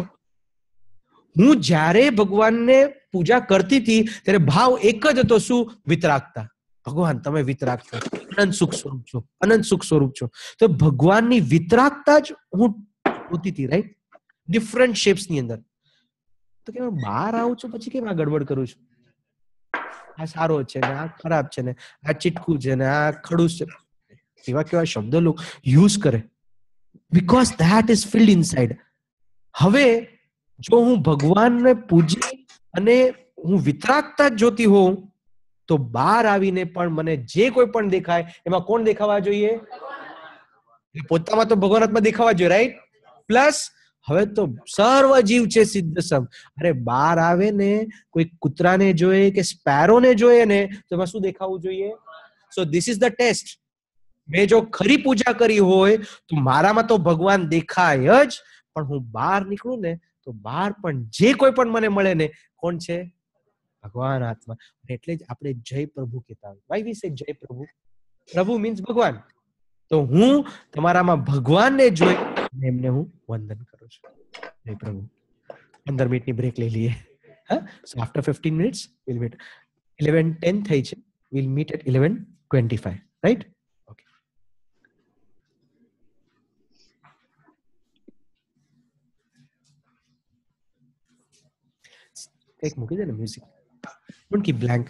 હું જ્યારે ભગવાનને પૂજા કરતી હતી ત્યારે ભાવ એક જ હતો. શું? વિતરાગતા. ભગવાન તમે વિતરાગ છો, અનંત સુખ સ્વરૂપ છો, અનંત સુખ સ્વરૂપ છો. તો ભગવાનની વિતરાગતા જ હું હોતી હતી. રાઈટ? ડિફરન્ટ શેપ્સ ની અંદર. તો કે બહાર આવું છું પછી કેમ આ ગડબડ કરું છું? આ સારો છે ને આ ખરાબ છે ને આ ચીટકું છે ને આ ખડૂસ છે. એવા કેવા શબ્દો લોકો યુઝ કરે. Because that is filled inside. હવે જો હું ભગવાનને પૂજી અને હું વિતરાગતા જ જોતી હોઉં તો બહાર આવીને પણ મને જે કોઈ પણ દેખાય એમાં કોણ દેખાવા જોઈએ? પોતામાં તો ભગવાન દેખાવા જોઈએ. રાઈટ? પ્લસ હવે તો સર્વ જીવ છે સિદ્ધ સમ. અરે બહાર આવે ને કોઈ કૂતરાને જોઈએ કે સ્પેરોને જોઈએ ને તો એમાં શું દેખાવું જોઈએ? So this is the test. મેં જો ખરી પૂજા કરી હોય તો મારામાં તો ભગવાન દેખાય જ, પણ હું બહાર નીકળું ને તો બહાર પણ જે કોઈ પણ મને મળે ને કોણ છે? ભગવાન આત્મા. એટલે જ આપણે જય પ્રભુ કહેતા હોય. વાય વી સે જય પ્રભુ? પ્રભુ મીન્સ ભગવાન. તો હું તમારામાં ભગવાનને જોઈ એમને હું વંદન કરું છું. જય પ્રભુ. 15 મિનિટની બ્રેક લઈ લઈએ. હા, so after 15 minutes will meet. 11:10 થઈ છે. Will meet at 11:25. રાઈટ? એક મૂકી દે ને મ્યુઝિક. Don't keep blank.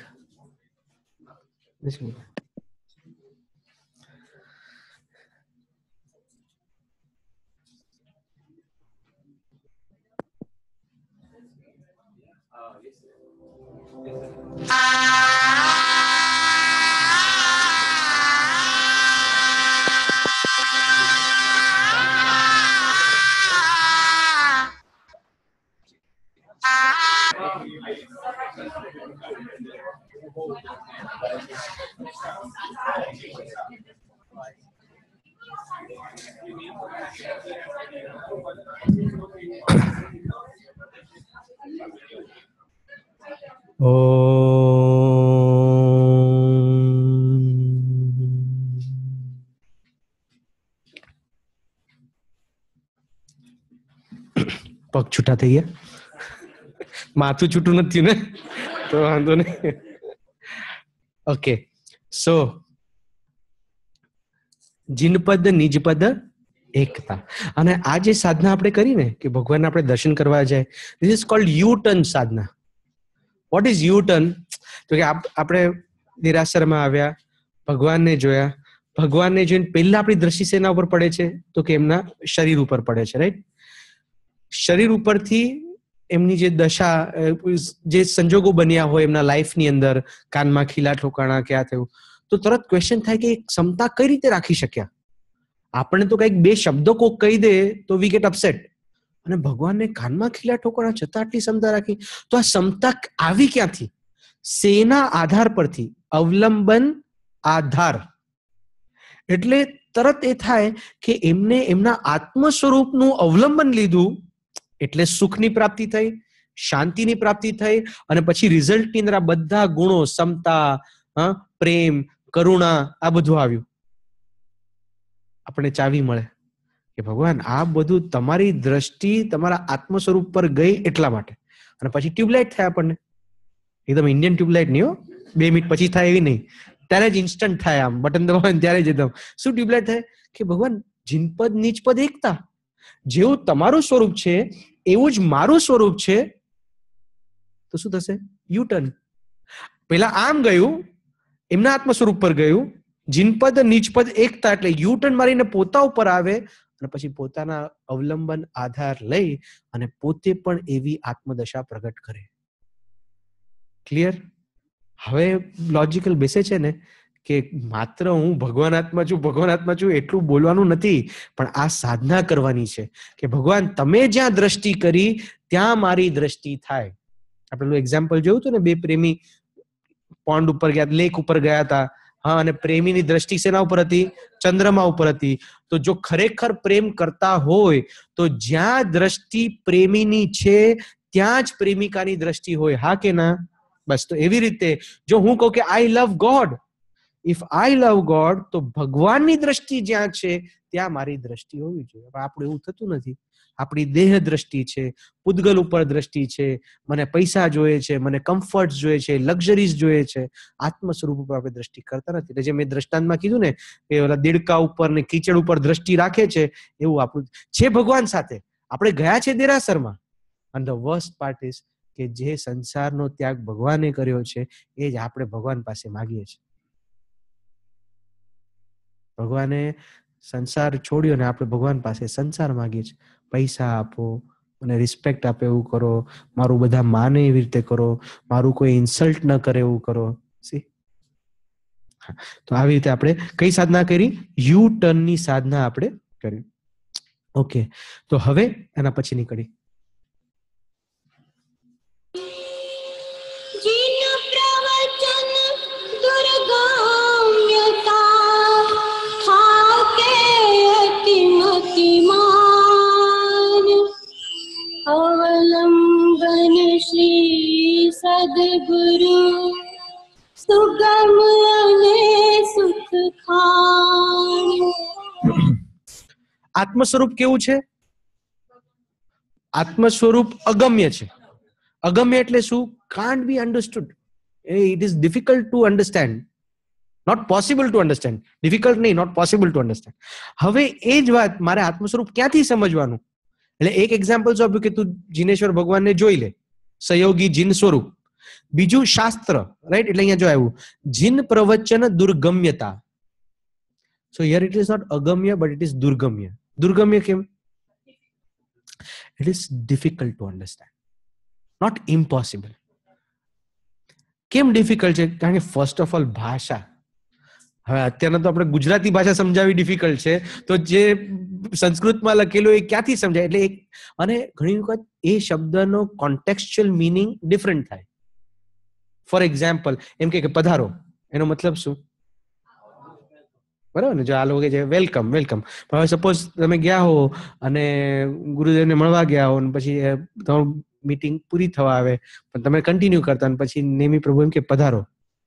પગ છૂટા થઈ ગયા. માથું છૂટું નથી ને તો વાંધો નહીં. ઓકે, સો જીનપદ નિજપદ એકતા. અને આ જે સાધના આપણે કરીને કે ભગવાનને આપણે દર્શન કરવા જાય, this is called U turn સાધના. What is U turn? તો કે આપણે દેરાસરમાં આવ્યા, ભગવાનને જોયા, ભગવાનને જોઈને પહેલા આપણી દ્રષ્ટિ શેના ઉપર પડે છે? તો કે એમના શરીર ઉપર પડે છે, રાઈટ? શરીર ઉપરથી એમની જે દશા, જે સંજોગો બન્યા હોય એમના લાઈફની અંદર, કાનમાં ખીલા ઠોકાણા, ક્યાં થયું, તો તરત ક્વેશ્ચન થાય કે ક્ષમતા કઈ રીતે રાખી શક્યા? આપણે તો કંઈક બે શબ્દો કોક કહી દે તો વી ગેટ અપસેટ, અને ભગવાનને કાનમાં ખીલા ઠોકાણા છતાં આટલી ક્ષમતા રાખી. તો આ ક્ષમતા આવી ક્યાંથી? શેના આધાર પરથી? અવલંબન આધાર. એટલે તરત એ થાય કે એમને એમના આત્મ સ્વરૂપનું અવલંબન લીધું, એટલે સુખની પ્રાપ્તિ થઈ, શાંતિની પ્રાપ્તિ થઈ, અને પછી રિઝલ્ટની અંદર આ બધા ગુણો, સમતા, પ્રેમ, કરુણા, આ બધું આવ્યું. આપણે ચાવી મળે કે ભગવાન આ બધું તમારી દ્રષ્ટિ તમારા આત્મ સ્વરૂપ પર ગઈ એટલા માટે. અને પછી ટ્યુબલાઇટ થાય આપણને. એકદમ ઇન્ડિયન ટ્યુબલાઇટ નહીં હો, 2 મિનિટ પછી થાય એવી નહીં, ત્યારે જ ઇન્સ્ટન્ટ થાય. આમ બટન દબાવે ત્યારે જ એકદમ શું ટ્યુબલાઇટ થાય કે ભગવાન જીનપદ નીચપદ એકતા. જેવું તમારું સ્વરૂપ છે એવું જ મારું સ્વરૂપ છે. તો શું થશે? યુટર્ન. પેલા આમ ગયું, એમના આત્મ સ્વરૂપ પર ગયું, જીનપદ નીચપદ એકતા, એટલે યુટર્ન મારીને પોતા ઉપર આવે, અને પછી પોતાના અવલંબન આધાર લઈ અને પોતે પણ એવી આત્મદશા પ્રગટ કરે. ક્લિયર? હવે લોજિકલ બેસે છે ને કે માત્ર હું ભગવાન આત્મા છું, ભગવાન આત્મા છું એટલું બોલવાનું નથી, પણ આ સાધના કરવાની છે કે ભગવાન તમે જ્યાં દ્રષ્ટિ કરી ત્યાં મારી દ્રષ્ટિ થાય. આપણે એક્ઝામ્પલ જોયું હતું ને, 2 પ્રેમી પોન્ડ ઉપર ગયા, લેક ઉપર ગયા હતા, હા, અને પ્રેમીની દ્રષ્ટિ શેના ઉપર હતી? ચંદ્રમા ઉપર હતી. તો જો ખરેખર પ્રેમ કરતા હોય તો જ્યાં દ્રષ્ટિ પ્રેમીની છે ત્યાં જ પ્રેમિકાની દ્રષ્ટિ હોય, હા કે ના? બસ. તો એવી રીતે જો હું કહું કે I love God, if I love God, તો ભગવાનની દ્રષ્ટિ જ્યાં છે ત્યાં મારી દ્રષ્ટિ હોવી જોઈએ. આપણે એવું થતું નથી. આપણી દેહ દ્રષ્ટિ છે, પૂદગલ ઉપર દ્રષ્ટિ છે, મને પૈસા જોઈએ છે, મને કમ્ફર્ટ જોઈએ છે, લક્ઝરીઝ જોઈએ છે, આત્મ સ્વરૂપ ઉપર આપણે દ્રષ્ટિ કરતા નથી. એટલે જે મેં દ્રષ્ટાંતમાં કીધું ને કે ઓલા દેડકા ઉપર ને કીચડ ઉપર દ્રષ્ટિ રાખે છે, એવું આપણું છે ભગવાન સાથે. આપણે ગયા છે દેરાસરમાં, અને ધ વર્સ્ટ પાર્ટ ઇઝ કે જે સંસારનો ત્યાગ ભગવાને કર્યો છે એ જ આપણે ભગવાન પાસે માગીએ છીએ. ભગવાને સંસાર છોડ્યો ને આપણે ભગવાન પાસે સંસાર માંગીએ છીએ. પૈસા આપો, મને રિસ્પેક્ટ આપે એવું કરો, મારું બધા માને એવી રીતે કરો, મારું કોઈ ઇન્સલ્ટ ન કરે એવું કરો. સી? તો આવી રીતે આપણે કઈ સાધના કરી? યુ ટર્નની સાધના આપણે કરી. ઓકે, તો હવે એના પછી નીકળી प्रवचन दुर्गम्यता थाके अतिमतिमान अवलंबन श्री सद्गुरु सुगम अने सुख खान. આત્મ સ્વરૂપ કેવું છે? આત્મ સ્વરૂપ અગમ્ય છે. અગમ્ય એટલે શું? can't be understood. It is difficult to understand, not possible to understand. difficult નહીં, not possible to understand. હવે એ જ વાત મારે આત્મ સ્વરૂપ ક્યાંથી સમજવાનું? એટલે એક એક્ઝામ્પલ આપ્યું કે તું જીનેશ્વર ભગવાનને જોઈ લે, સહયોગી જીન સ્વરૂપ. બીજું શાસ્ત્ર, રાઈટ? એટલે અહીંયા જો આવ્યું જીન પ્રવચન દુર્ગમ્યતા. So here it is not agamya but it is durgamya. Durgamya કેમ? It is difficult to understand, not impossible. કેમ ડિફિકલ્ટ છે? કારણ કે ફર્સ્ટ ઓફ ઓલ ભાષા. હવે અત્યારના તો આપણે ગુજરાતી ભાષા સમજાવી ડિફિકલ્ટ છે, તો જે સંસ્કૃતમાં લખેલું એ ક્યાંથી સમજાય? એટલે અને ઘણી વખત એ શબ્દનો કોન્ટેક્સ્ચ્યુઅલ મિનિંગ ડિફરન્ટ થાય. ફોર એક્ઝામ્પલ એમ કે પધારો, એનો મતલબ શું? બરાબર ને? જો આ લોકો છે વેલકમ વેલકમ, હવે સપોઝ તમે ગયા હો અને ગુરુદેવને મળવા ગયા હો, અને પછી તમારું મીટિંગ પૂરી થવા આવે પણ તમે કન્ટિન્યુ કરતા, અને પછી નેમી પ્રભુ એમ કે પધારો,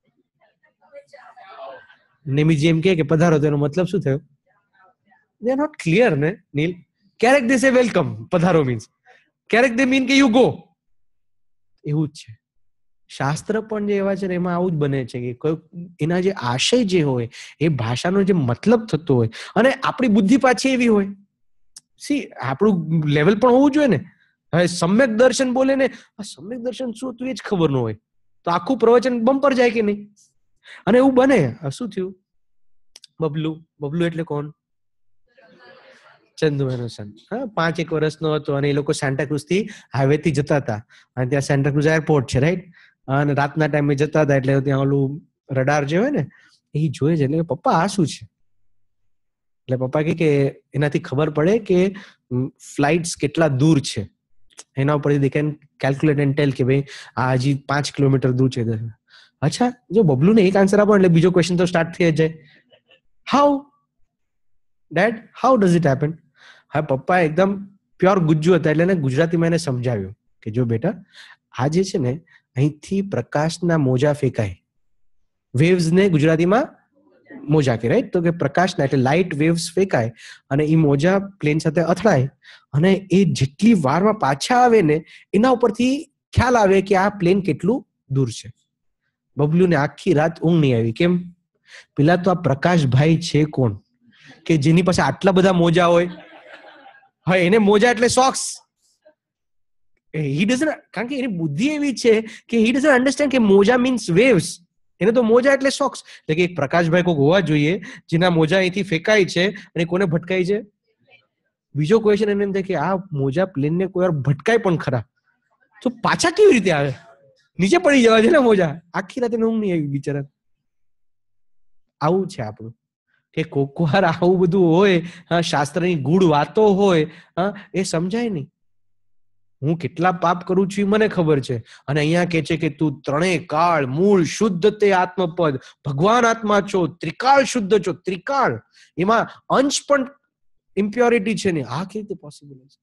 નેમીજી એમ કે પધારો, તો એનો મતલબ શું થયો? દે આર નોટ ક્લિયર ને નીલ. ક્યારેક દે સે વેલકમ, પધારો મીન્સ, ક્યારેક દે મીન કે યુ ગો. એવું જ છે. શાસ્ત્ર પણ જે એવા છે ને એમાં આવું જ બને છે કે એના જે આશય જે હોય એ ભાષાનો જે મતલબ થતો હોય અને આપણી બુદ્ધિ પાછી એવી હોય. સી આપણું લેવલ પણ હોવું જોઈએ ને. હવે સમ્યક દર્શન બોલે ને, આ સમ્યક દર્શન શું હતું એ જ ખબર ન હોય તો આખું પ્રવચન બમ્પર જાય કે નહીં. અને એવું બને. શું થયું? બબલુ એટલે કોણ? ચંદુભાઈનો સન. હા, 5 વર્ષનો હતો અને એ લોકો સેન્ટાક્રુઝ થી હાઈવે થી જતા હતા અને ત્યાં સેન્ટાક્રુઝ એરપોર્ટ છે, રાઈટ? અને રાતના ટાઈમે જતા હતા એટલે ત્યાં ઓલું રડાર જે હોય ને એ જોયે છે એટલે પપ્પા આ શું છે? એટલે પપ્પા કે એનાથી ખબર પડે કે ફ્લાઇટ્સ કેટલા દૂર છે. એના ઉપરથી they can calculate and tell કે ભાઈ આ હજી 5 કિલોમીટર દૂર છે. અચ્છા, જો બબલુને એક આન્સર આપો એટલે બીજો ક્વેશ્ચન તો સ્ટાર્ટ થઈ જાય. How dad, how does it happen? હા, પપ્પા એકદમ પ્યોર ગુજ્જુ હતા એટલે એને ગુજરાતીમાં એને સમજાવ્યું કે જો બેટા, આ જે છે ને અહીંથી પ્રકાશના મોજા ફેંકાય. વેવ્સ ને ગુજરાતીમાં મોજા કે, રાઈટ? તો કે પ્રકાશના એટલે લાઇટ વેવ્સ ફેંકાય અને એ મોજા પ્લેન સાથે અથડાય અને એ જેટલી વારમાં પાછા આવે ને એના ઉપરથી ખ્યાલ આવે કે આ પ્લેન કેટલું દૂર છે. બબલુને આખી રાત ઊંઘ નહીં આવી. કેમ? પેલા તો આ પ્રકાશભાઈ છે કોણ કે જેની પાસે આટલા બધા મોજા હોય? હા, એને મોજા એટલે સોક્સ. હી ડઝન્ટ, કારણ કે એની બુદ્ધિ એવી છે કે હી ડઝન્ટ અન્ડરસ્ટેન્ડ કે મોજા મીન્સ વેવ્સ. એને તો મોજા એટલે સોક્સ. એટલે કે એક પ્રકાશભાઈ કોઈક હોવા જોઈએ જેના મોજા અહીંથી ફેંકાય છે અને કોને ભટકાય છે? બીજો ક્વેશ્ચન એને એમ થાય કે આ મોજા પ્લેનને કોઈ વાર ભટકાય પણ ખરા તો પાછા કેવી રીતે આવે? નીચે પડી જવા છે ને મોજા. આખી રાતે ઊંઘ નહીં આવી બિચારા. આવું છે આપણું કે કોક વાર આવું બધું હોય, શાસ્ત્રની ગૂઢ વાતો હોય, એ સમજાય નહીં. હું કેટલા પાપ કરું છું મને ખબર છે અને અહીંયા કે છે કે તું ત્રણેય કાળ મૂળ શુદ્ધ તે આત્મપદ, ભગવાન આત્મા છો, ત્રિકાળ શુદ્ધ છો. ત્રિકાળ એમાં અંશ પણ ઇમ્પ્યોરિટી છે ને. આ કેવી રીતે પોસિબલ છે?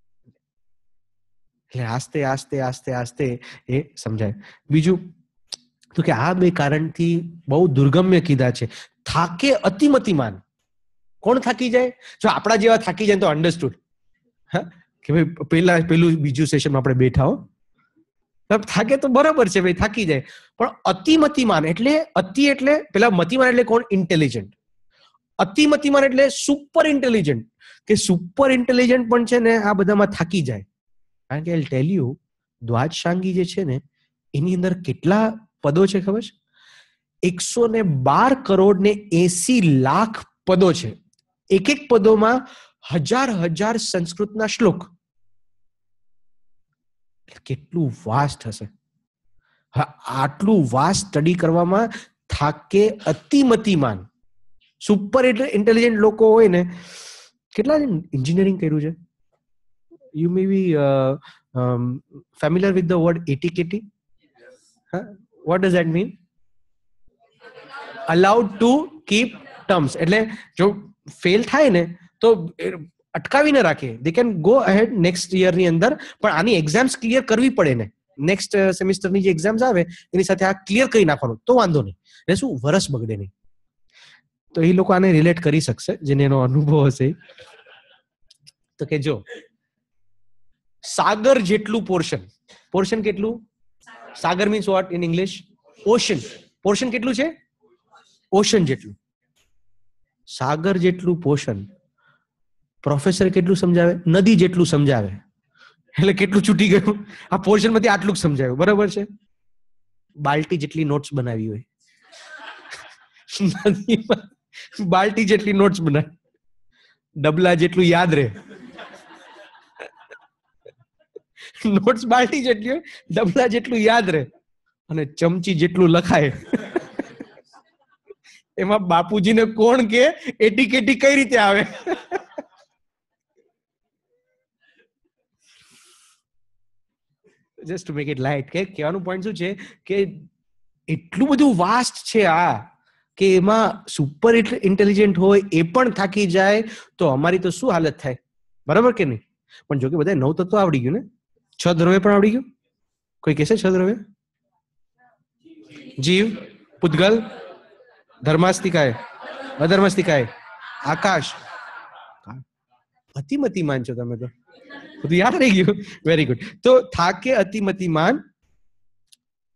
એટલે આસ્તે આસ્તે આસ્તે આસ્તે એ સમજાય. બીજું તો કે આ બે કારણથી બહુ દુર્ગમ્ય કીધા છે. થાકે અતિમતિમાન. કોણ થાકી જાય? જો આપણા જેવા થાકી જાય તો અન્ડરસ્ટુડ. હા, કે ભાઈ પેલું બીજું સેશનમાં આપણે બેઠા હો, થાકે તો બરાબર છે ભાઈ, થાકી જાય. પણ અતિમતિમાન એટલે અતિ એટલે પેલા મતિમાન એટલે કોણ? ઇન્ટેલિજન્ટ. અતિમતિમાન એટલે સુપર ઇન્ટેલિજન્ટ. કે સુપર ઇન્ટેલિજન્ટ પણ છે ને આ બધામાં થાકી જાય. કારણ કે આઈ ટેલ યુ, દ્વાદશાંગી જે છે ને એની અંદર કેટલા પદો છે ખબર છે? 112 કરોડ ને 80 લાખ પદો છે. એક એક પદોમાં હજાર સંસ્કૃતના શ્લોક. કેટલું વાસ્ટ હશે. હા, આટલું વાસ્ટ સ્ટડી કરવામાં થાકે અતિમતિમાન. સુપર ઇન્ટેલિજન્ટ લોકો હોય ને, કેટલા એન્જિનિયરિંગ કર્યું છે? You may be familiar with the word etiquette. Huh? What does that mean? Allowed to keep terms. એટલે જો ફેલ થાય ને તો અટકાવી ન રાખે. They can go ahead next year ની અંદર, પણ આની એક્ઝામ્સ ક્લિયર કરવી પડે ને. નેક્સ્ટ સેમિસ્ટરની જે એક્ઝામ્સ આવે એની સાથે આ ક્લિયર કરી નાખવાનું તો વાંધો નહીં. એટલે શું, વરસ બગડે નહીં. તો એ લોકો આને રિલેટ કરી શકશે જેને એનો અનુભવ હશે. તો કે જો સાગર જેટલું પોર્શન કેટલું? સાગર means what in English? Ocean. Portion કેટલું છે? ઓશન જેટલું. સાગર જેટલું પોર્શન પ્રોફેસર કેટલું સમજાવે? નદી જેટલું સમજાવે. એટલે કેટલું છૂટી ગયું? આ પોર્શન માંથી આટલું જ સમજાવ્યું, બરાબર છે? બાલ્ટી જેટલી નોટ્સ બનાવી હોય, નદીમાં બાલ્ટી જેટલી નોટ્સ બનાવી, ડબલા જેટલું યાદ રહે. નોટ્સ બાલ્ટી જેટલી હોય, ડબલા જેટલું યાદ રહે અને ચમચી જેટલું લખાય. એમાં બાપુજીને કોણ કે એટીકેટી કઈ રીતે આવે? Just to make it light. કે કહેવાનું પોઈન્ટ શું છે કે એટલું બધું વાસ્ટ છે આ કે એમાં સુપર ઇન્ટેલિજન્ટ હોય એ પણ થાકી જાય તો અમારી તો શું હાલત થાય? બરાબર કે નહીં? પણ જો કે બધા 9 તત્વો આવડી ગયું ને, 6 દ્રવ્ય પણ આવડી ગયું. કોઈ કહેશે 6 દ્રવ્ય? જીવ, પૂતગલ, ધર્માસ્તિકાય, અધર્માસ્તિકાય, આકાશ. અતિમતિમાન છો તમે તો, બધું યાદ રહી ગયું. Very good. તો થાકે અતિમતિમાન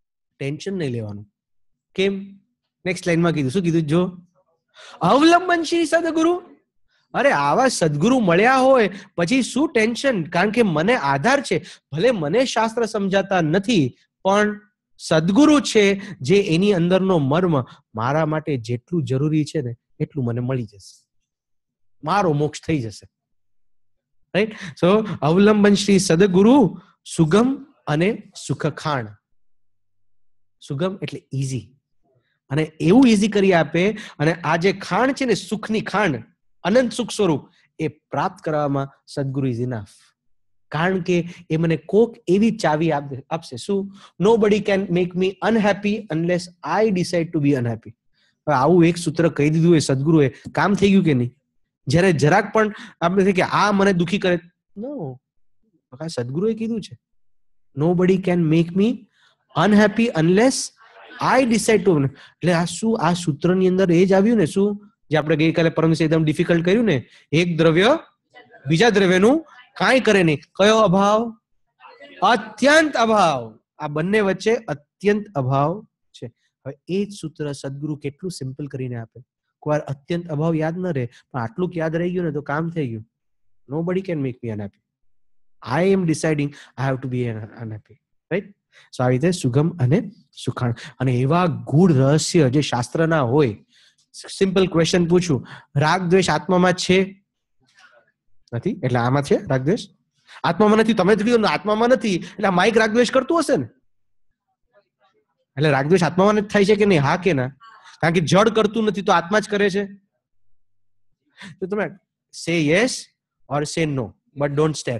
ટેન્શન નહીં લેવાનું. કેમ? નેક્સ્ટ લાઈનમાં કીધું, શું કીધું? જો અવલંબનશીલ સદગુરુ, અરે આવા સદગુરુ મળ્યા હોય પછી શું ટેન્શન? કારણ કે મને આધાર છે. ભલે મને શાસ્ત્ર સમજાતા નથી, પણ સદગુરુ છે જે એની અંદરનો મર્મ મારા માટે જેટલું જરૂરી છે ને એટલું મને મળી જશે, મારો મોક્ષ થઈ જશે. રાઈટ? સો અવલંબન શ્રી સદગુરુ સુગમ અને સુખ ખાણ. સુગમ એટલે ઈઝી, અને એવું ઈઝી કરી આપે. અને આ જે ખાણ છે ને, સુખની ખાણ, અનંત સુખ સ્વરૂપ, એ પ્રાપ્ત કરવામાં સદગુરુ ઇઝ ઇનફ. કારણ કે એ મને કોક એવી ચાવી આપશે. શું? Nobody can make me unhappy unless I decide to be unhappy. આવું એક સૂત્ર કહી દીધું એ સદગુરુએ, કામ થઈ ગયું કે નહીં? જયારે જરાક પણ આપણે કે આ મને દુખી કરે, નો, સદગુરુએ કીધું છે nobody can make me unhappy unless I decide to. એટલે આ શું, આ સૂત્રની અંદર એ જ આવ્યું ને, શું જે આપણે ગઈકાલે પરમ દિવસે એકદમ ડિફિકલ્ટ કર્યું ને, એક દ્રવ્ય બીજા દ્રવ્યનું કાંઈ કરે નહીં. કયો અભાવ? અત્યંત અભાવ. આ બંને વચ્ચે અત્યંત અભાવ છે. હવે એ જ સૂત્ર સદગુરુ કેટલું સિમ્પલ કરીને આપે. કોઈ વાર અત્યંત અભાવ યાદ ન રહે, પણ આટલું યાદ રહી ગયું ને તો કામ થઈ ગયું. Nobody can make me unhappy. I am deciding I have to be unhappy. Right? So આવી રીતે સુગમ અને સુખાણ. અને એવા ગૂઢ રહસ્ય જે શાસ્ત્રના હોય. સિમ્પલ ક્વેશ્ચન પૂછું, રાગ દ્વેષ આત્મામાં છે? નથી, એટલે આમાં છે રાગ દ્વેષ? આત્મામાં નથી. તમે કીધું ને આત્મામાં નથી, એટલે માઇક રાગ દ્વેષ કરતું હશે ને? એટલે રાગ દ્વેષ આત્મામાં જ થાય છે કે નહીં? હા કે ના? કારણ કે જડ કરતું નથી તો આત્મા જ કરે છે. તો તમે સે યસ ઓર સે નો, બટ ડોન્ટ સ્ટેર.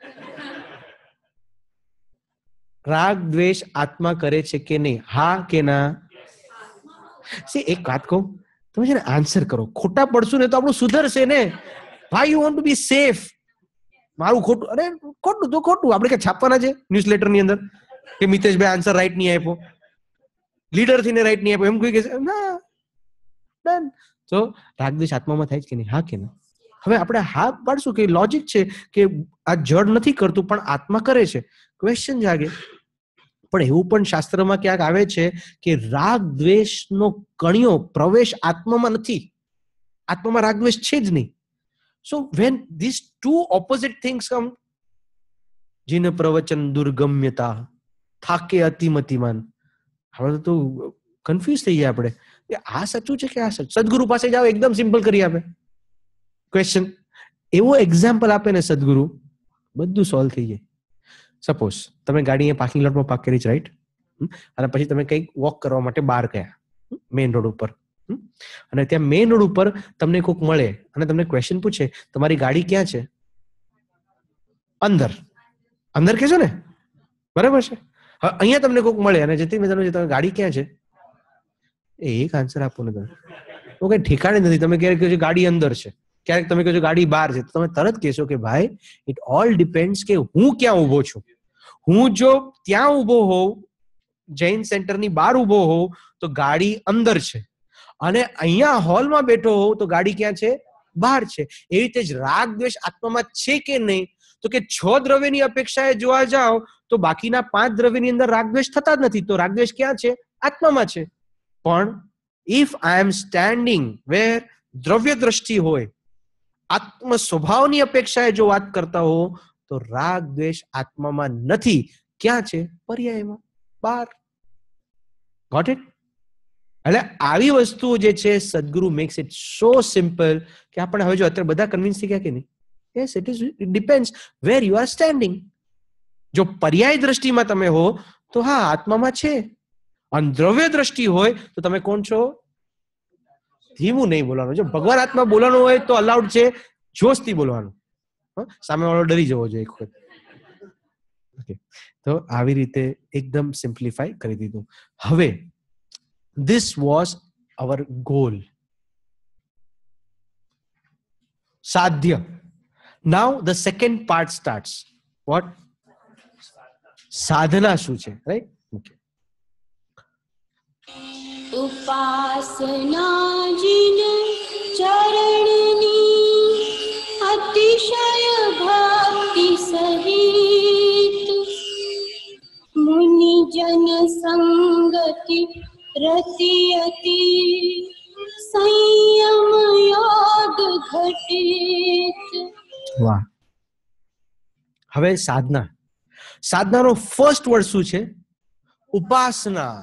રાગ દ્વેષ આત્મા કરે છે કે નહીં? હા કે ના? એક વાત કહું, તમે છે ને આન્સર કરો. ખોટા પડશું ને તો આપણું સુધરશે ને. ભાઈ, you want to be safe. મારું ખોટું, અરે ખોટું તો ખોટું. આપણે કે છાપવાના છે ન્યૂઝલેટર ની અંદર કે મિતેશભાઈ આન્સર રાઈટ નહીં આપ્યો, લીડર થઈને રાઈટ નહીં આપ્યો, એમ કોઈ કે ના, ડન. તો રાગ દ્વેષ આત્મામાં થાય છે કે નહીં? હા કે ના? હવે આપણે હા પાડશું કે લોજિક છે કે આ જડ નથી કરતું પણ આત્મા કરે છે. ક્વેશ્ચન જાગે. પણ એવું પણ શાસ્ત્રમાં ક્યાંક આવે છે કે રાગ દ્વેષનો કણિયો પ્રવેશ આત્મામાં નથી. આત્મામાં રાગ દ્વેષ છે જ નહીં. So when this two opposite things come, જીન પ્રવચન દુર્ગમ્યતા, થાકે અતિમતિમાન. હવે તો કન્ફ્યુઝ થઈ ગયા આપણે, આ સાચું છે કે આ સાચું? સદગુરુ પાસે જાઓ, એકદમ સિમ્પલ કરી આપે ક્વેશ્ચન. એવો એક્ઝામ્પલ આપે ને સદગુરુ, બધું સોલ્વ થઈ જાય. સપોઝ તમે ગાડી પાર્કિંગ લોટમાં પાર્ક કરી છે, રાઈટ? અને પછી તમે કંઈક વોક કરવા માટે બહાર ગયા મેઇન રોડ ઉપર, અને ત્યાં મેઇન રોડ ઉપર તમને કોઈક મળે અને તમને ક્વેશ્ચન પૂછે, તમારી ગાડી ક્યાં છે? અંદર. અંદર કહેશો ને, બરાબર છે? હવે અહીંયા તમને કોઈક મળે અને જતી મેં તમે ગાડી ક્યાં છે? એક આન્સર આપો ને તમે. તો કઈ ઠેકાણે નથી. તમે ક્યારેક કહો છો ગાડી અંદર છે, ક્યારેક તમે કહો છો ગાડી બહાર છે. તો તમે તરત કહેશો કે ભાઈ, ઇટ ઓલ ડિપેન્ડ્સ કે હું ક્યાં ઉભો છું. હું જો ત્યાં ઉભો હોઉં, જૈન સેન્ટરની બહાર ઉભો હોઉં, તો ગાડી અંદર છે. અને અહીંયા હોલમાં બેઠો હોઉં તો ગાડી ક્યાં છે? બહાર છે. એવી રીતે જ રાગ દ્વેષ આત્મામાં છે કે નહીં? તો કે 6 દ્રવ્યની અપેક્ષાએ જોવા જાઓ તો બાકીના 5 દ્રવ્યની અંદર રાગ દ્વેષ થતા જ નથી. તો રાગ દ્વેષ ક્યાં છે? આત્મામાં છે. પણ ઇફ આઈ એમ સ્ટેન્ડિંગ વેર દ્રવ્ય દ્રષ્ટિ હોય, આત્મ સ્વભાવની અપેક્ષાએ જો વાત કરતા હો, તો રાગ દ્વેષ આત્મામાં નથી. ક્યાં છે? પર્યાયમાં, બહાર. Got it? એટલે આવી વસ્તુઓ જે છે, સદગુરુ મેક્સ ઇટ સો સિમ્પલ કે આપણે હવે જો અત્યારે બધા કન્વિન્સ થઈ ગયા કે નહીં? Yes, it depends where you are standing. જો પર્યાય દ્રષ્ટિમાં તમે હો તો હા, આત્મામાં છે. અને દ્રવ્ય દ્રષ્ટિ હોય તો તમે કોણ છો? ધીમું નહીં બોલવાનું. જો ભગવાન આત્મા બોલવાનું હોય તો અલાઉડ છે, જોશથી બોલવાનું. સામે વાળો ડરી જવો જોઈએ એક વખત. ઓકે, તો આવી રીતે એકદમ સિમ્પ્લિફાઈ કરી દીધું. હવે this was our goal. Sadhya. Now the second part starts. What? Sadhana શું છે, right? Okay. उपासना जिन चरणनी अतिशय भक्ति सहित मुनि जन संग रति अति संयम योग घटित. વાહ. હવે સાધના. સાધનાનો ફર્સ્ટ વર્ડ શું છે? ઉપાસના.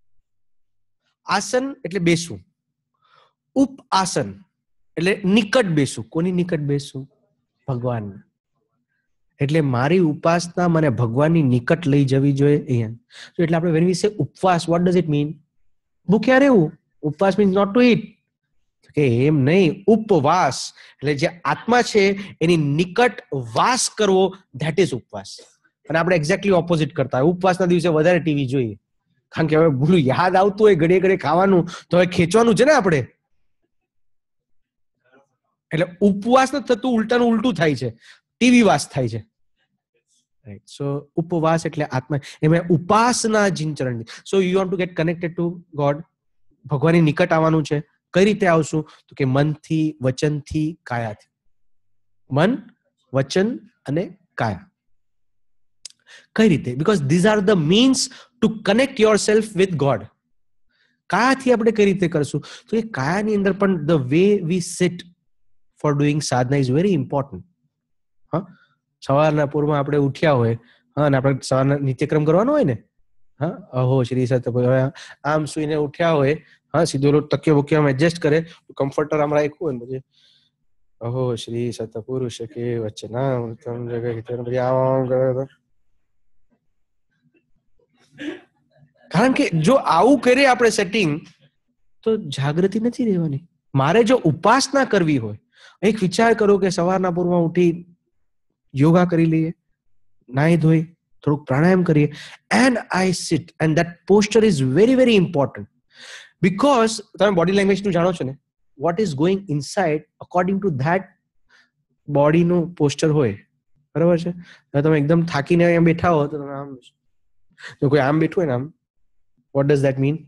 આસન એટલે બેસવું. ઉપાસન એટલે નિકટ બેસવું. કોની નિકટ બેસવું? ભગવાન. એટલે મારી ઉપાસના મને ભગવાનની નિકટ લઈ જવી જોઈએ અહીંયા. એટલે આપણે when we say ઉપવાસ, what does it mean? ભૂખ્યા રહેવું. ઉપવાસ means not to eat. કે એમ નહીં, ઉપવાસ એટલે જે આત્મા છે એની નિકટ વાસ કરવો, ધેટ ઇઝ ઉપવાસ. અને આપણે એક્ઝેક્ટલી ઓપોઝિટ કરતા હોય. ઉપવાસના દિવસે વધારે ટીવી જોઈએ, કારણ કે હવે ભૂલું યાદ આવતું હોય ઘડીએ ઘડીએ ખાવાનું, તો હવે ખેંચવાનું છે ને આપણે. એટલે ઉપવાસ નથી થતું, ઉલટાનું ઉલટું થાય છે, ટીવી વાસ થાય છે. રાઈટ. સો ઉપવાસ એટલે આત્મા, એમાં ઉપાસના જીનચરણ. So you want to get connected to God. ભગવાનની નિકટ આવવાનું છે. કઈ રીતે આવશું? તો કે મનથી, વચનથી, કાયાથી. મન, વચન અને કાયા. કઈ રીતે? Because these are the means to connect yourself with God. કાયાથી આપણે કઈ રીતે કરશું? તો એ કાયાની અંદર પણ the way we sit for doing સાધના ઇઝ વેરી ઇમ્પોર્ટન્ટ. હા, સવારના પૂરમાં આપણે ઉઠ્યા હોય, હા, અને આપણે સવારના નિત્યક્રમ કરવાનો હોય ને, હા, અહો શ્રી સત્ય, આમ સુઈને ઉઠ્યા હોય, હા, સીધો તકિયો બુકિયો એડજસ્ટ કરે, કમ્ફર્ટર આમ રાખ્યું હોય ને, પછી અહો શ્રી સત પુરુષ કે વચના પછી આમ કરે. કારણ કે જો આવું કરીએ આપણે સેટિંગ, તો જાગૃતિ નથી રહેવાની. મારે જો ઉપાસના કરવી હોય, એક વિચાર કરો કે સવારના પૂર્વમાં ઉઠી યોગા કરી લઈએ, નાહી ધોઈ થોડુંક પ્રાણાયામ કરીએ, and I sit, and that posture is very very important. Because તમે બોડી લેંગ્વેજ નું જાણો છો ને, what is going inside according to that બોડીનું પોસ્ચર હોય. બરાબર છે? તમે એકદમ થાકીને અહીંયા બેઠા હો, તો તમે આમ, જો કોઈ આમ બેઠું હોય ને આમ, what does that mean?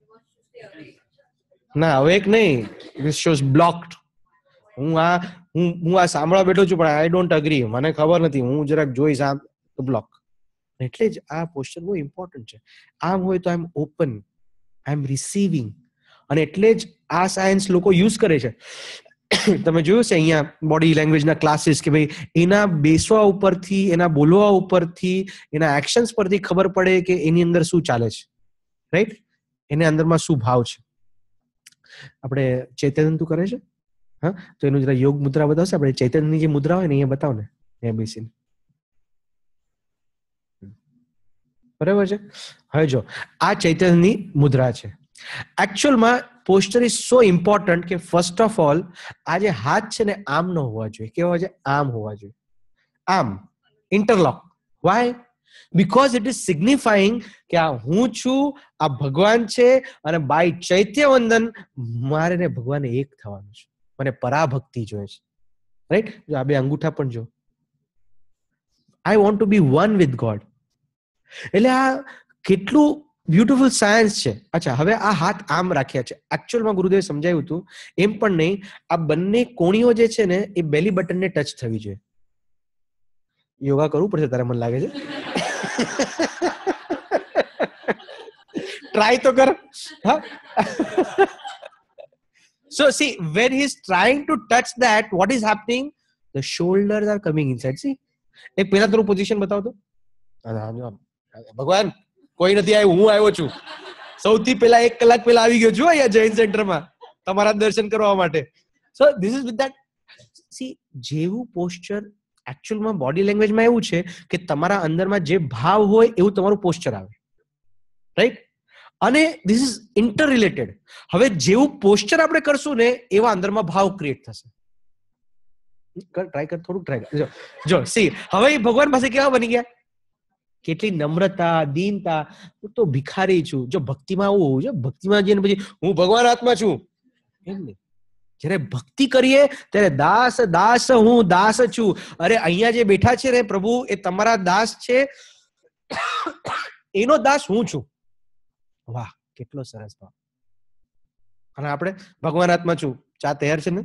ના, awake નહીં, this shows blocked. હું આ સાંભળવા બેઠો છું, પણ આઈ ડોન્ટ અગ્રી, મને ખબર નથી, હું જરાક જોઈશ આમ, તો બ્લોક. એટલે જ આ પોસ્ચર બહુ ઇમ્પોર્ટન્ટ છે. આમ હોય તો I M open, I M receiving. અને એટલે જ આ સાયન્સ લોકો યુઝ કરે છે. તમે જોયું છે અહીંયા બોડી લેંગ્વેજના ક્લાસીસ, કે ભાઈ એના બેસવા ઉપરથી, એના બોલવા ઉપરથી, એના એક્શન્સ પરથી ખબર પડે કે એની અંદર શું ચાલે છે. રાઈટ? એની અંદરમાં શું ભાવ છે. આપણે ચૈતન્ય તું કરે છે, હા, તો એનું જરા યોગ મુદ્રા બતાવશે. આપણે ચૈતન્યની જે મુદ્રા હોય ને અહીંયા બતાવો ને, અહીંયા બેસીને. બરાબર છે? હવે જો આ ચૈતન્યની મુદ્રા છે. એકચ્યુઅલમાં પોસ્ચર ઇઝ સો ઇમ્પોર્ટન્ટ કે ફર્સ્ટ ઓફ ઓલ આ જે હાથ છે ને આમ ન હોવા જોઈએ. કેવા હોય છે? આમ હોવા જોઈએ. આમ interlock. Why? Because it is signifying કે આ હું છું, આ ભગવાન છે, અને બાય ચૈત્ય વંદન મારે ને ભગવાને એક થવાનું છે. મને પરાભક્તિ જોઈએ છે. રાઈટ? જો આ બે અંગૂઠા પણ જો, I want to be one with God. એટલે આ કેટલું બ્યુટીફુલ સાયન્સ છે. અચ્છા, હવે આ હાથ આમ રાખ્યા છે. એકચ્યુઅલમાં ગુરુદેવે સમજાવ્યું હતું એમ પણ નહીં. આ બંને કોણીઓ જે છે ને એ બેલી બટનને ટચ થવી જોઈએ. યોગા કરવું પડશે તારે, મને લાગે છે. ટ્રાય તો કર. હા. So see, when he's trying to touch that, what is happening? The shoulders are coming inside. See, એક પહેલા તારું પોઝિશન બતાવો તો. ભગવાન કોઈ નથી આવ્યું, હું આવ્યો છું. સૌથી પહેલા 1 કલાક પહેલા આવી ગયો છું અહીંયા જૈન સેન્ટરમાં તમારા દર્શન કરવા માટે. So this is with that. See, જેવું પોસ્ચર એકચ્યુઅલમાં બોડી લેંગ્વેજમાં એવું છે કે તમારા અંદરમાં જે ભાવ હોય એવું તમારું પોસ્ચર આવે. રાઈટ? અને ધીસ ઇઝ ઇન્ટર રિલેટેડ. હવે જેવું પોસ્ચર આપણે કરશું ને એવા અંદરમાં ભાવ ક્રિએટ થશે. ટ્રાય કર, થોડુંક ટ્રાય કર. જો સી, હવે ભગવાન પાસે કેવા બની ગયા? કેટલી નમ્રતા, દીનતા. હું તો ભિખારી છું. જો ભક્તિમાં આવું હોવું છે, ભક્તિમાં જઈને પછી હું ભગવાન આત્મા છું એમ નહીં. જયારે ભક્તિ કરીએ ત્યારે દાસ દાસ, હું દાસ છું. અરે અહીંયા જે બેઠા છે ને પ્રભુ, એ તમારા દાસ છે, એનો દાસ હું છું. વાહ, કેટલો સરસ ભાવ. અને આપણે ભગવાન આત્મા છું, ચા તૈયાર છે ને?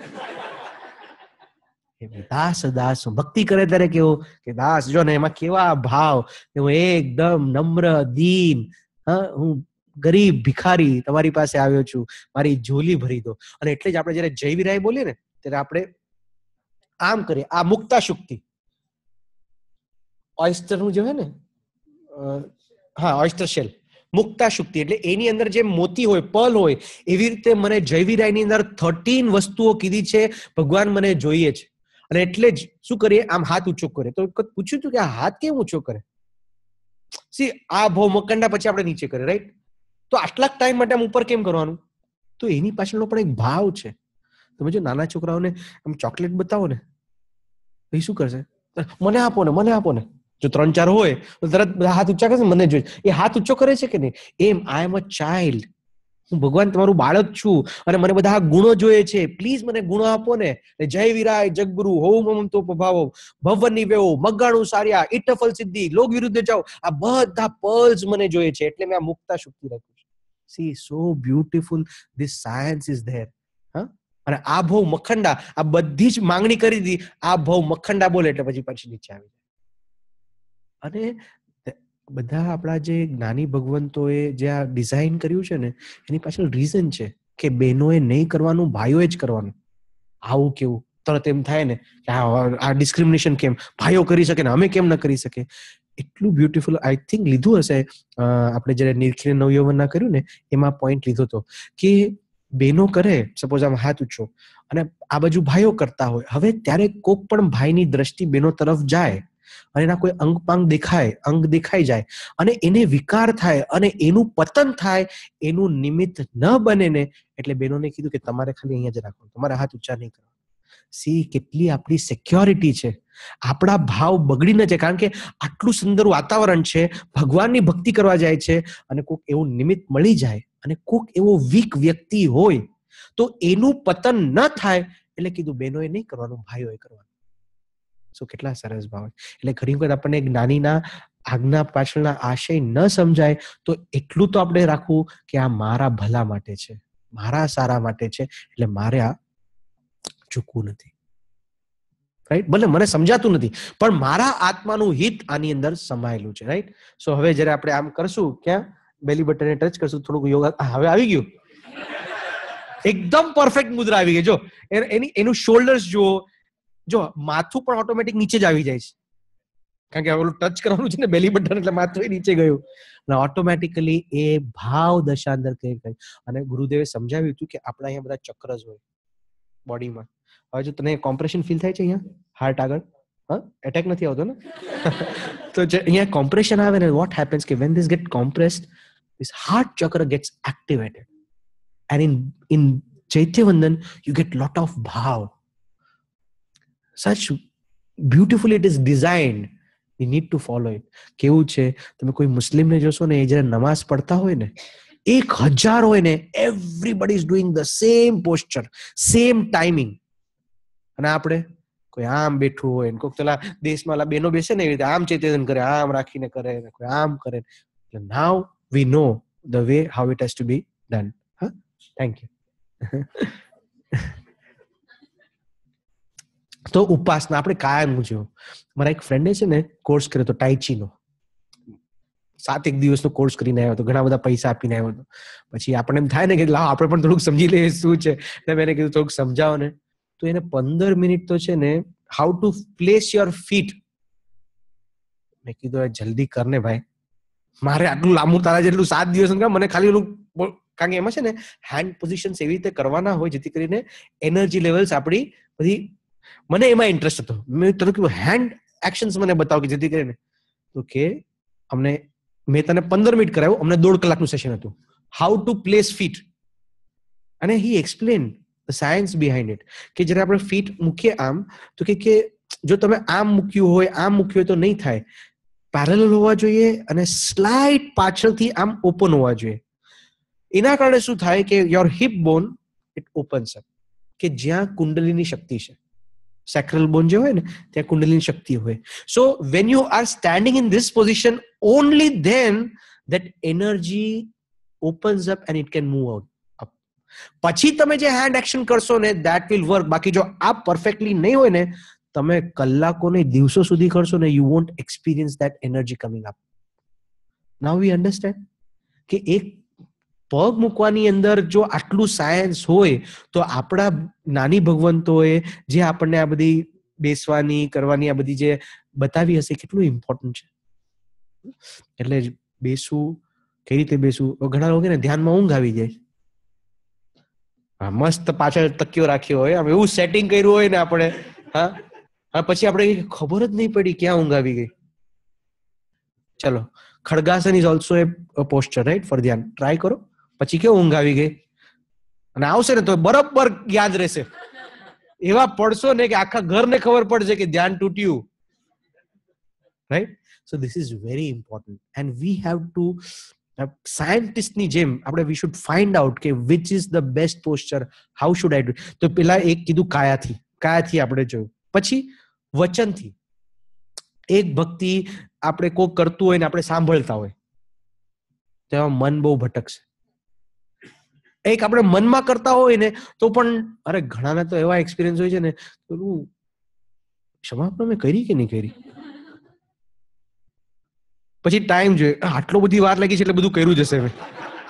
દાસ દાસ, ભક્તિ કરે ત્યારે કેવું કે દાસ. જો ને એમાં કેવા ભાવ, હું એકદમ નમ્ર, દીન, હા, હું ગરીબ ભિખારી તમારી પાસે આવ્યો છું, મારી ઝોલી ભરી દો. અને એટલે જ આપણે જયારે જય વિરાય બોલીએ ને ત્યારે આપણે આમ કરીએ, આ મુક્તા શુક્તિ ઓયસ્ટર નું જે હોય ને, હા ઓયસ્ટર શેલ, મુક્તા શુક્તિ એટલે એની અંદર જે મોતી હોય, પર્લ હોય, એવી રીતે મને જય વિરાયની અંદર 13 વસ્તુઓ કીધી છે, ભગવાન મને જોઈએ છે. અને એટલે જ શું કરીએ, આમ હાથ ઊંચો કરે. તો પૂછ્યું હતું કે આ હાથ કેમ ઊંચો કરે? સી આ ભાવ મકંડા પછી આપણે નીચે કરે, રાઈટ? તો આટલા ટાઈમ માટે આમ ઉપર કેમ કરવાનું? તો એની પાછળનો પણ એક ભાવ છે. તમે જો નાના છોકરાઓને આમ ચોકલેટ બતાવો ને, એ શું કરશે? મને આપો ને, મને આપો ને. જો 3-4 હોય તો તરત હાથ ઊંચા કરશે, મને જોઈએ. એ હાથ ઊંચો કરે છે કે નહીં? એમ આઈ એમ અ ચાઇલ્ડ, હું ભગવાન તમારું બાળક છું અને મને બધા ગુણો જોઈએ છે, પ્લીઝ મને ગુણો આપો ને. જય વિરાય જગગુરુ હોમ મમ તો ભાવો ભવની વેવો મગાણું સાર્યા ઇટફલ સિદ્ધિ લોક વિરુદ્ધ જાઓ, આ બધા પર્લ્સ મને જોઈએ છે. એટલે મેં આ મુક્તા શુક્તિ રાખ્યું છે. See so beautiful this science is there. હા, અને આ ભવ મખંડા, આ બધી જ માંગણી કરી દીધી. આ ભવ મખંડા બોલે એટલે પછી નીચે આવી જાય. અને બધા આપણા જે જ્ઞાની ભગવંતોએ જે આ ડિઝાઇન કર્યું છે ને, એની પાછળ રીઝન છે કે બહેનોએ નહીં કરવાનું, ભાઈઓએ જ કરવાનું. આવું કેવું તરત એમ થાય ને કે આ ડિસ્ક્રિમિનેશન કેમ ભાઈઓ કરી શકે ને અમે કેમ ન કરી શકે? એટલું બ્યુટીફુલ આઈ થિંક લીધું હશે આપણે જયારે નિરખીને નવયૌવનના કર્યું ને, એમાં પોઈન્ટ લીધો હતો કે બહેનો કરે, સપોઝ આમ હાથ ઊંચો, અને આ બાજુ ભાઈઓ કરતા હોય. હવે ત્યારે કોક પણ ભાઈની દ્રષ્ટિ બહેનો તરફ જાય અને એના કોઈ અંગ દેખાઈ જાય અને એને વિકાર થાય અને એનું પતન થાય, એનું નિમિત્ત ન બને ને, એટલે બહેનોને કીધું કે તમારે ખાલી અહીંયા જ રાખવાનું, તમારે હાથ ઊંચા નહીં કરવાના. સી કેટલી આપણી સિક્યોરિટી છે, આપણા ભાવ બગડી ન જાય. કારણ કે આટલું સુંદર વાતાવરણ છે, ભગવાનની ભક્તિ કરવા જાય છે, અને કોક એવું નિમિત્ત મળી જાય અને કોક એવો વીક વ્યક્તિ હોય તો એનું પતન ન થાય, એટલે કીધું બહેનોએ નહીં કરવાનું, ભાઈઓએ કરવાનું. સો કેટલા સરસ ભાવ. એટલે ઘણી વખત આપણને જ્ઞાનીના આજ્ઞા પાછળના આશય ન સમજાય તો એટલું તો આપણે રાખવું કે આ મારા ભલા માટે છે, મારા સારા માટે છે, એટલે મારે આ ચૂકવું નથી. રાઈટ? ભલે મને સમજાતું નથી પણ મારા આત્માનું હિત આની અંદર સમાયેલું છે. રાઈટ? સો હવે જયારે આપણે આમ કરશું, ક્યાં બેલી બટનને ટચ કરશું, થોડુંક યોગા હવે આવી ગયું, એકદમ પરફેક્ટ મુદ્રા આવી ગઈ. જો એનું શોલ્ડર્સ જુઓ, જો માથું પણ ઓટોમેટિક નીચે જ આવી જાય છે, કારણ કે ઓલું ટચ કરવાનું છે ને બેલી બટન, એટલે માથું નીચે ગયું અને ઓટોમેટિકલી એ ભાવ દશા અંદર થઈ. અને ગુરુદેવે સમજાવ્યું હતું કે આપણા અહીંયા બધા ચક્રસ હોય બોડીમાં. હવે જો તને કોમ્પ્રેશન ફીલ થાય છે અહીંયા હાર્ટ આગળ, હા, એટેક નથી આવતો ને? તો અહીંયા કોમ્પ્રેશન આવે ને, વોટ હેપન્સ કે when this get compressed, this heart chakra gets activated and in ચૈત્યવંદન યુ ગેટ લોટ ઓફ ભાવ. Such beautifully it is designed. We need to follow it. કેવું છે, તમે કોઈ મુસ્લિમને જોશો ને, એ જયારે નમાઝ પડતા હોય ને, 1000 હોય ને, everybody is doing the same posture, same timing. અને આપણે કોઈ આમ બેઠું હોય ને, કોઈ પેલા દેશમાં બેનો બેસે ને એવી રીતે આમ ચેતન કરે, આમ રાખીને કરે, કોઈ આમ કરે. Now we know the way how it has to be done. Huh? Thank you. તો ઉપાસના આપણે કાયમ જો, મારા એક ફ્રેન્ડે છે ને કોર્સ કર્યો હતો ટાઈચીનો, 7 દિવસનો કોર્સ કરીને આવ્યો હતો, ઘણા બધા પૈસા આપીને આવ્યો હતો. પછી આપણને એમ થાય ને કે લાવ આપણે પણ થોડુંક સમજી લઈએ શું છે, એટલે મેં એને કીધું થોડુંક સમજાવો ને. તો એને 15 મિનિટ તો છે ને how to place your feet. મેં કીધું જલ્દી કરને ભાઈ, મારે આટલું લાંબુ તારા જેટલું 7 દિવસ મને ખાલી ઓલું, કારણ કે એમાં છે ને હેન્ડ પોઝિશન્સ એવી રીતે કરવાના હોય જેથી કરીને એનર્જી લેવલ્સ આપણી બધી, મને એમાં ઇન્ટરેસ્ટ હતો. મેં તને કીધું હેન્ડ એક્શન્સ મને બતાવ કે જેથી કરીને, તો કે અમને મેં તને 15 મિનિટ કરાવ્યું, અમને 1.5 કલાકનું સેશન હતું, હાઉ ટુ પ્લેસ ફીટ. અને he explain the science behind it, કે જ્યારે આપણે ફીટ મૂકીએ આમ, તો કે જો તમે આમ મૂક્યું હોય, આમ મૂક્યું હોય તો નહીં થાય, પેરેલલ હોવા જોઈએ અને સ્લાઇટ પાછળથી આમ ઓપન હોવા જોઈએ. એના કારણે શું થાય કે your hip bone it opens up, કે જ્યાં કુંડલીની શક્તિ છે, સેક્રલ બોન જે હોય ને ત્યાં કુંડલીની શક્તિ હોય. So when you are standing in this position, only then that energy opens up and it can move out up. પછી તમે જે હેન્ડ એક્શન કરશો ને that will work. બાકી જો આ પરફેક્ટલી નહીં હોય ને, તમે કલાકો ને દિવસો સુધી કરશો ને, you won't experience that energy coming up. Now we understand કે એક પગ મૂકવાની અંદર જો આટલું સાયન્સ હોય તો આપણા નાની ભગવંતોએ જે આપણને આ બધી બેસવાની કરવાની આ બધી જે બતાવી હશે કેટલું ઇમ્પોર્ટન્ટ છે. એટલે બેસવું, કઈ રીતે બેસવું. ઘણા લોકો ને ધ્યાનમાં ઊંઘ આવી જાય, મસ્ત પાછળ તકિયો રાખ્યો હોય, આમ એવું સેટિંગ કર્યું હોય ને આપણે, હા, પછી આપણે ખબર જ નહીં પડી ક્યાં ઊંઘ આવી ગઈ. ચલો, ખડગાસન is also a posture, right, for ધ્યાન. ટ્રાય કરો, પછી કેવું ઊંઘ આવી ગઈ, અને આવશે ને તો બરાબર યાદ રહેશે. એવા પડશો ને કે આખા ઘરને ખબર પડશે કે ધ્યાન તૂટ્યું, right. So this is very important and we have to, સાયન્ટિસ્ટની જેમ આપણે વી શુડ ફાઇન્ડ આઉટ કે which is the best posture, how should I do. તો પેલા એક કીધું કાયાથી આપણે જોયું, પછી વચનથી. એક ભક્તિ આપણે કોઈ કરતું હોય ને આપણે સાંભળતા હોય તેમાં મન બહુ ભટકશે. એક આપણે મનમાં કરતા હોય ને તો પણ, અરે ઘણાના તો એવા એક્સપિરિયન્સ હોય છે ને, પેલું ક્ષમા મેં કરી કે નહીં કરી, પછી ટાઈમ જોઈએ, આટલો બધી વાર લાગી છે એટલે બધું કર્યું જશે મેં.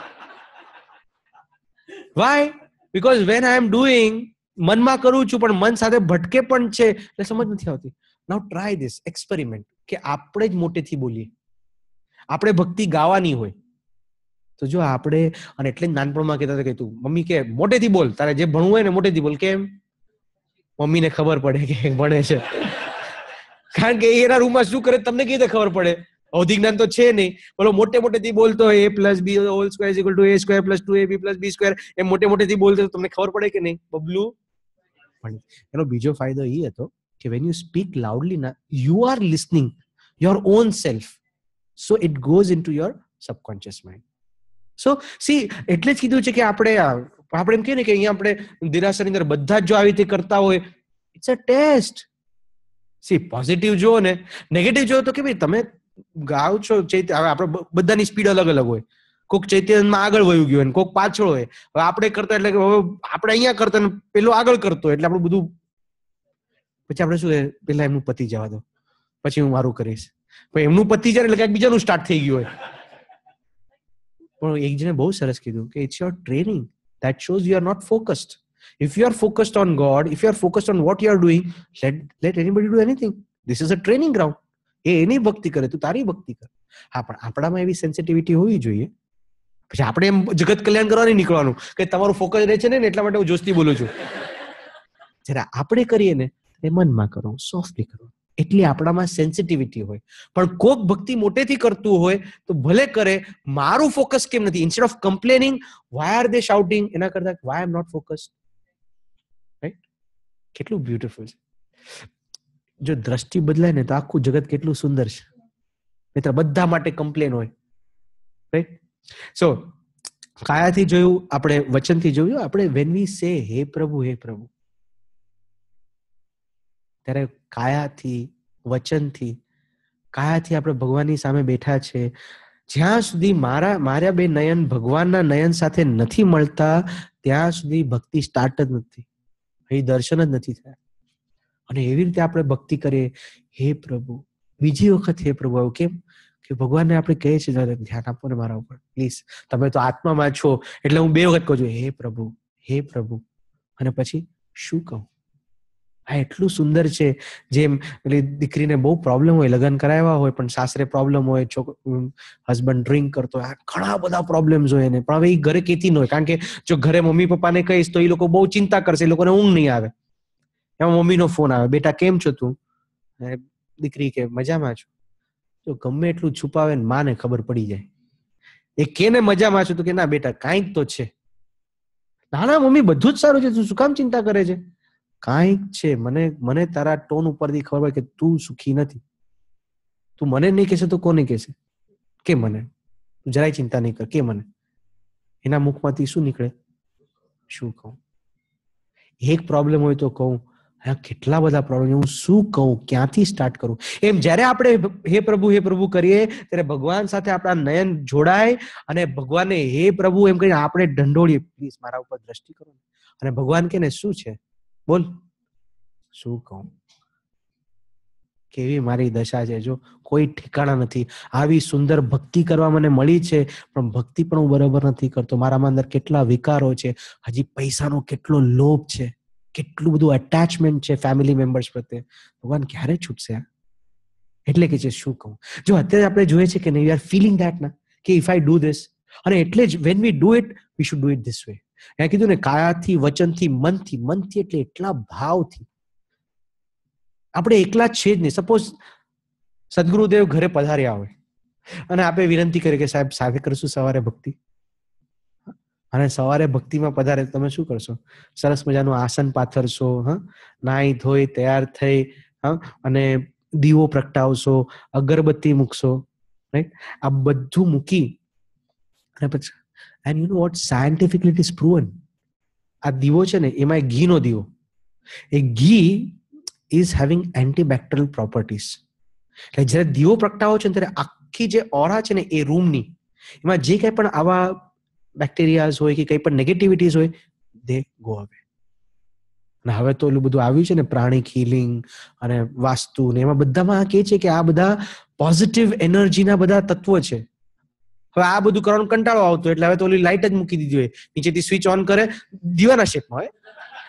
Why? Because when I am doing, મનમાં કરું છું પણ મન સાથે ભટકે પણ છે, એટલે સમજ નથી આવતી. નાઉ ટ્રાય ધીસ એક્સપેરિમેન્ટ કે આપણે જ મોટેથી બોલીએ. આપણે ભક્તિ ગાવાની હોય તો જો આપણે, અને એટલે જ નાનપણમાં કહેતા હતા કે તું મમ્મી કે મોટેથી બોલ, તારે જે ભણવું હોય ને મોટેથી બોલ. કેમ? મમ્મીને ખબર પડે કે ભણે છે, કારણ કે એના રૂમમાં શું કરે તમને કઈ રીતે ખબર પડે? અવધિ જ્ઞાન તો છે નહીં. બોલો મોટેથી બોલતો હોય a+b² = a² + 2ab + b², એમ મોટેથી બોલતો તમને ખબર પડે કે નહીં? બબલું. એનો બીજો ફાયદો એ હતો કે when you speak loudly na, you are listening your own self, so it goes into your subconscious mind. So see, એટલે જ કીધું છે કે આપણે એમ કહીએ ને કે અહીંયા આપણે દેરાસરની અંદર બધા જ જો આવી રીતે કરતા હોય, it's a test. See, positive જો ને નેગેટિવ જો તો કે ભાઈ તમે ગાવ છો ચૈત્ય, હવે આપણે બધાની સ્પીડ અલગ અલગ હોય. કોઈક ચૈત્યમાં આગળ વયું ગયું હોય, કોઈક પાછળ હોય. હવે આપણે કરતા એટલે કે હવે આપણે અહીંયા કરતા ને પેલો આગળ કરતો, એટલે આપણું બધું, પછી આપણે શું, પેલા એમનું પતિ જવા દો, પછી હું મારું કરીશ. પછી એમનું પતિ જાય એટલે કંઈક બીજાનું સ્ટાર્ટ થઈ ગયું હોય. પણ એક જણે બહુ સરસ કીધું કે it's your training that shows you are not focused. If you are focused on God, if you are focused on what you are doing, let anybody do anything. This is a training ground. એ એની ભક્તિ કરે, તું તારી ભક્તિ કર. હા, પણ આપણામાં એવી સેન્સિટિવિટી હોવી જોઈએ. પછી આપણે એમ જગત કલ્યાણ કરવા નહીં નીકળવાનું કે તમારું ફોકસ રહે છે ને એટલા માટે હું જોશથી બોલું છું. જરા આપણે કરીએ ને એ મનમાં કરો, સોફ્ટલી કરો, એટલી આપણામાં સેન્સિટિવિટી હોય. પણ કોક ભક્તિ મોટેથી કરતું હોય તો ભલે કરે, મારું ફોકસ કેમ નથી? Instead of complaining why are they shouting, એના કરતા why I am not focused, right? કેટલું બ્યુટીફુલ છે. જો દ્રષ્ટિ બદલાય ને તો આખું જગત કેટલું સુંદર છે. મિત્ર, બધા માટે કમ્પ્લેન હોય, રાઈટ? સો કાયાથી જોયું, આપણે વચનથી જોયું. આપણે when we say હે પ્રભુ હે પ્રભુ, ત્યારે કાયાથી આપણે ભગવાનની સામે બેઠા છે. જ્યાં સુધી મારા બે નયન ભગવાનના નયન સાથે નથી મળતા ત્યાં સુધી ભક્તિ સ્ટાર્ટ જ નથી, એ દર્શન જ નથી થયા. અને એવી રીતે આપણે ભક્તિ કરીએ, હે પ્રભુ, બીજી વખત હે પ્રભુ, આવું કેમ? કે ભગવાનને આપણે કહીએ છીએ ધ્યાન આપો ને મારા ઉપર પ્લીઝ, તમે તો આત્મામાં છો એટલે હું 2 વખત કહું છું હે પ્રભુ, હે પ્રભુ. અને પછી શું કહું? આ એટલું સુંદર છે. જેમ દીકરીને બહુ પ્રોબ્લેમ હોય, લગ્ન કરાવ્યા હોય પણ સાસરે પ્રોબ્લેમ હોય, હસબન્ડ ડ્રિંક કરતો હોય, ઘણા બધા પ્રોબ્લેમ્સ હોય એને. પણ હવે એ ઘરે કેતી ન હોય, કારણ કે જો ઘરે મમ્મી પપ્પાને કહીશ તો એ લોકો બહુ ચિંતા કરશે, એ લોકોને ઊંઘ નહીં આવે. એમાં મમ્મીનો ફોન આવે, બેટા કેમ છો તું? દીકરી કે મજામાં છું. તો ગમે એટલું છુપાવે ને માને ખબર પડી જાય. એ કેને મજામાં છું તો કે ના બેટા કાંઈક તો છે. ના મમ્મી બધું જ સારું છે, તું શું કામ ચિંતા કરે છે? કાંઈક છે, મને તારા ટોન ઉપરથી ખબર પડે કે તું સુખી નથી. તું મને નહીં કહેશે તો કોને કહેશે? કે મને. તું જરાય ચિંતા નહીં કર, કે મને. એના મુખમાંથી શું નીકળે? શું કહું? એક પ્રોબ્લેમ હોય તો કહું, હા કેટલા બધા પ્રોબ્લેમ, હું શું કહું, ક્યાંથી સ્ટાર્ટ કરું? એમ જ્યારે આપણે હે પ્રભુ કરીએ ત્યારે ભગવાન સાથે આપણા નયન જોડાય અને ભગવાનને હે પ્રભુ એમ કહીને આપણે ઢંઢોળીએ, પ્લીઝ મારા ઉપર દ્રષ્ટિ કરો. અને ભગવાન કે ને શું છે બોલ, શું કહું? કેવી મારી દશા છે, જો કોઈ ઠેકાણા નથી. આવી સુંદર ભક્તિ કરવા મને મળી છે, પણ ભક્તિ પણ હું બરાબર નથી કરતો. મારામાં અંદર કેટલા વિકારો છે, હજી પૈસાનો કેટલો લોભ છે, કેટલું બધું અટેચમેન્ટ છે ફેમિલી મેમ્બર્સ પ્રત્યે. ભગવાન ક્યારે છૂટશે? એટલે કે છે શું કહું, જો અત્યારે આપણે જોઈએ છે કે વી આર ફીલિંગ ધેટ ના કે ઇફ આઈ ડુ ધીસ, અને એટલે જ when we do it we should do it this way. મેં કીધું ને, કાયાથી, વચનથી, મનથી. મનથી એટલે એટલા ભાવથી. આપણે એકલા જ છે જ નહીં. સપોઝ સદગુરુદેવ ઘરે પધાર્યા હોય અને આપણે વિનંતી કરીએ કે સાહેબ સાથે કરશું સવારે ભક્તિ, અને સવારે ભક્તિમાં પધારે, તમે શું કરશો? સરસ મજાનું આસન પાથરશો, નાહી ધોઈ તૈયાર થઈ, અને દીવો પ્રગટાવશો, અગરબત્તી મૂકશો, રાઈટ? આ બધું મૂકી અને પછી, and you know what, scientifically it is proven, આ દીવો છે ને, એમાં એક ઘીનો દીવો, એ ઘી ઇઝ હેવિંગ એન્ટીબેક્ટેરિયલ પ્રોપર્ટીઝ. એટલે જ્યારે દીવો પ્રગટાવો છે ત્યારે આખી જે ઓરા છે ને એ રૂમની, એમાં જે કંઈ પણ આવા બેક્ટેરિયાઝ હોય કે કંઈ પણ નેગેટિવિટીઝ હોય, દે ગો અવે. અને હવે તો એટલું બધું આવ્યું છે ને, પ્રાણિક હીલિંગ અને વાસ્તુ ને, એમાં બધામાં કહે છે કે આ બધા પોઝિટિવ એનર્જીના બધા તત્વો છે. હવે આ બધું કરવાનો કંટાળો આવતો, એટલે હવે તો ઓલી લાઇટ જ મૂકી દીધી હોય, નીચેથી સ્વિચ ઓન કરે, દીવાના શેપમાં હોય.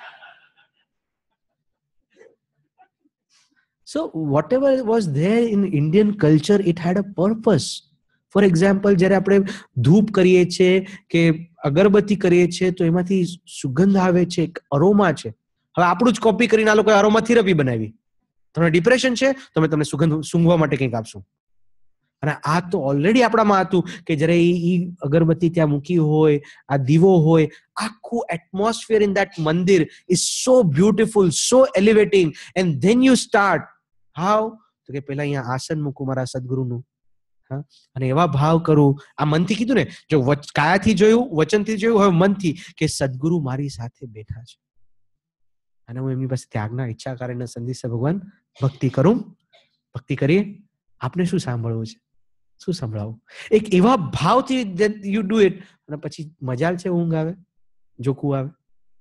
So whatever was there in Indian culture, it had a purpose. For example, જ્યારે આપણે ધૂપ કરીએ છીએ કે અગરબત્તી કરીએ છીએ તો એમાંથી સુગંધ આવે છે, એક અરોમા છે. હવે આપણું જ કોપી કરીને આ લોકોએ અરોમા થેરપી બનાવી. તમને ડિપ્રેશન છે, તો અમે તમને સુગંધ સૂંઘવા માટે કંઈક આપશું. અને આ તો ઓલરેડી આપણામાં હતું કે જ્યારે એ અગરબત્તી ત્યાં મૂકી હોય, આ દીવો હોય, આખું atmosphere in that mandir is so beautiful, so elevating. And then you start how, તો કે પહેલા અહીંયા આસન મૂકું મારા સદગુરુનું, અને એવા ભાવ કરું. આ મનથી કીધું ને, જો કાયાથી જોયું, વચનથી જોયું, હવે મનથી કે સદગુરુ મારી સાથે બેઠા છે અને હું એમની પાસે ત્યાગના ઈચ્છા કરીને સંદેશ ભગવાન ભક્તિ કરું. ભક્તિ કરીએ, આપને શું સાંભળવું છે, શું સંભળાવું, એક એવા ભાવથી યુ ડુ ઇટ. અને પછી મજાલ છે, ઊંઘ આવે, જોકું આવે.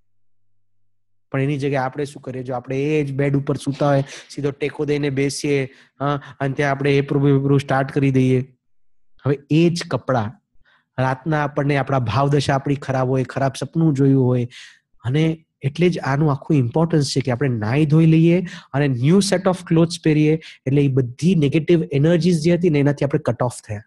પણ એની જગ્યાએ આપણે શું કરીએ? જો આપણે એ જ બેડ ઉપર સૂતા હોય, સીધો ટેકો દઈને બેસીએ, અને ત્યાં આપણે એ પ્રભુ સ્ટાર્ટ કરી દઈએ. હવે એ જ કપડા રાતના આપણને આપણા ભાવદશા આપણી ખરાબ હોય, ખરાબ સપનું જોયું હોય, અને એટલે જ આનું આખું ઇમ્પોર્ટન્સ છે કે આપણે નાહી ધોઈ લઈએ અને ન્યૂ સેટ ઓફ ક્લોથ્સ પહેરીએ. એટલે એ બધી નેગેટિવ એનર્જીઝ જે હતી ને, એનાથી આપણે કટ ઓફ થયા.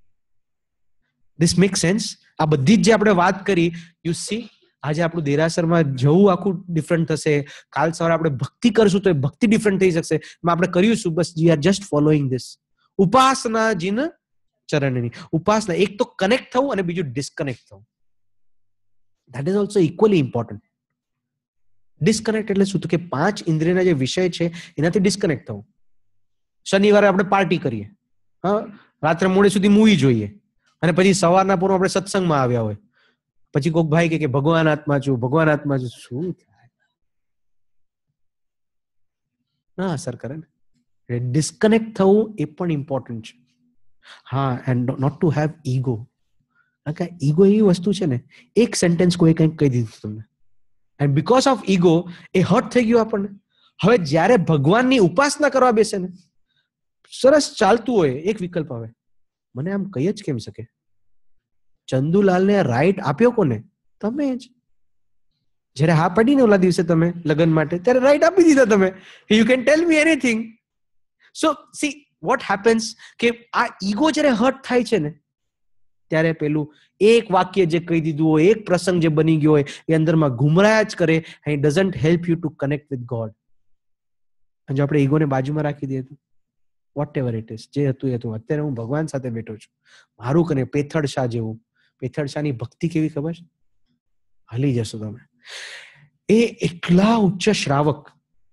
This make sense? આ બધી જ જે આપણે વાત કરી, યુ સી, આજે આપણું દેરાસરમાં જવું આખું ડિફરન્ટ થશે. કાલ સવારે આપણે ભક્તિ કરશું તો એ ભક્તિ ડિફરન્ટ થઈ શકશે. આપણે કરીશું, બસ we are just following this. ઉપાસના જીન ચરણની ઉપાસના, એક તો કનેક્ટ થવું અને બીજું ડિસ્કનેક્ટ થવું. That is also equally important. Disconnect એટલે શું? તો કે 5 ઇન્દ્રિયના જે વિષય છે એનાથી ડિસ્કનેક્ટ થવું. શનિવારે આપણે પાર્ટી કરીએ, રાત્રે મોડે સુધી મૂવી જોઈએ, અને પછી સવારના પૂર્વ આપણે સત્સંગમાં આવ્યા હોય, પછી કોઈક ભાઈ કે ભગવાન આત્મા છું, ભગવાન આત્મા છું. શું થાય? ના અસર કરે ને. ડિસ્કનેક્ટ થવું એ પણ ઇમ્પોર્ટન્ટ છે. And not to have ego. Ego એવી વસ્તુ છે ને, એક સેન્ટેન્સ કોઈ કંઈક કહી દીધું તમને, એન્ડ બીકોઝ ઓફ ઈગો એ હર્ટ થઈ ગયું આપણને. હવે જ્યારે ભગવાનની ઉપાસના કરવા બેસે ને, સરસ ચાલતું હોય, એક વિકલ્પ આવે, મને આમ કહી જ કેમ શકે? ચંદુલાલને રાઈટ આપ્યો કોને? તમે જ. જયારે હા પડીને ઓલા દિવસે તમે લગ્ન માટે, ત્યારે રાઈટ આપી દીધા તમે. You can tell me anything. So see what happens, કે આ ઈગો જયારે હર્ટ થાય છે ને, ત્યારે પેલું એક વાક્ય જે કહી દીધું હોય, એક પ્રસંગ જે બની ગયો હોય, એ અંદરમાં ગુમરાયા જ કરે. And it doesn't help you to connect with God. અને જો આપણે ઈગોને બાજુમાં રાખી દઈએ તો વોટ એવર ઇટ ઇઝ, જે હતું એ હતું. અત્યારે હું ભગવાન સાથે બેઠો છું, મારું કને પેથડ શાહ જેવું. પેથડ શાહની ભક્તિ કેવી ખબર છે? હલી જશો તમે. એ એટલા ઉચ્ચ શ્રાવક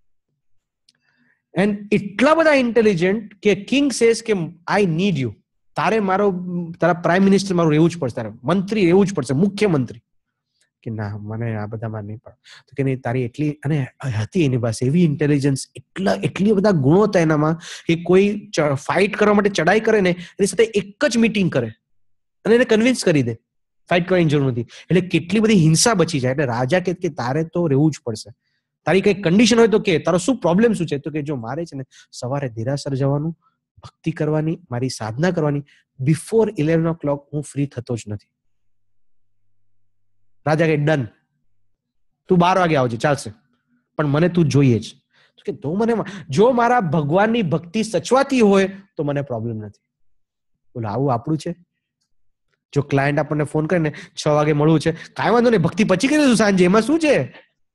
એન્ડ એટલા બધા ઇન્ટેલિજન્ટ કે કિંગ સેઝ કે આઈ નીડ યુ. તારા પ્રાઇમ મિનિસ્ટર મારું રહેવું જ પડશે, તારે મંત્રી રહેવું જ પડશે, મુખ્યમંત્રી. કે ના, મને આ બધામાં નહીં પડે. તો કે નહીં, તારી એટલી, અને હતી એની પાસે એવી ઇન્ટેલિજન્સ, એટલી બધા ગુણો હતા એનામાં કે કોઈ ફાઇટ કરવા માટે ચડાઈ કરે ને, એની સાથે એક જ મીટિંગ કરે અને એને કન્વિન્સ કરી દે ફાઇટ કરવાની જરૂર નથી. એટલે કેટલી બધી હિંસા બચી જાય. એટલે રાજા કે તારે તો રહેવું જ પડશે. તારી કઈ કન્ડિશન હોય તો કે તારો શું પ્રોબ્લેમ શું છે? તો કે જો મારે છે ને સવારે દેરાસર જવાનું, ભક્તિ કરવાની, મારી સાધના કરવાની, બિફોર 11 o'clock હું ફ્રી થતો જ નથી. રાજા કે ડન, તું 12 વાગે આવજે ચાલશે, પણ મને તું જોઈએ જ. કે તો મને જો મારા ભગવાનની ભક્તિ સચવાતી હોય તો મને પ્રોબ્લેમ નથી. બોલો આવું આપણું છે? જો ક્લાયન્ટ આપણને ફોન કરે ને 6 વાગે મળવું છે, કાંઈ વાંધો નહીં, ભક્તિ પછી કરી દઈશું સાંજે, એમાં શું છે?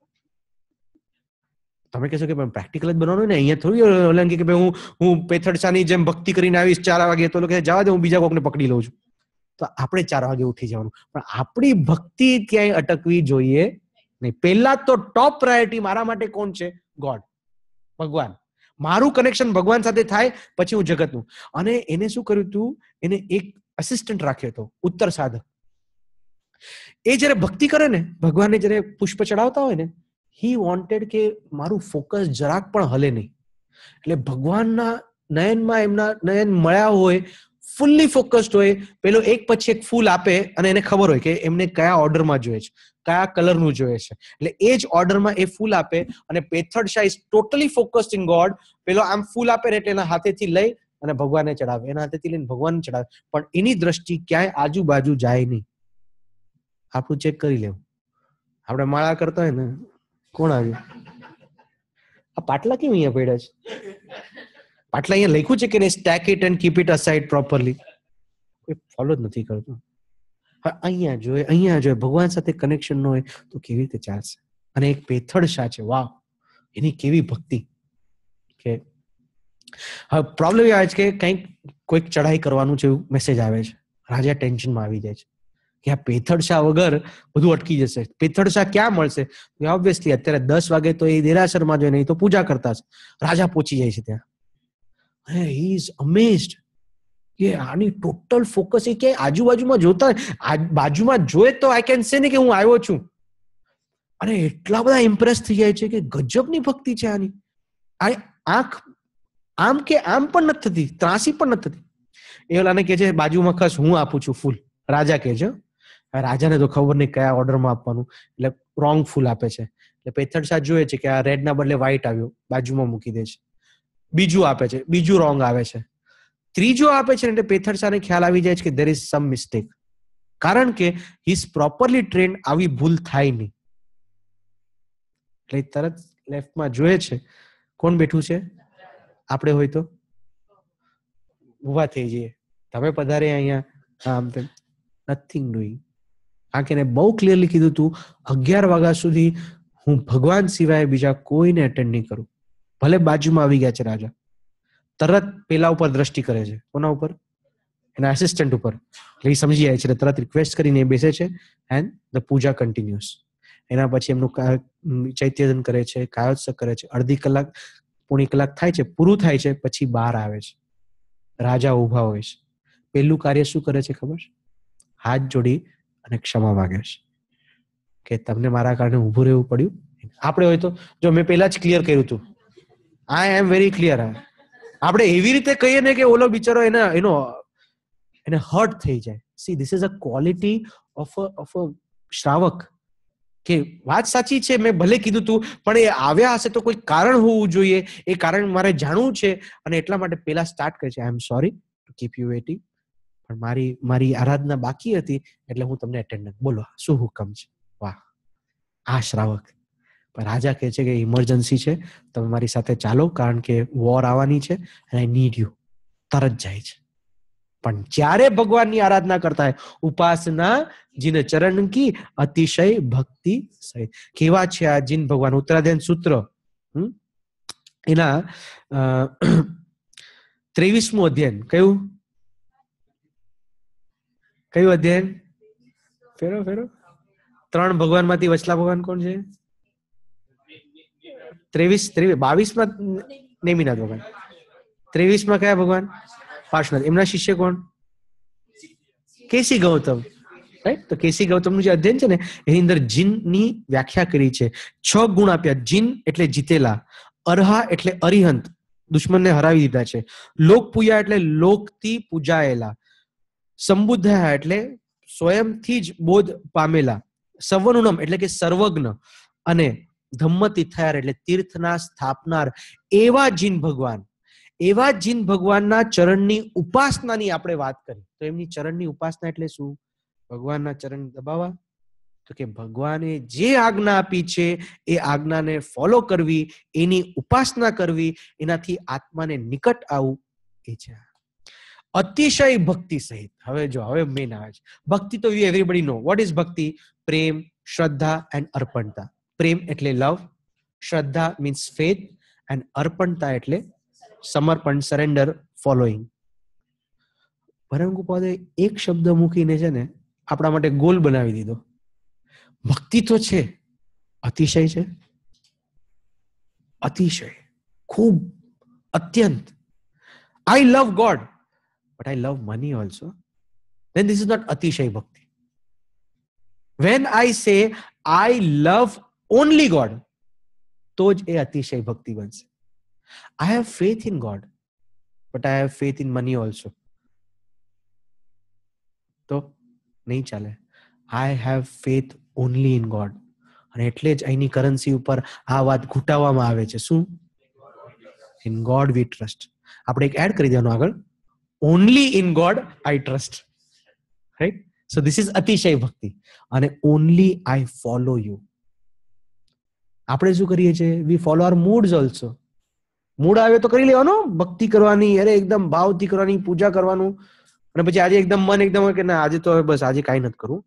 તમે કહેશો કે પ્રેક્ટિકલ જ બનાવવાનું ને, અહીંયા થોડી ઓલા કે ભાઈ હું પેથડસાની જેમ ભક્તિ કરીને આવીશ 4 વાગે, તો લોકો જવા દે હું બીજા કોકને પકડી લઉં છું. તો આપણે 4 વાગે ઉઠી જવાનું, પણ આપણી ભક્તિ ક્યાંય અટકવી જોઈએ નહીં. પહેલા તો ટોપ પ્રાયોરિટી મારા માટે કોણ છે? ગોડ, ભગવાન. મારું કનેક્શન ભગવાન સાથે થાય પછી હું જગતનું. અને એને શું કર્યું હતું? એને એક અસિસ્ટન્ટ રાખ્યો હતો, ઉત્તર સાધક. એ જયારે ભક્તિ કરે ને, ભગવાનને જયારે પુષ્પ ચડાવતા હોય ને, હી વોન્ટેડ કે મારું ફોકસ જરાક પણ હલે નહીં. એટલે ભગવાનના નયનમાં એમના નયન મળ્યા હોય, ફુલ્લી ફોકસ્ડ હોય, પેલો એક પછી એક ફૂલ આપે અને એને ખબર હોય કે એમને કયા ઓર્ડરમાં જોઈએ છે, કયા કલરનું જોઈએ છે, એટલે એ જ ઓર્ડરમાં એ ફૂલ આપે. અને Pethadshah is totally focused in God. પેલો આમ ફૂલ આપે એટલે એના હાથેથી લઈ અને ભગવાનને ચડાવે, એના હાથેથી લઈને ભગવાનને ચડાવે, પણ એની દ્રષ્ટિ ક્યાંય આજુબાજુ જાય નહીં. આપણું ચેક કરી લેવું. આપણે માળા કરતા હોય ને, કોણ આવ્યું? આ પાટલા કેમ અહીંયા પડ્યા છે? પાટલા અહીંયા લખ્યું છે કે stack it and keep it aside properly. કોઈ ફોલો જ નથી કરતું. અહીંયા જોઈએ ભગવાન સાથે કનેક્શન ન હોય તો કેવી રીતે ચાલશે? અને એક પેથડશા છે, વાહ, એની કેવી ભક્તિ. કે હવે પ્રોબ્લેમ એ આવે છે કે કંઈક કોઈક ચઢાઈ કરવાનું છે એવું મેસેજ આવે છે, રાજા ટેન્શનમાં આવી જાય છે કે આ પેથડશા વગર બધું અટકી જશે. પેથડશા ક્યાં મળશે? ઓબ્વિયસલી અત્યારે 10 વાગે તો એ દેરાસરમાં જોઈને તો પૂજા કરતા છે. રાજા પહોંચી જાય છે ત્યાં. હી ઇઝ અમેઝડ કે આની ટોટલ ફોકસ એ કે આજુબાજુમાં જોતા, બાજુમાં જોયે તો આઈ કેન સે ને કે હું આવ્યો છું. અને એટલા બધા ઇમ્પ્રેસ થઈ જાય છે કે ગજબની ભક્તિ છે આની. આંખ આમ કે આમ પણ નથી થતી, ત્રાસી પણ નથી થતી. એ ઓલાને કે છે બાજુમાં ખસ, હું આપું છું ફૂલ. રાજા કે છે. રાજાને તો ખબર નહીં કયા ઓર્ડરમાં આપવાનું, એટલે રોંગ ફૂલ આપે છે. એટલે પેથડશા જોઈએ છે કે આ રેડ ના બદલે વ્હાઈટ આવ્યો, બાજુમાં મૂકી દે છે. બીજું આપે છે, બીજું રોંગ આવે છે. ત્રીજો આપે છે એટલે પેથડશાને ખ્યાલ આવી જાય છે કે there is some mistake. કારણ કે he is properly trained, આવી ભૂલ થાય નહીં. એટલે તરત લેફ્ટમાં જોઈએ છે કોણ બેઠું છે. આપણે હોય તો ઉભા થઈ જઈએ. તમે પધારે અહીંયા, આમ તેમ, નથિંગ ડુઈંગ. કારણ કે એને બહુ ક્લિયરલી કીધું તું 11 વાગ્યા સુધી હું ભગવાન સિવાય બીજા કોઈને અટેન્ડ નહીં કરું. ભલે બાજુમાં આવી ગયા છે રાજા, તરત પેલા ઉપર દ્રષ્ટિ કરે છે. કોના ઉપર? એના આસિસ્ટન્ટ ઉપર. એટલે એ સમજી જાય છે, તરત રિક્વેસ્ટ કરીને બેસે છે એન્ડ ધ પૂજા કન્ટિન્યુઅસ. એના પછી એમનું ચૈત્યદન કરે છે, કાયોત્સવ કરે છે. અડધી કલાક, પોણી કલાક થાય છે, પૂરું થાય છે. પછી બહાર આવે છે, રાજા ઉભા હોય છે. પહેલું કાર્ય શું કરે છે ખબર છે? હાથ જોડી અને ક્ષમા માંગે છે કે તમને મારા કારણે ઉભું રહેવું પડ્યું. આપણે હોય તો, જો મેં પહેલા જ ક્લિયર કર્યું હતું, આઈ એમ વેરી ક્લિયર. આપણે એવી રીતે કહીએ ને કે ઓલો બિચારો એને હર્ટ થઈ જાય. See, this is a quality of a shravak. કે વાત સાચી છે, મેં ભલે કીધું તું, પણ એ આવ્યા હશે તો કોઈ કારણ હોવું જોઈએ. એ કારણ મારે જાણવું છે અને એટલા માટે પેલા સ્ટાર્ટ કરે છે, I am sorry to keep you waiting, પણ મારી આરાધના બાકી હતી એટલે હું તમને અટેન્ડ. બોલો શું હુકમ છે? વાહ, આ શ્રાવક. રાજા કહે છે કે ઇમરજન્સી છે, તમે મારી સાથે ચાલો, કારણ કે વોર આવવાની છે અને આઈ નીડ યુ. તરત જાય છે. પણ જ્યારે ભગવાનની આરાધના કરતા હોય, ઉપાસના જીન ચરણ કી અતિશય ભક્તિ સહિત. કેવા છે આ જીન ભગવાન? ઉત્તરાધ્યાન સૂત્ર એના 23મું અધ્યાયન. કયું અધ્યાયન? ફેરો 3 ભગવાન માંથી વચલા ભગવાન કોણ છે? 22માં નેમિનાથ ભગવાન. 23માં કયા ભગવાન? પાર્શ્વનાથ. એમના શિષ્ય કોણ? કેસી ગૌતમ. રાઈટ? તો કેસી ગૌતમનું જે અધ્યયન છે ને, એની અંદર જીનની વ્યાખ્યા કરી છે. 6 ગુણ આપ્યા. જીન એટલે જીતેલા, અરહા એટલે અરિહંત, દુશ્મનને હરાવી દીધા છે, લોકપૂયા એટલે લોકથી પૂજાયેલા, સંબુદ્ધયા એટલે સ્વયંથી જ બોધ પામેલા, સવનુનમ એટલે કે સર્વજ્ઞ, અને ધમ્મ તીર્થયાર એટલે તીર્થના સ્થાપનાર એવા જીન ભગવાનના ચરણની ઉપાસનાની આપણે વાત કરી. તો એમની ચરણની ઉપાસના એટલે શું? ભગવાનના ચરણ દબાવવા, તો કે ભગવાને જે આજ્ઞા આપી છે એ આજ્ઞાને ફોલો કરવી, એની ઉપાસના કરવી, એનાથી આત્માને નિકટ આવવું, એ છે અતિશય ભક્તિ સહિત. હવે મેન આવે છે ભક્તિ. તો you everybody know what is bhakti. પ્રેમ, શ્રદ્ધા એન્ડ અર્પણતા. પ્રેમ એટલે લવ, શ્રદ્ધા મીન્સ ફેથ, એન્ડ અર્પણતા એટલે સમર્પણ, સરેન્ડર, ફોલોઈંગ. પરંતુ એક શબ્દ મૂકીને છે ને આપણા માટે ગોલ બનાવી દીધો. ભક્તિ તો છે, અતિશય છે, અતિશય, ખૂબ, અત્યંત. I love God, but I love money also. Then this is not atishay bhakti. When I say I love only God, તો જ એ અતિશય ભક્તિ બનશે. I have faith in God, but I have faith in money also. તો નહીં ચાલે. I have faith only in God. અને એટલે જ અહીંની કરન્સી ઉપર આ વાત ઘૂંટાવવામાં આવે છે. શું? In God we trust. આપણે એક એડ કરી દેવાનું આગળ, only in God I trust, right? So this is અતિશય ભક્તિ. અને only I follow you. આપણે શું કરીએ છીએ? we follow our moods also. Mood આવે તો કરી લેવાનો, ભક્તિ કરવાની, અરે એકદમ ભાવથી કરવાની, પૂજા કરવાનું. અને પછી આજે એકદમ મન એકદમ કે ના આજે તો બસ આજે કાંઈ નથી કરવું,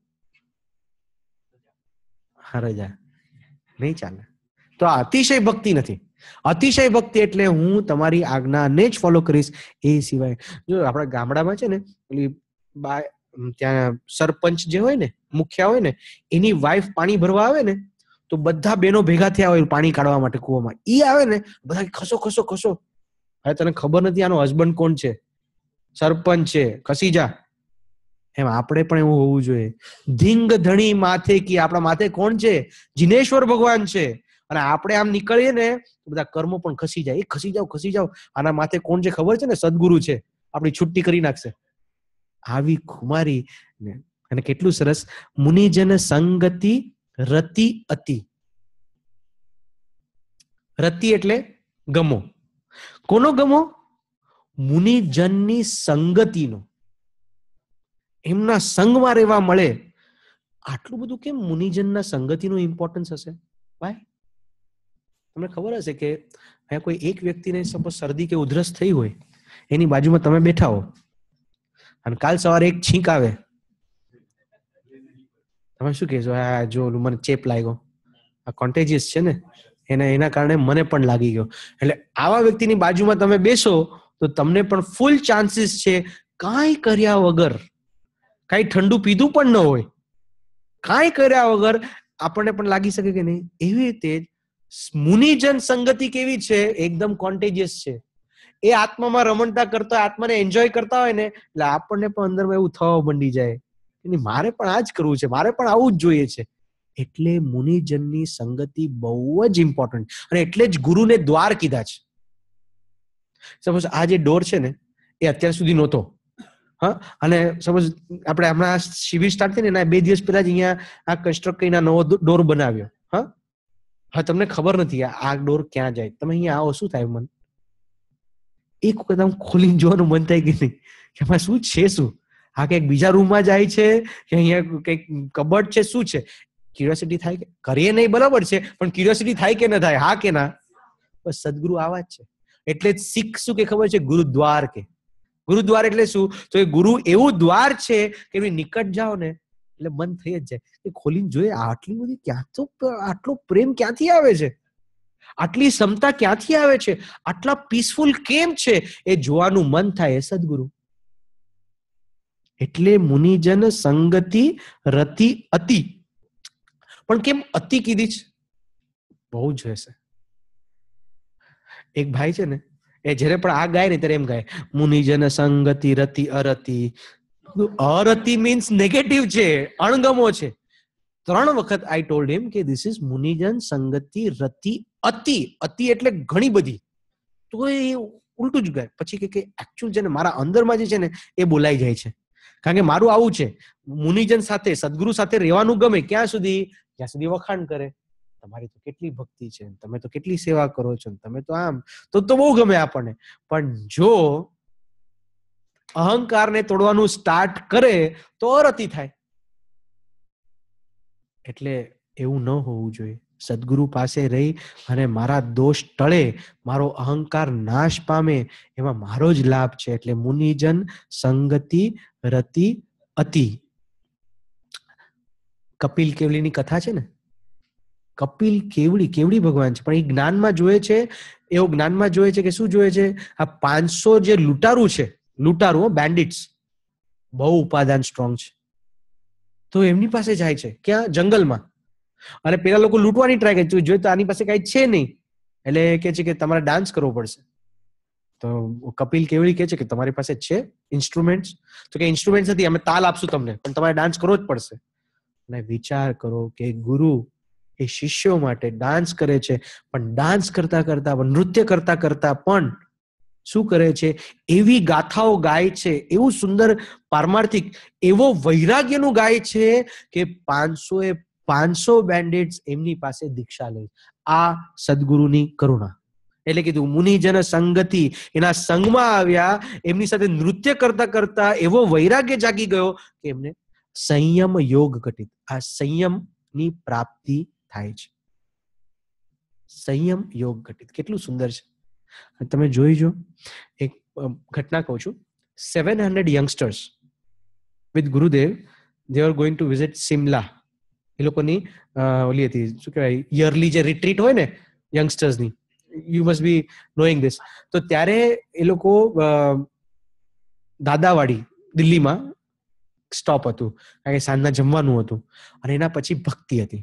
હારે જાય, નહીં ચાલે. તો આ અતિશય ભક્તિ નથી. અતિશય ભક્તિ એટલે હું તમારી આજ્ઞાને જ ફોલો કરીશ, એ સિવાય. જો આપણા ગામડામાં છે ને પેલી ત્યાં સરપંચ જે હોય ને, મુખિયા હોય ને, એની વાઈફ પાણી ભરવા આવે ને તો બધા બહેનો ભેગા થયા હોય પાણી કાઢવા માટે કૂવામાં. ઈ આવે ને બધા ખસો ખસો ખસો. હવે તને ખબર નથી આનો હસબન્ડ કોણ છે? સરપંચ છે, ખસી જા. એમ આપણે પણ એવું હોવું જોઈએ. ધીંગ ધણી માથે કી. આપણા માથે કોણ છે? જિનેશ્વર ભગવાન છે. અને આપણે આમ નીકળીએ ને બધા કર્મો પણ ખસી જાય. એ ખસી જાવ. આના માથે કોણ છે ખબર છે ને? સદગુરુ છે. આપણી છુટ્ટી કરી નાખશે. આવી ખુમારી ને. અને કેટલું સરસ, મુનિજન સંગતિ રતિ અતિ. રતિ એટલે ગમો. કોનો ગમો? મુનિજનની સંગતિનો. એમના સંગમાં રહેવા મળે. આટલું બધું કેમ મુનિજનના સંગતિનું ઇમ્પોર્ટન્સ હશે? ભાઈ તમને ખબર હશે કે અહીંયા કોઈ એક વ્યક્તિને સપોઝ શરદી કે ઉધરસ થઈ હોય, એની બાજુમાં તમે બેઠા હો અને કાલ સવારે એક છીંક આવે, તમે શું કહેશો? આ જો મને ચેપ લાગ્યો, આ કોન્ટેજિયસ છે ને, એના કારણે મને પણ લાગી ગયો. એટલે આવા વ્યક્તિની બાજુમાં તમે બેસો તો તમને પણ ફૂલ ચાન્સીસ છે, કાંઈ કર્યા વગર, કાંઈ ઠંડુ પીધું પણ ન હોય, કાંઈ કર્યા વગર આપણને પણ લાગી શકે કે નહીં. એવી રીતે મુનિજન સંગતિ કેવી છે? એકદમ કોન્ટેજિયસ છે. એ આત્મામાં રમણતા કરતા હોય, આત્માને એન્જોય કરતા હોય ને, એટલે આપણને પણ અંદરમાં એવું થવા મંડી જાય કે મારે પણ આ જ કરવું છે, મારે પણ આવું જ જોઈએ છે. એટલે મુનિજનની સંગતિ બહુ જ ઇમ્પોર્ટન્ટ. અને એટલે જ ગુરુને દ્વાર કીધા છે. સપોઝ આ જે ડોર છે ને એ અત્યાર સુધી નહોતો, હા, અને સપોઝ આપણે હમણાં શિબિર સ્ટાર્ટ થઈ ને એના 2 દિવસ પહેલા જ અહીંયા આ કન્સ્ટ્રક્ટ કરીને નવો ડોર બનાવ્યો. હા, તમને ખબર નથી આ ડોર ક્યાં જાય. તમે અહીંયા આવો, શું થાય? મન એક વખત આમ ખોલીને જોવાનું મન થાય કે નહીં કે આમાં શું છે? શું આ કંઈક બીજા રૂમમાં જાય છે કે અહીંયા કંઈક કબડ છે? શું છે? ક્યુરિયોસિટી થાય કે કરીએ નહીં, બરાબર છે, પણ ક્યુરિયોસિટી થાય કે ન થાય? હા કે ના? બસ સદગુરુ આવા જ છે. એટલે જ શીખ શું કે ખબર છે? ગુરુદ્વાર કે. ગુરુદ્વાર એટલે શું? તો એ ગુરુ એવું દ્વાર છે કે એની નિકટ જાઓ ને એટલે મન થઈ જ જાય કે ખોલીને જોઈએ આટલી બધી ક્યાં તો આટલો પ્રેમ ક્યાંથી આવે છે, આટલી ક્ષમતા ક્યાંથી આવે છે, આટલા પીસફુલ કેમ છે, એ જોવાનું મન થાય. એ સદગુરુ. એટલે મુનિજન સંગતિ રતિ અતિ. પણ કેમ અતિ કીધી છે? બહુ જ હશે. એક ભાઈ છે ને, એ જયારે પણ આ ગાય ને ત્યારે એમ ગાય, મુનિજન સંગતિ રતિ અરતિ. અરતિ મીન્સ નેગેટિવ છે, અણગમો છે. 3 વખત આઈ ટોલ્ડ હિમ કે ધીસ ઇઝ મુનિજન સંગતિ રતિ અતિ. અતિ એટલે ઘણી બધી. તો એ ઉલટું જ ગાય. પછી કે એકચ્યુઅલ છે ને મારા અંદરમાં જે છે ને એ બોલાઈ જાય છે. કારણ કે મારું આવું છે, મુનિજન સાથે, સદગુરુ સાથે રહેવાનું ગમે. ક્યાં સુધી? જ્યાં સુધી વખાણ કરે. તમારી તો કેટલી ભક્તિ છે, તમે તો કેટલી સેવા કરો છો, તમે તો આમ, તો બહુ ગમે આપણને. પણ જો અહંકારને તોડવાનું સ્ટાર્ટ કરે તો અરતિ થાય. એટલે એવું ન હોવું જોઈએ. સદગુરુ પાસે રહી અને મારા દોષ ટળે, મારો અહંકાર નાશ પામે, એમાં મારો જ લાભ છે. એટલે મુનિજન સંગતિ રતિ અતિ. કપિલ કેવડીની કથા છે ને, કપિલ કેવડી ભગવાન છે, પણ એ જ્ઞાનમાં જોયે છે, એવો જ્ઞાનમાં જોયે છે કે શું જોયે છે? આ 500 જે લૂંટારું છે, લૂંટારું બેન્ડિટ્સ, બહુ ઉપાદાન સ્ટ્રોંગ છે, તો એમની પાસે જાય છે. ક્યાં? જંગલમાં. અને પેલા લોકો લૂંટવાની ટ્રાય કરે, જોઈએ તો આની પાસે કઈ છે નહીં, એટલે કે છે કે તમારે ડાન્સ કરવો પડશે. તો કપિલ કેવડી કે છે કે તમારી પાસે છે ઇન્સ્ટ્રુમેન્ટ્સ? તો કે ઇન્સ્ટ્રુમેન્ટ્સ નથી, અમે તાલ આપશું તમને, પણ તમારે ડાન્સ કરવો જ પડશે. અને વિચાર કરો કે ગુરુ એ શિષ્યો માટે ડાન્સ કરે છે, પણ ડાન્સ કરતા કરતા, નૃત્ય કરતા કરતા પણ શું કરે છે? એવી ગાથાઓ ગાય છે, એવું સુંદર પારમાર્થિક, એવો વૈરાગ્યનું ગાય છે કે 500 બેન્ડિટ્સ એમની પાસે દીક્ષા લે. આ સદગુરુની કરુણા. એટલે કીધું મુનિજન સંગતિ, એના સંગમાં આવ્યા, એમની સાથે નૃત્ય કરતા કરતા એવો વૈરાગ્ય જાગી ગયો કે એમને સંયમ યોગ ઘટિત. આ સંયમની પ્રાપ્તિ થાય છે. સંયમ યોગ ઘટિત. કેટલું સુંદર છે. તમે જોઈજો, એક ઘટના કહું છું. 700 youngsters with Gurudev, they are going to visit Simla. એ લોકોની ઓલી હતી, શું કહેવાય, યરલી જે રિટ્રીટ હોય ને યંગસ્ટર્સની, you must be knowing this. તો ત્યારે એ લોકો દાદાવાડી દિલ્હીમાં સ્ટોપ હતું, કારણ કે સાંજના જમવાનું હતું, અને એના પછી ભક્તિ હતી.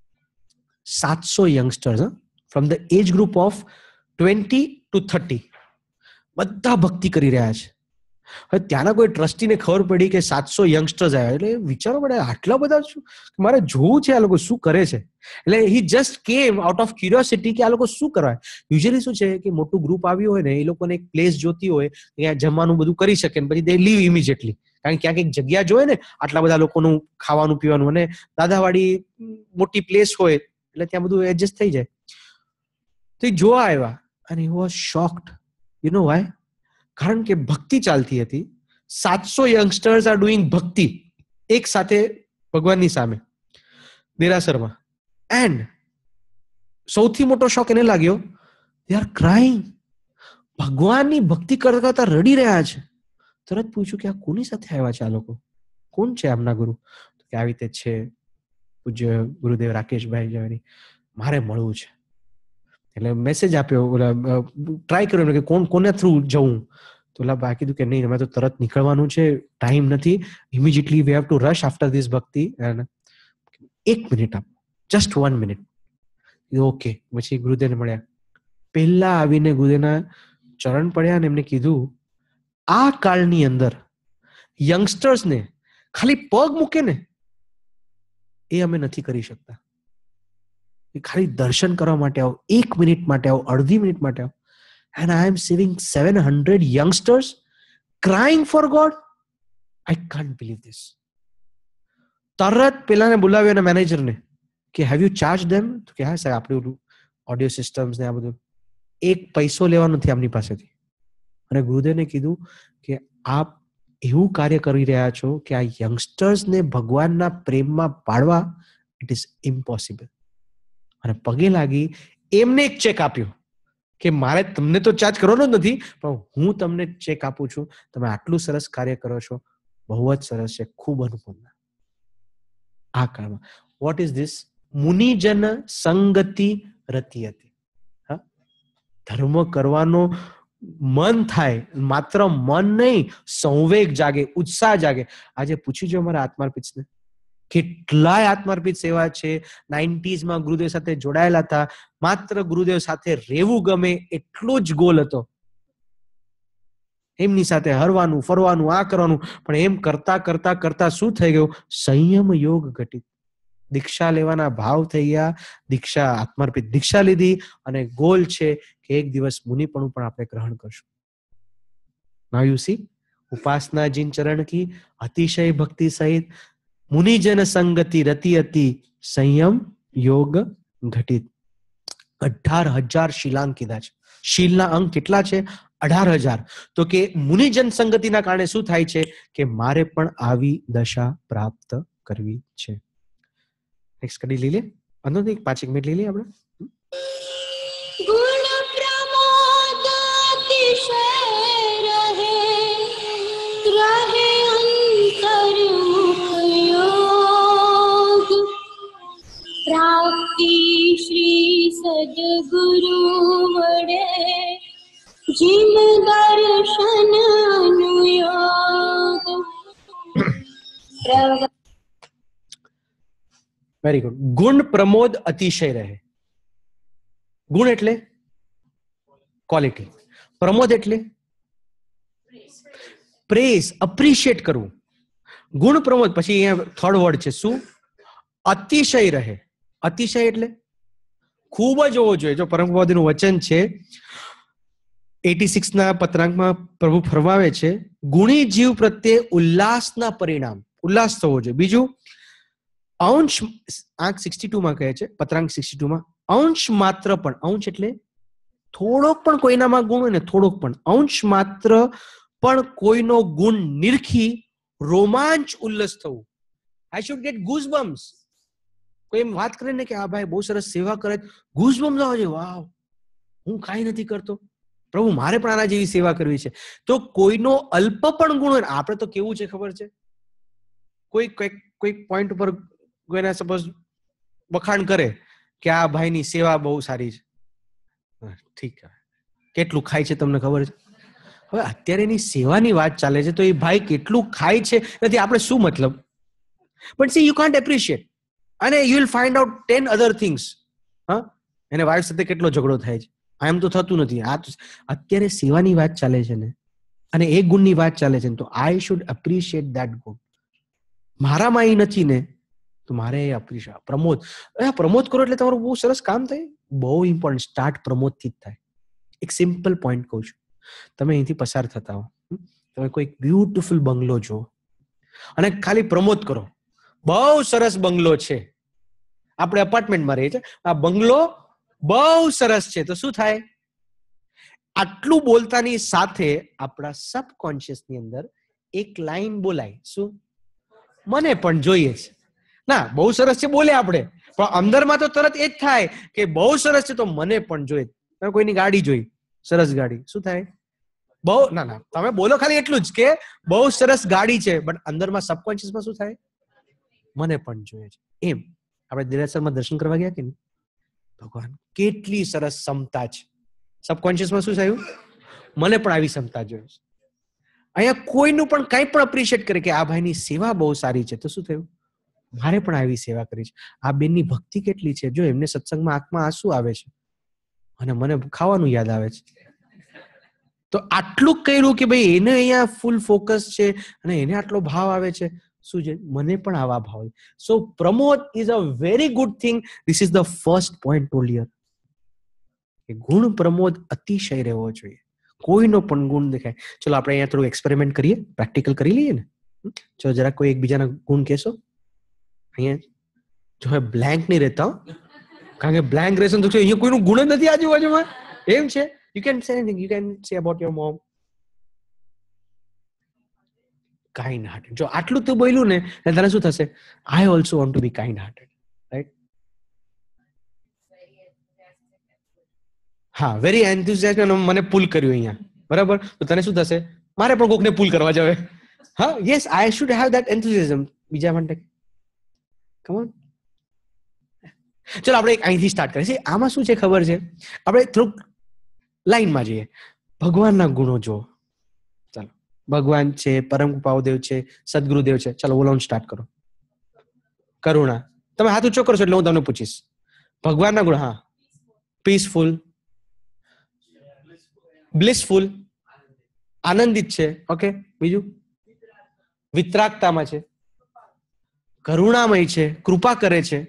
700 youngsters, from the age group of 20 to 30, બધા ભક્તિ કરી રહ્યા છે. હવે ત્યાંના કોઈ ટ્રસ્ટીને ખબર પડી કે 700 યંગસ્ટર્સ આવ્યા, એટલે વિચારો પડે આટલા બધા શું, મારે જોવું છે આ લોકો શું કરે છે. એટલે he just came out of curiosity કે આ લોકો શું કરવા. યુઝ્યુઅલી શું છે કે મોટું ગ્રુપ આવ્યું હોય ને, એ લોકોને એક પ્લેસ જોતી હોય, ત્યાં જમવાનું બધું કરી શકે, પછી દે લીવ ઇમિડિયેટલી, કારણ કે ક્યાંક એક જગ્યા જોઈએ ને આટલા બધા લોકોનું ખાવાનું પીવાનું, અને દાદાવાડી મોટી પ્લેસ હોય એટલે ત્યાં બધું એડજસ્ટ થઈ જાય. તો એ જોવા આવ્યા, અને he was shocked. You know why? કારણ કે ભક્તિ ચાલતી હતી. 700 યંગસ્ટર્સ આર ડુઈંગ ભક્તિ એક સાથે ભગવાનની સામે દેરાસરમાં. એન્ડ સૌથી મોટો શોક એને લાગ્યો, દે આર ક્રાઇંગ. ભગવાનની ભક્તિ કરતા કરતા રડી રહ્યા છે. તરત પૂછ્યું કે આ કોની સાથે આવ્યા છે આ લોકો, કોણ છે આમના ગુરુ? કે આવી રીતે છે પૂજ્ય ગુરુદેવ રાકેશભાઈ જવાની, મારે મળવું છે. એટલે મેસેજ આપ્યો, ટ્રાય કર્યો કે કોને થ્રુ જવું. તો ઓલા કીધું કે નહીં, અમે તો તરત નીકળવાનું છે, ટાઈમ નથી, immediately we have to rush after this bhakti. એક મિનિટ આપો, જસ્ટ 1 મિનિટ. ઓકે. પછી ગુરુદેવને મળ્યા. પહેલા આવીને ગુરુદેવના ચરણ પડ્યા અને એમને કીધું, આ કાળની અંદર યંગસ્ટર્સને ખાલી પગ મૂકે ને એ અમે નથી કરી શકતા. ખાલી દર્શન કરવા માટે આવો, 1 મિનિટ માટે આવો, અડધી મિનિટ માટે આવો. And I am seeing 700 youngsters crying for God. I can't believe this. તરત પેલાને બોલાવ્યો એના મેનેજરને કે હેવ યુ ચાર્જ ધેમ? તો કે હા સાહેબ, આપણે ઓડિયો સિસ્ટમ્સ ને આ બધું, એક પૈસો લેવાનો નથી આમની પાસેથી. અને ગુરુદેવને કીધું કે આપ એવું કાર્ય કરી રહ્યા છો કે આ યંગસ્ટર્સને ભગવાનના પ્રેમમાં પાડવા ઇટ ઇઝ ઇમ્પોસિબલ. અને પગે લાગી એમને એક ચેક આપ્યો કે મારે તમને તો ચાર્જ કરવાનો જ નથી, પણ હું તમને ચેક આપું છું, તમે આટલું સરસ કાર્ય કરો છો, બહુ જ સરસ છે, ખૂબ અનુપમના. આ કાળમાં વોટ ઇઝ ધીસ? મુનિજન સંગતિ રતિ હતી. ધર્મ કરવાનો મન થાય, માત્ર મન નહીં, સંવેગ જાગે, ઉત્સાહ જાગે. આજે પૂછી જો અમારા આત્માર્પિતને, કેટલાય આત્માર્પિત સેવા છે, 90s ગુરુદેવ સાથે જોડાયેલા હતા, માત્ર ગુરુદેવ સાથે રહેવું ગમે એટલો જ ગોલ હતો, એમની સાથે હરવાનું ફરવાનું આ કરવાનું. પણ એમ કરતા કરતા કરતા શું થઈ ગયું? સંયમ યોગ ઘટિત. દીક્ષા લેવાના ભાવ થઈ ગયા, દીક્ષા આત્માર્પિત દીક્ષા લીધી, અને ગોલ છે કે એક દિવસ મુનિપણું પણ આપણે ગ્રહણ કરશું. નાઉ યુ સી, ઉપાસના જીન ચરણ કી અતિશય ભક્તિ સહિત મુનિજન સંગતિ રતિ અતિ સંયમ યોગ ઘટિત. 18,000 શીલાંક કીધા છે. શીલના અંક કેટલા છે? 18,000. તો કે મુનિજન સંગતિના કારણે શું થાય છે કે મારે પણ આવી દશા પ્રાપ્ત કરવી છે. નેક્સ્ટ કરી લઈએ. અંદરથી 5 મિનિટ લઈ લઈએ આપણે. ગુણ પ્રમોદ અતિશય રહે, રહે અંતર્મુખ યોગ, પ્રાપ્તિ શ્રી સદગુરુ વડે, જીન દર્શન અનુયોગ. Very good. ગુણ પ્રમોદ અતિશય રહે. ગુણ એટલે ક્વોલિટી, પ્રમોદ એટલે પ્રેઝ, અપ્રિશિએટ કરવું. ગુણ પ્રમોદ. પછી અહીંયા થર્ડ વર્ડ છે શું? અતિશય રહે. અતિશય એટલે ખૂબ જ હોવો જોઈએ. જો પરમપદનું વચન છે 86 ના પત્રાંકમાં પ્રભુ ફરમાવે છે, ગુણી જીવ પ્રત્યે ઉલ્લાસના પરિણામ, ઉલ્લાસ થવો જોઈએ. બીજું અંશ, આંક 62 માં કહે છે, પત્રાંક 62 માં અંશ માત્ર પણ, અંશ એટલે થોડોક પણ કોઈનામાં ગુણ હોય ને, થોડોક પણ, અંશ માત્ર પણ કોઈનો ગુણ નિરખી રોમાંચ ઉલ્લસ થવું. I should get goosebumps. કોઈ એમ વાત કરે ને કે આ ભાઈ બહુ સરસ સેવા કરે, ગૂઝબમ્સ આવે છે, વાવ, હું કાંઈ નથી કરતો, પ્રભુ મારે પણ આના જેવી સેવા કરવી છે. તો કોઈનો અલ્પ પણ ગુણ હોય. આપણે તો કેવું છે ખબર છે, કોઈ પોઈન્ટ ઉપર કોઈના સપોઝ વખાણ કરે કે આ ભાઈની સેવા બહુ સારી છે, ઠીક, કેટલું ખાય છે તમને ખબર છે? હવે અત્યારે એની સેવાની વાત ચાલે છે, તો એ ભાઈ કેટલું ખાય છે નથી આપણે શું મતલબ? But see you can't appreciate, અને you will find out 10 other things. હા, એને વાઇફ સાથે કેટલો ઝઘડો થાય છે, એમ તો થતું નથી. આ અત્યારે સેવાની વાત ચાલે છે ને, અને એક ગુણની વાત ચાલે છે ને, તો I should appreciate that good. મારામાં એ નથી ને, તો મારે એપ્રિશિએટ. પ્રમોદ, પ્રમોદ કરો એટલે તમારું બહુ સરસ કામ થાય. બહુ ઇમ્પોર્ટન્ટ. સ્ટાર્ટ પ્રમોદથી જ થાય. એક સિમ્પલ પોઈન્ટ કહું છું. તમે અહીંથી પસાર થતા હો, તમે કોઈ બ્યુટીફુલ બંગલો જુઓ અને ખાલી પ્રમોદ કરો, બહુ સરસ બંગલો છે, આપણે અપાર્ટમેન્ટમાં રહીએ છીએ, આ બંગલો બહુ સરસ છે, તો શું થાય? આટલું બોલતાની સાથે આપણા સબકોન્શિયસની અંદર એક લાઈન બોલાય, શું? મને પણ જોઈએ છે. ના, બહુ સરસ છે બોલે આપણે, પણ અંદરમાં તો તરત એ જ થાય કે બહુ સરસ છે તો મને પણ જોઈએ. તમે કોઈની ગાડી જોઈ, સરસ ગાડી, શું થાય? બહુ, ના, તમે બોલો ખાલી એટલું જ કે બહુ સરસ ગાડી છે, બટ અંદરમાં સબકોન્શિયસમાં શું થાય? મને પણ જોઈએ છે. એમ આપણે દેરાસરમાં દર્શન કરવા ગયા કે નહીં, ભગવાન કેટલી સરસ ક્ષમતા છે, સબકોન્શિયસમાં શું થયું? મને પણ આવી ક્ષમતા જોઈએ છે. અહીંયા કોઈનું પણ કંઈ પણ એપ્રિશિએટ કરે કે આ ભાઈની સેવા બહુ સારી છે, તો શું થયું? મારે પણ આવી સેવા કરી છે. આ બેનની ભક્તિ કેટલી છે, જો એમને સત્સંગમાં આંખમાં આંસુ આવે છે અને મને ખાવાનું યાદ આવે છે, તો આટલું કર્યું કે ભાઈ એને અહીંયા ફૂલ ફોકસ છે અને એને આટલો ભાવ આવે છે, શું છે? મને પણ આવા ભાવ. So pramod is a very good thing. This is the first point told here. ગુણ પ્રમોદ અતિશય રહેવો જોઈએ. કોઈનો પણ ગુણ દેખાય. ચલો આપણે અહીંયા થોડું એક્સપેરિમેન્ટ કરીએ, પ્રેક્ટિકલ કરી લઈએ ને. ચલો જરા કોઈ એકબીજાના ગુણ કહેશો. અહીંયા જો બ્લેન્ક નહીં રહેતા, કારણ કે બ્લેન્ક રહેશે તો અહીંયા કોઈનું ગુણ જ નથી આજુબાજુમાં. એમ છે. You can say anything. You can say about your mom. Kind hearted. જો આટલું તું બોલ્યું ને, તને શું થશે? I also want to be kind hearted. Right? હા, વેરી એન્થુઝિયાસ્ટિક. મને પુલ કર્યું અહીંયા, બરાબર? તો તને શું થશે? મારે પણ કોકને પુલ કરવા જવે. હા, yes, I should have that enthusiasm બીજા માટે. Come on. ચલો આપણે અહીંથી સ્ટાર્ટ કરીએ. આમાં શું છે ખબર છે? આપણે થોડુંક લાઈનમાં જઈએ. ભગવાનના ગુણો જો. ચાલો, ભગવાન છે, પરમ કૃપાદેવ છે, સદગુરુદેવ છે. ચાલો બોલાવવાનું સ્ટાર્ટ કરો. કરુણા. તમે હાથ ઊંચો કરશો એટલે હું તમને પૂછીશ. ભગવાનના ગુણ. હા, પીસફુલ, બ્લિસફુલ, આનંદિત છે. ઓકે, બીજું? વિતરાગતામાં છે, કરુણામય છે, કૃપા કરે છે.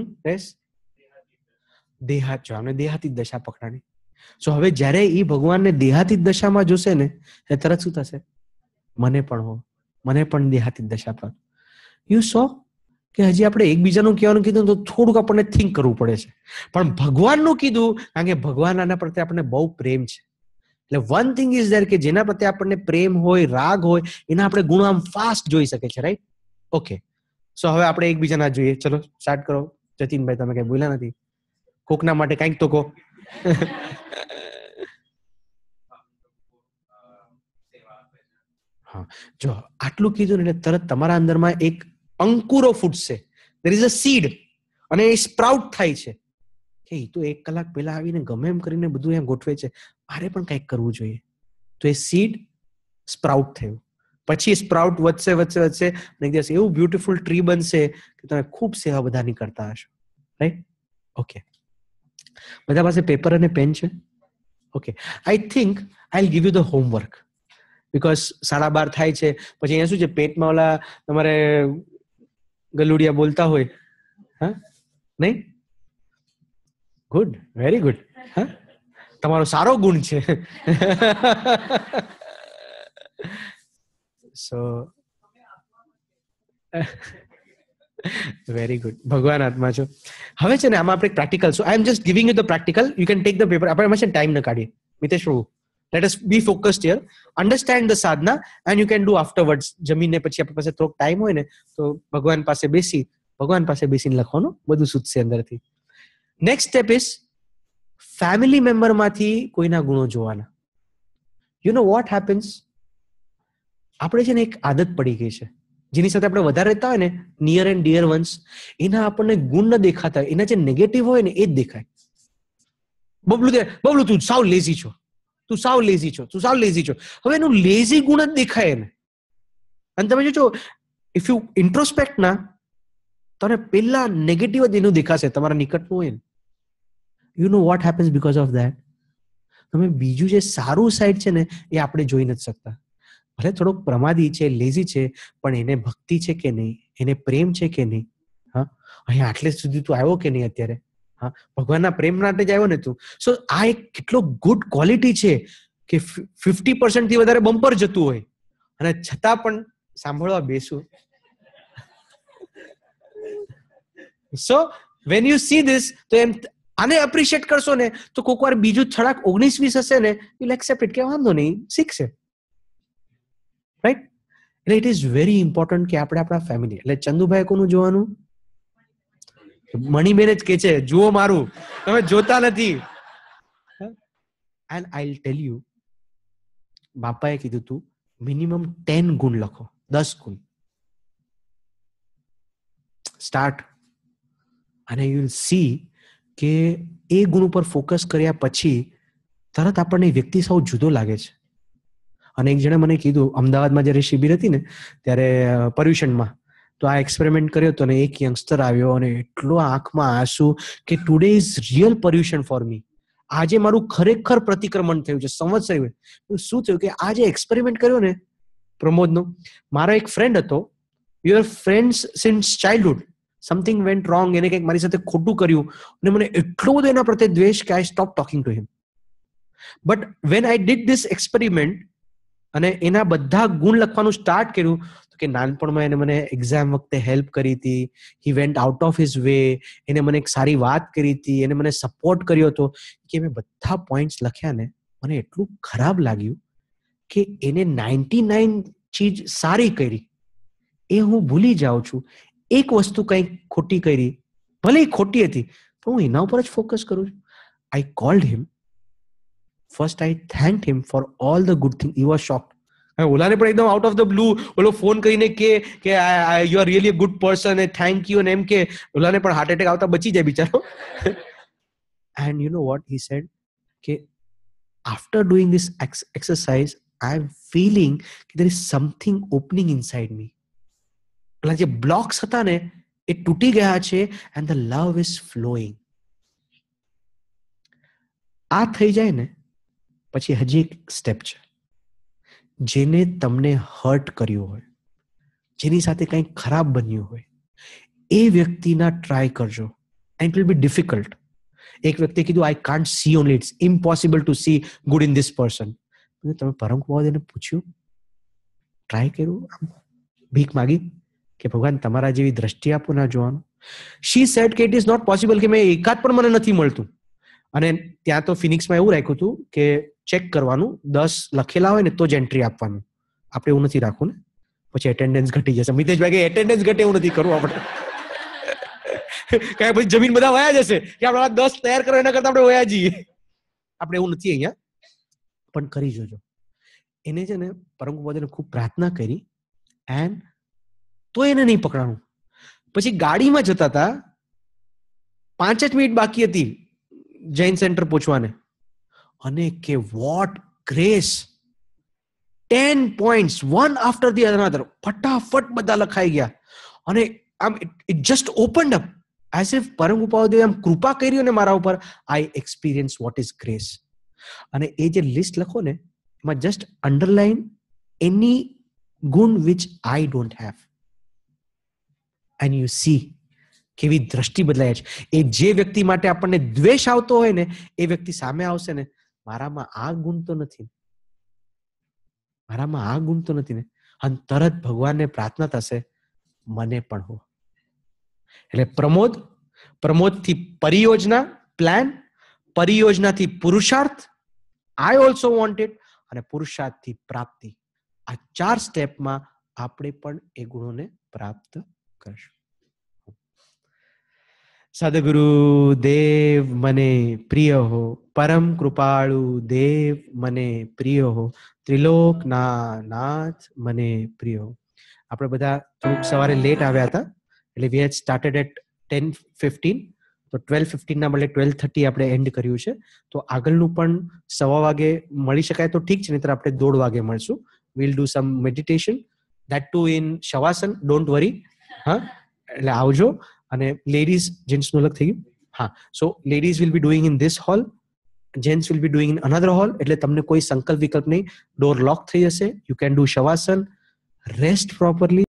દેહાત છો, અમને દેહાતી દશા પકડાની. સો હવે જયારે એ ભગવાનને દેહાતી દશામાં જોશે ને, એ તરત શું થશે? મને પણ હો, મને પણ દેહાતી દશા પર. યુ સો કે હજી આપણે એકબીજાનું કહેવાનું કીધું તો થોડુંક આપણને થિંક કરવું પડે છે. પણ ભગવાનનું કીધું કારણ કે ભગવાન આના પ્રત્યે આપણને બહુ પ્રેમ છે. એટલે વન થિંગ ઇઝ ધેર કે જેના પ્રત્યે આપણને પ્રેમ હોય, રાગ હોય, એના આપણે ગુણો આમ ફાસ્ટ જોઈ શકે છે. રાઈટ? ઓકે, સો હવે આપણે એકબીજાના જોઈએ. ચલો સ્ટાર્ટ કરો. જતીનભાઈ, તમે કઈ બોલ્યા નથી, કોકના માટે કંઈક તો કહો. હા, જો આટલું કીધું ને એટલે તરત તમારા અંદરમાં એક અંકુરો ફૂટશે. ધેર ઇઝ અ સીડ, અને એ સ્પ્રાઉટ થાય છે કે એ તો 1 કલાક પહેલા આવીને ગમે એમ કરીને બધું અહીંયા ગોઠવે છે, મારે પણ કંઈક કરવું જોઈએ. તો એ સીડ સ્પ્રાઉટ થયું. પછી સ્પ્રાઉટ વધશે વધશે વધશે અને એક દિવસ એવું બ્યુટીફુલ ટ્રી બનશે કે તમે ખૂબ સેવા બધાની કરતા હશો. રાઈટ? ઓકે, બધા પાસે પેપર અને પેન છે? Okay, I think I will give you the homework, because 12:30 થાય છે. પછી અહીંયા શું છે, પેટમાં ઓલા તમારે ગલુડિયા બોલતા હોય. હા, નહીં? Good, very good. હા, તમારો સારો ગુણ છે. So very good. ભગવાન આત્મા છો. હવે છે ને આમાં આપણે practical, so I am just giving you the practical. You can take the paper. આપણે એમાં છે ટાઈમ ન કાઢીએ. મિતેશ પ્રભુ, let us be focused here, understand the sadhana, and you can do afterwards. જમીને પછી આપણી પાસે થોડોક ટાઈમ હોય ને તો ભગવાન પાસે બેસીને લખવાનું, બધું સુધશે અંદરથી. Next step is family member માંથી કોઈના ગુણો જોવાના. યુ નો વોટ હેપન્સ, આપણે છે ને એક આદત પડી ગઈ છે, જેની સાથે આપણે વધારે રહેતા હોય ને, નિયર એન્ડ ડિયર વન્સ, એના આપણને ગુણ ન દેખાતા, એના જે નેગેટિવ હોય ને એ જ દેખાય. બબલું તું સાવ લેઝી છો, તું સાવ લેઝી છો. હવે એનું લેઝી ગુણ જ દેખાય એને. અને તમે જો ઇફ યુ ઇન્ટ્રોસ્પેક્ટ ના, તને પેલા નેગેટિવ જ એનું દેખાશે, તમારા નિકટનું હોય ને. You know what happens because of that. તમે બીજું જે સારું સાઈડ છે ને એ આપણે જોઈ નથી શકતા. ભલે થોડોક પ્રમાદી છે, લેઝી છે, પણ એને ભક્તિ છે કે નહીં, એને પ્રેમ છે કે નહીં. હા, અહીંયા આટલે સુધી તું આવ્યો કે નહીં અત્યારે? હા, ભગવાનના પ્રેમ માટે જ આવ્યો ને તું. સો આ એક કેટલો ગુડ ક્વોલિટી છે કે 50% થી વધારે બમ્પર જતું હોય અને છતાં પણ સાંભળવા બેસું. So when you see this, તો એમ આને એપ્રિશિએટ કરશો ને તો કોઈક વાર બીજું 19-20 હશે ને, યુ એક્સેપ્ટ ઇટ, કે વાંધો નહીં, શીખશે. રાઈટ? એટલે ઇટ ઇઝ વેરી ઇમ્પોર્ટન્ટ કે આપણે આપણા ફેમિલી, એટલે ચંદુભાઈ કોનું જોવાનું? મણીબેન જ કે છે જુઓ મારું, તમે જોતા નથી. And I will tell you, બાપાએ કીધું તું મિનિમમ 10 ગુણ લખો, 10 ગુણ. સ્ટાર્ટ. અને યુ વિલ સી કે એ ગુણ ઉપર ફોકસ કર્યા પછી તરત આપણને વ્યક્તિ સૌ જુદો લાગે છે. અને એક જણે મને કીધું, અમદાવાદમાં જ્યારે શિબિર હતી ને ત્યારે પર્યુષણમાં, તો આ એક્સપેરિમેન્ટ કર્યો હતો, અને એક યંગસ્ટર આવ્યો અને એટલો આંખમાં આંસુ કે today is real Paryushan for me. આજે મારું ખરેખર પ્રતિક્રમણ થયું છે, સંવત્સર. શું થયું કે આ જે એક્સપેરિમેન્ટ કર્યો ને પ્રમોદનો, મારો એક ફ્રેન્ડ હતો, you are friends since childhood, something went wrong, એને કંઈક મારી સાથે ખોટું કર્યું અને મને એટલો બધો એના પ્રત્યે દ્વેષ કે I stop talking to him. But when I did this experiment અને એના બધા ગુણ લખવાનું સ્ટાર્ટ કર્યું, તો કે નાનપણમાં એને મને એક્ઝામ વખતે હેલ્પ કરી હતી, he went out of his way, એને મને એક સારી વાત કરી હતી, એને મને સપોર્ટ કર્યો હતો, કે મેં બધા પોઈન્ટ્સ લખ્યા ને મને એટલું ખરાબ લાગ્યું કે એને 99 ચીજ સારી કરી એ હું ભૂલી જાઉં છું. એક વસ્તુ કંઈક ખોટી કરી, ભલે એ ખોટી હતી, પણ હું એના ઉપર જ ફોકસ કરું છું. I called him. First I thanked him for all the good thing. He was shocked. ઓલાને પણ એકદમ આઉટ ઓફ ધ બ્લુ ઓલો ફોન કરીને કે you are really a good person, thank you, અને એમ કે ઓલાને પણ હાર્ટ એટેક આવતા બચી જાય બિચારો. And you know what he said, કે after doing this exercise I am feeling કે there is something opening inside me. પેલા જે બ્લોક્સ હતા ને એ તૂટી ગયા છે, and the love is flowing. આ થઈ જાય ને પછી હજી એક સ્ટેપ છે. જેને તમને હર્ટ કર્યું હોય, જેની સાથે કંઈક ખરાબ બન્યું હોય, એ વ્યક્તિના ટ્રાય કરજો. And it will be difficult. એક વ્યક્તિએ કીધું I can't see only, it's impossible to see good in this person. તમે પરમ કુમાર એને પૂછ્યું, ટ્રાય કર્યું, ભીખ માગી, કે ભગવાન તમારા જેવી દ્રષ્ટિ આપો ના જોવાનું. શી સેડ કે ઇટ ઇઝ નોટ પોસિબલ કે મેં એકાદ પણ મને નથી મળતું. અને ત્યાં તો ફિનિક્સમાં એવું રાખ્યું હતું કે ચેક કરવાનું 10 લખેલા હોય ને તો જ એન્ટ્રી આપવાનું. આપણે એવું નથી રાખવું ને, પછી એટેન્ડન્સ ઘટી જશે. મિતેશભાઈ કે એટેન્ડન્સ ઘટે એવું નથી કરવું આપણે. કઈ પછી જમીન બધા વયા જશે કે આપણે 10 તૈયાર કરો એના કરતા આપણે વયા જઈએ. આપણે એવું નથી અહીંયા, પણ કરી જોજો. એને છે ને પરમ કૃપાળુને ખૂબ પ્રાર્થના કરી એન્ડ તો એને નહીં પકડાણું. પછી ગાડીમાં જતા હતા, 5 જ મિનિટ બાકી હતી જૈન સેન્ટર પહોંચવાને, અને કે what grace, 10 points one after the other, ફટાફટ બધા લખાઈ ગયા. અને આમ it just opened up as if પરમ કૃપાળુએ આમ કૃપા કરી ને મારા ઉપર. I experience what is grace. અને એ જે લિસ્ટ લખો ને એમાં જસ્ટ અંડરલાઈન એની ગુણ which I don't have, and you see કેવી દ્રષ્ટિ બદલાય છે. એ જે વ્યક્તિ માટે આપણને દ્વેષ આવતો હોય ને એ વ્યક્તિ સામે આવશે ને, મારામાં આ ગુણ તો નથી, મારામાં આ ગુણ તો નથી ને, અને તરત ભગવાનને પ્રાર્થના થશે મને પણ હો. એટલે પ્રમોદથી પરિયોજના પ્લાન, પરિયોજનાથી પુરુષાર્થ આઈ ઓલ્સો વોન્ટ ઇટ, અને પુરુષાર્થથી પ્રાપ્તિ. આ 4 સ્ટેપમાં આપણે પણ એ ગુણોને પ્રાપ્ત કરશું. સદગુરુ દેવ મને પ્રિય હો, પરમ કૃપાળુ દેવ મને પ્રિય હો, ત્રિલોકના નાથ મને પ્રિય હો. આપણે બધા થોડુંક સવારે લેટ આવ્યા હતા, એટલે વી હેડ સ્ટાર્ટેડ એટ 10:15, તો 12:15 ના બદલે 12:30 આપણે એન્ડ કર્યું છે. તો આગળનું પણ 1:15 વાગે મળી શકાય તો ઠીક છે, નહીતર આપણે 1:30 વાગે મળશું. We'll do some meditation, that too in shavasana, don't worry. હા, એટલે આવજો. અને લેડીઝ જેન્ટ્સનું અલગ થઈ ગયું. હા, so ladies will be doing in this hall, gents will be doing in another hall. એટલે તમને કોઈ સંકલ્પ વિકલ્પ નહીં, ડોર લોક થઈ જશે. You can do shavasana, rest properly.